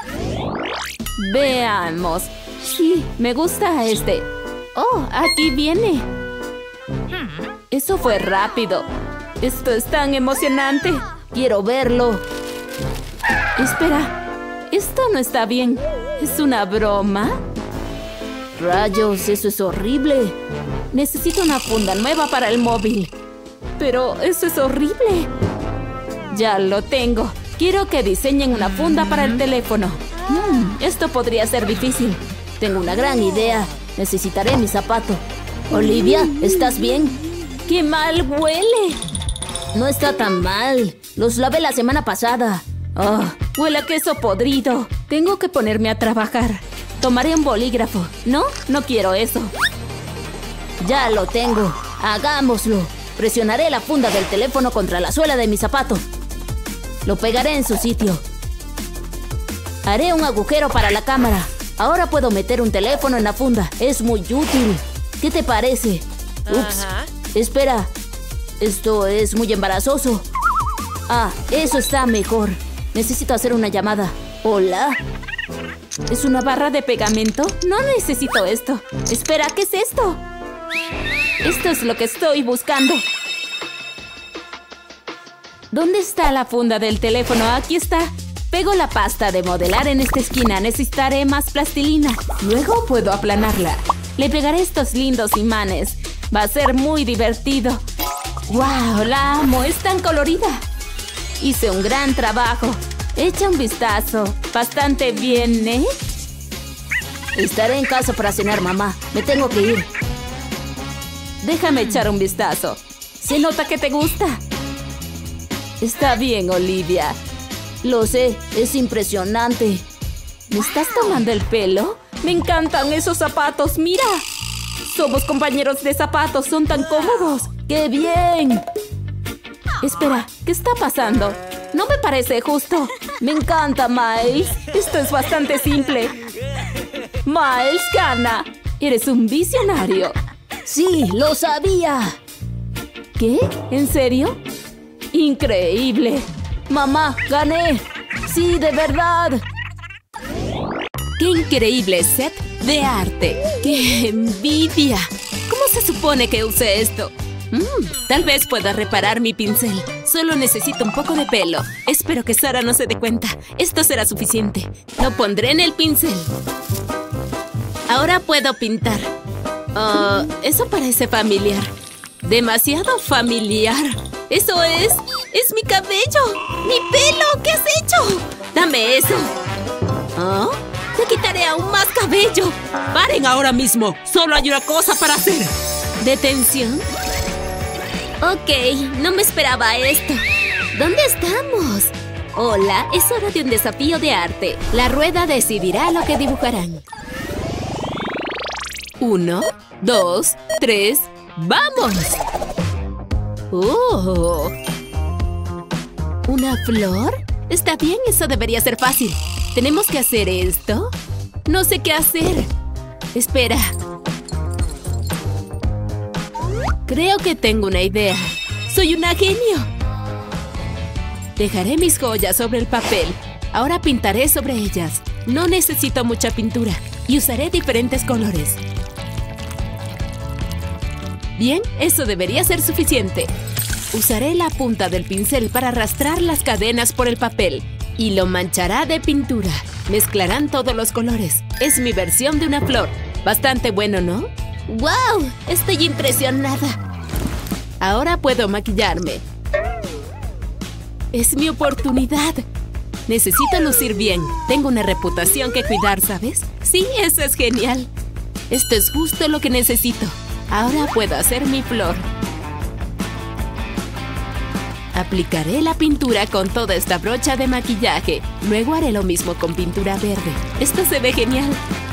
Veamos. Sí, me gusta este. ¡Oh, aquí viene! Eso fue rápido. Esto es tan emocionante. Quiero verlo. Espera. Esto no está bien. ¿Es una broma? Rayos, eso es horrible. Necesito una funda nueva para el móvil. Pero eso es horrible. Ya lo tengo. Quiero que diseñen una funda para el teléfono. Esto podría ser difícil. Tengo una gran idea. Necesitaré mi zapato. Olivia, ¿estás bien? ¡Qué mal huele! No está tan mal. Los lavé la semana pasada. Huele a queso podrido. Tengo que ponerme a trabajar. Tomaré un bolígrafo. No, no quiero eso. Ya lo tengo. Hagámoslo. Presionaré la funda del teléfono contra la suela de mi zapato. Lo pegaré en su sitio. Haré un agujero para la cámara. Ahora puedo meter un teléfono en la funda. Es muy útil. ¿Qué te parece? Ups. Espera. Esto es muy embarazoso. Eso está mejor. Necesito hacer una llamada. ¿Hola? ¿Es una barra de pegamento? No necesito esto. Espera, ¿qué es esto? Esto es lo que estoy buscando. ¿Dónde está la funda del teléfono? Aquí está. Pego la pasta de modelar en esta esquina. Necesitaré más plastilina. Luego puedo aplanarla. Le pegaré estos lindos imanes. Va a ser muy divertido. ¡Wow! La amo. Es tan colorida. Hice un gran trabajo. Echa un vistazo. Bastante bien, ¿eh? Estaré en casa para cenar, mamá. Me tengo que ir. Déjame echar un vistazo. Se nota que te gusta. Está bien, Olivia. Lo sé, es impresionante. ¿Me estás tomando el pelo? Me encantan esos zapatos, mira. Somos compañeros de zapatos, son tan cómodos. ¡Qué bien! Espera, ¿qué está pasando? No me parece justo. Me encanta, Miles. Esto es bastante simple. Miles gana. Eres un visionario. Sí, lo sabía. ¿Qué? ¿En serio? Increíble. Mamá, gané. Sí, de verdad. ¡Qué increíble set de arte! ¡Qué envidia! ¿Cómo se supone que use esto? Tal vez pueda reparar mi pincel. Solo necesito un poco de pelo. Espero que Sara no se dé cuenta. Esto será suficiente. Lo pondré en el pincel. Ahora puedo pintar. Eso parece familiar. Demasiado familiar. ¡Eso es! ¡Es mi cabello! ¡Mi pelo! ¿Qué has hecho? ¡Dame eso! ¡Te quitaré aún más cabello! ¡Paren ahora mismo! ¡Solo hay una cosa para hacer! ¿Detención? Ok, no me esperaba esto. ¿Dónde estamos? Hola, es hora de un desafío de arte. La rueda decidirá lo que dibujarán. 1, 2, 3, ¡vamos! ¿Una flor? Está bien, eso debería ser fácil. ¿Tenemos que hacer esto? No sé qué hacer. Espera. Creo que tengo una idea. ¡Soy una genio! Dejaré mis joyas sobre el papel. Ahora pintaré sobre ellas. No necesito mucha pintura. Y usaré diferentes colores. Bien, eso debería ser suficiente. Usaré la punta del pincel para arrastrar las cadenas por el papel. Y lo manchará de pintura. Mezclarán todos los colores. Es mi versión de una flor. Bastante bueno, ¿no? ¡Wow! Estoy impresionada. Ahora puedo maquillarme. Es mi oportunidad. Necesito lucir bien. Tengo una reputación que cuidar, ¿sabes? Sí, eso es genial. Esto es justo lo que necesito. Ahora puedo hacer mi flor. Aplicaré la pintura con toda esta brocha de maquillaje. Luego haré lo mismo con pintura verde. Esto se ve genial.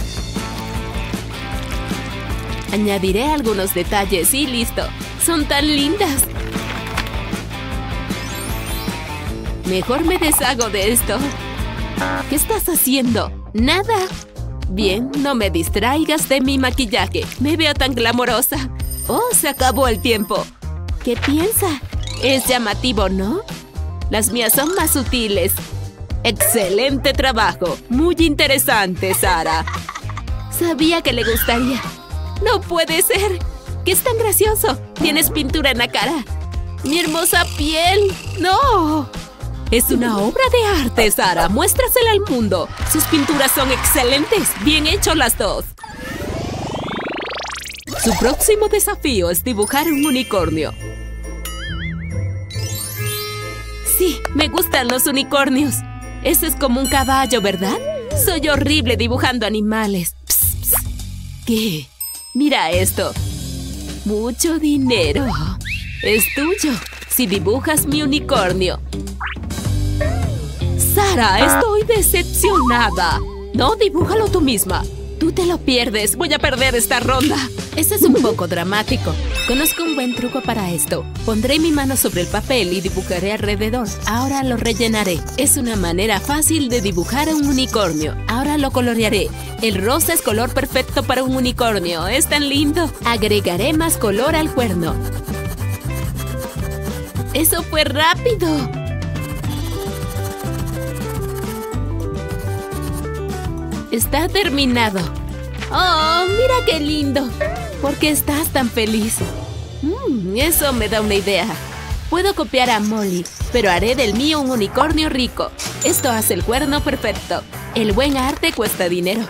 Añadiré algunos detalles y listo. ¡Son tan lindas! Mejor me deshago de esto. ¿Qué estás haciendo? ¡Nada! Bien, no me distraigas de mi maquillaje. Me veo tan glamorosa. ¡Oh, se acabó el tiempo! ¿Qué piensa? Es llamativo, ¿no? Las mías son más sutiles. ¡Excelente trabajo! Muy interesante, Sara. Sabía que le gustaría. ¡No puede ser! ¿Qué es tan gracioso? Tienes pintura en la cara. ¡Mi hermosa piel! ¡No! Es una obra de arte, Sara. Muéstrasela al mundo. Sus pinturas son excelentes. Bien hecho las dos. Su próximo desafío es dibujar un unicornio. Sí, me gustan los unicornios. Ese es como un caballo, ¿verdad? Soy horrible dibujando animales. Psst, qué? Mira esto. Mucho dinero. Es tuyo si dibujas mi unicornio. Sara, estoy decepcionada. No, dibújalo tú misma. Tú te lo pierdes. Voy a perder esta ronda. Eso es un poco dramático. Conozco un buen truco para esto. Pondré mi mano sobre el papel y dibujaré alrededor. Ahora lo rellenaré. Es una manera fácil de dibujar un unicornio. Ahora lo colorearé. El rosa es color perfecto para un unicornio. Es tan lindo. Agregaré más color al cuerno. ¡Eso fue rápido! Está terminado. ¡Oh, mira qué lindo! ¿Por qué estás tan feliz? Eso me da una idea. Puedo copiar a Molly, pero haré del mío un unicornio rico. Esto hace el cuerno perfecto. El buen arte cuesta dinero.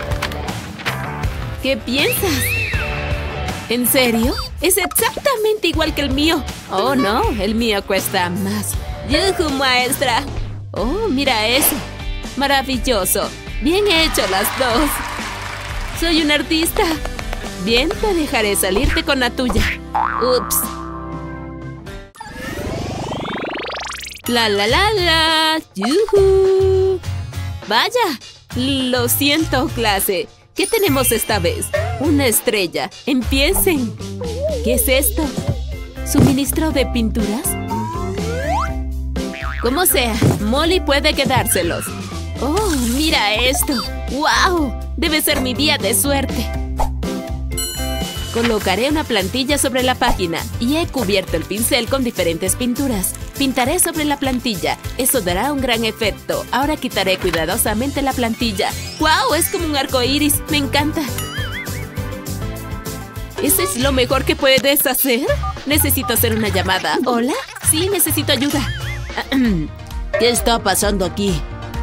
¿Qué piensas? ¿En serio? Es exactamente igual que el mío. Oh, no, el mío cuesta más. ¡Yujú, maestra! Oh, mira eso. Maravilloso. Bien hecho las dos. Soy un artista. Bien, te dejaré salirte con la tuya. Ups. La. ¡Yujú! Vaya. Lo siento, clase. ¿Qué tenemos esta vez? Una estrella. Empiecen. ¿Qué es esto? ¿Suministro de pinturas? Como sea, Molly puede quedárselos. ¡Oh, mira esto! ¡Wow! Debe ser mi día de suerte. Colocaré una plantilla sobre la página y he cubierto el pincel con diferentes pinturas. Pintaré sobre la plantilla. Eso dará un gran efecto. Ahora quitaré cuidadosamente la plantilla. ¡Wow! Es como un arco iris. ¡Me encanta! ¿Eso es lo mejor que puedes hacer? Necesito hacer una llamada. ¿Hola? Sí, necesito ayuda. ¿Qué está pasando aquí?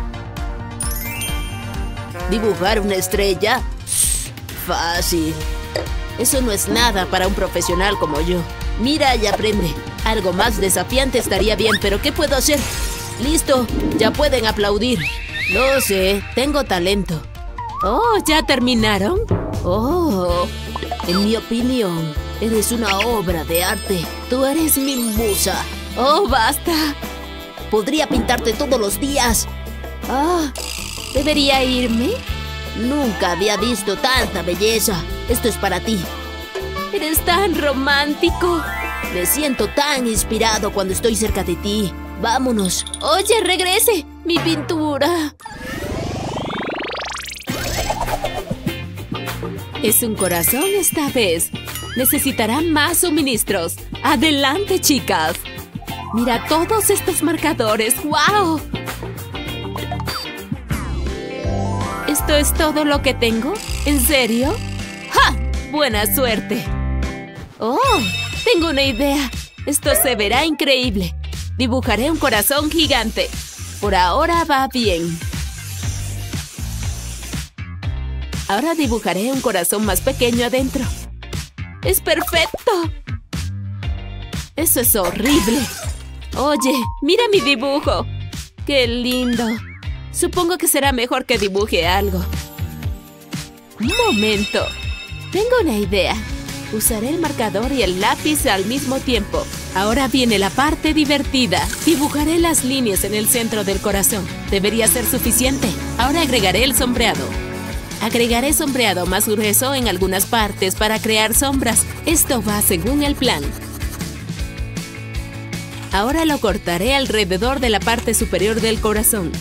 ¿Dibujar una estrella? Fácil. Eso no es nada para un profesional como yo. Mira y aprende. Algo más desafiante estaría bien, pero ¿qué puedo hacer? ¡Listo! Ya pueden aplaudir. No sé, tengo talento. Oh, ¿ya terminaron? Oh, en mi opinión, eres una obra de arte. Tú eres mi musa. Oh, basta. Podría pintarte todos los días. ¿Debería irme? Nunca había visto tanta belleza. Esto es para ti. Eres tan romántico. Me siento tan inspirado cuando estoy cerca de ti. Vámonos. Oye, regrese. Mi pintura. Es un corazón esta vez. Necesitarán más suministros. ¡Adelante, chicas! Mira todos estos marcadores. ¡Wow! ¿Esto es todo lo que tengo? ¿En serio? ¡Ja! ¡Buena suerte! ¡Oh! Tengo una idea. Esto se verá increíble. Dibujaré un corazón gigante. Por ahora va bien. Ahora dibujaré un corazón más pequeño adentro. ¡Es perfecto! ¡Eso es horrible! Oye, mira mi dibujo. ¡Qué lindo! Supongo que será mejor que dibuje algo. Un momento. Tengo una idea. Usaré el marcador y el lápiz al mismo tiempo. Ahora viene la parte divertida. Dibujaré las líneas en el centro del corazón. Debería ser suficiente. Ahora agregaré el sombreado. Agregaré sombreado más grueso en algunas partes para crear sombras. Esto va según el plan. Ahora lo cortaré alrededor de la parte superior del corazón.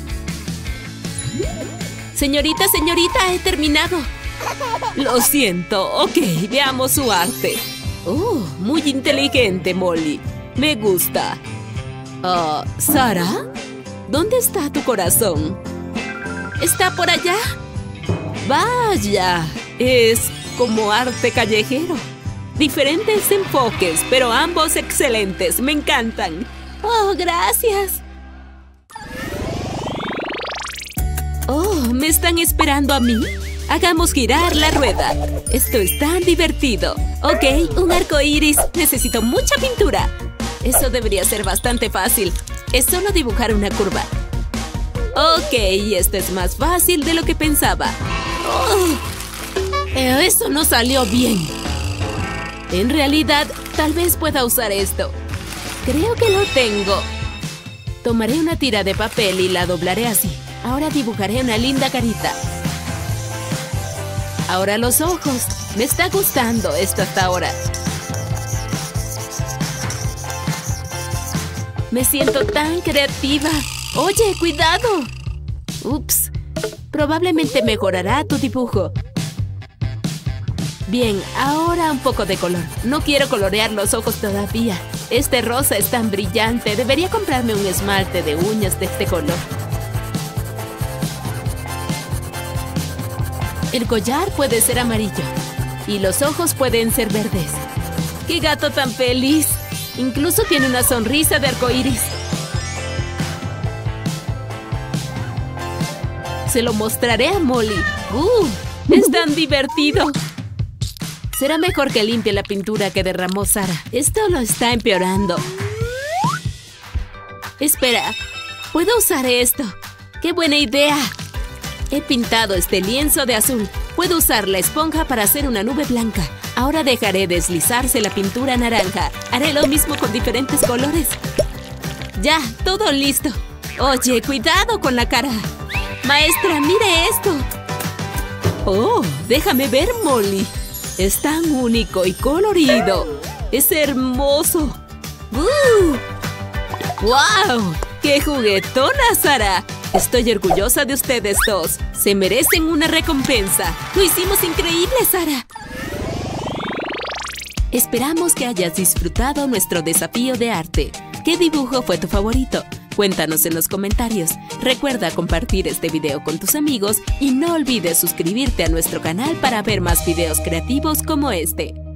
Señorita, he terminado. Lo siento. Ok, veamos su arte. Oh, muy inteligente, Molly. Me gusta. ¿Sara? ¿Dónde está tu corazón? ¿Está por allá? ¡Vaya! Es como arte callejero. Diferentes enfoques, pero ambos excelentes. Me encantan. ¡Oh, gracias! ¡Oh, me están esperando a mí! Hagamos girar la rueda. Esto es tan divertido. Ok, un arco iris. Necesito mucha pintura. Eso debería ser bastante fácil. Es solo dibujar una curva. Ok, esto es más fácil de lo que pensaba. Oh, Eso no salió bien. En realidad, tal vez pueda usar esto. Creo que lo tengo. Tomaré una tira de papel y la doblaré así. Ahora dibujaré una linda carita. Ahora los ojos. Me está gustando esto hasta ahora. Me siento tan creativa. Oye, cuidado. Ups. Probablemente mejorará tu dibujo. Bien, ahora un poco de color. No quiero colorear los ojos todavía. Este rosa es tan brillante. Debería comprarme un esmalte de uñas de este color. El collar puede ser amarillo. Y los ojos pueden ser verdes. ¡Qué gato tan feliz! Incluso tiene una sonrisa de arcoíris. Se lo mostraré a Molly. ¡Es tan divertido! Será mejor que limpie la pintura que derramó Sara. Esto lo está empeorando. Espera, ¿puedo usar esto? ¡Qué buena idea! He pintado este lienzo de azul. Puedo usar la esponja para hacer una nube blanca. Ahora dejaré deslizarse la pintura naranja. Haré lo mismo con diferentes colores. Ya, todo listo. Oye, cuidado con la cara. Maestra, mire esto. Oh, déjame ver, Molly. Es tan único y colorido. Es hermoso. ¡Wow! ¡Qué juguetona, Sara! Estoy orgullosa de ustedes dos. Se merecen una recompensa. Lo hicimos increíble, Sara. Esperamos que hayas disfrutado nuestro desafío de arte. ¿Qué dibujo fue tu favorito? Cuéntanos en los comentarios. Recuerda compartir este video con tus amigos y no olvides suscribirte a nuestro canal para ver más videos creativos como este.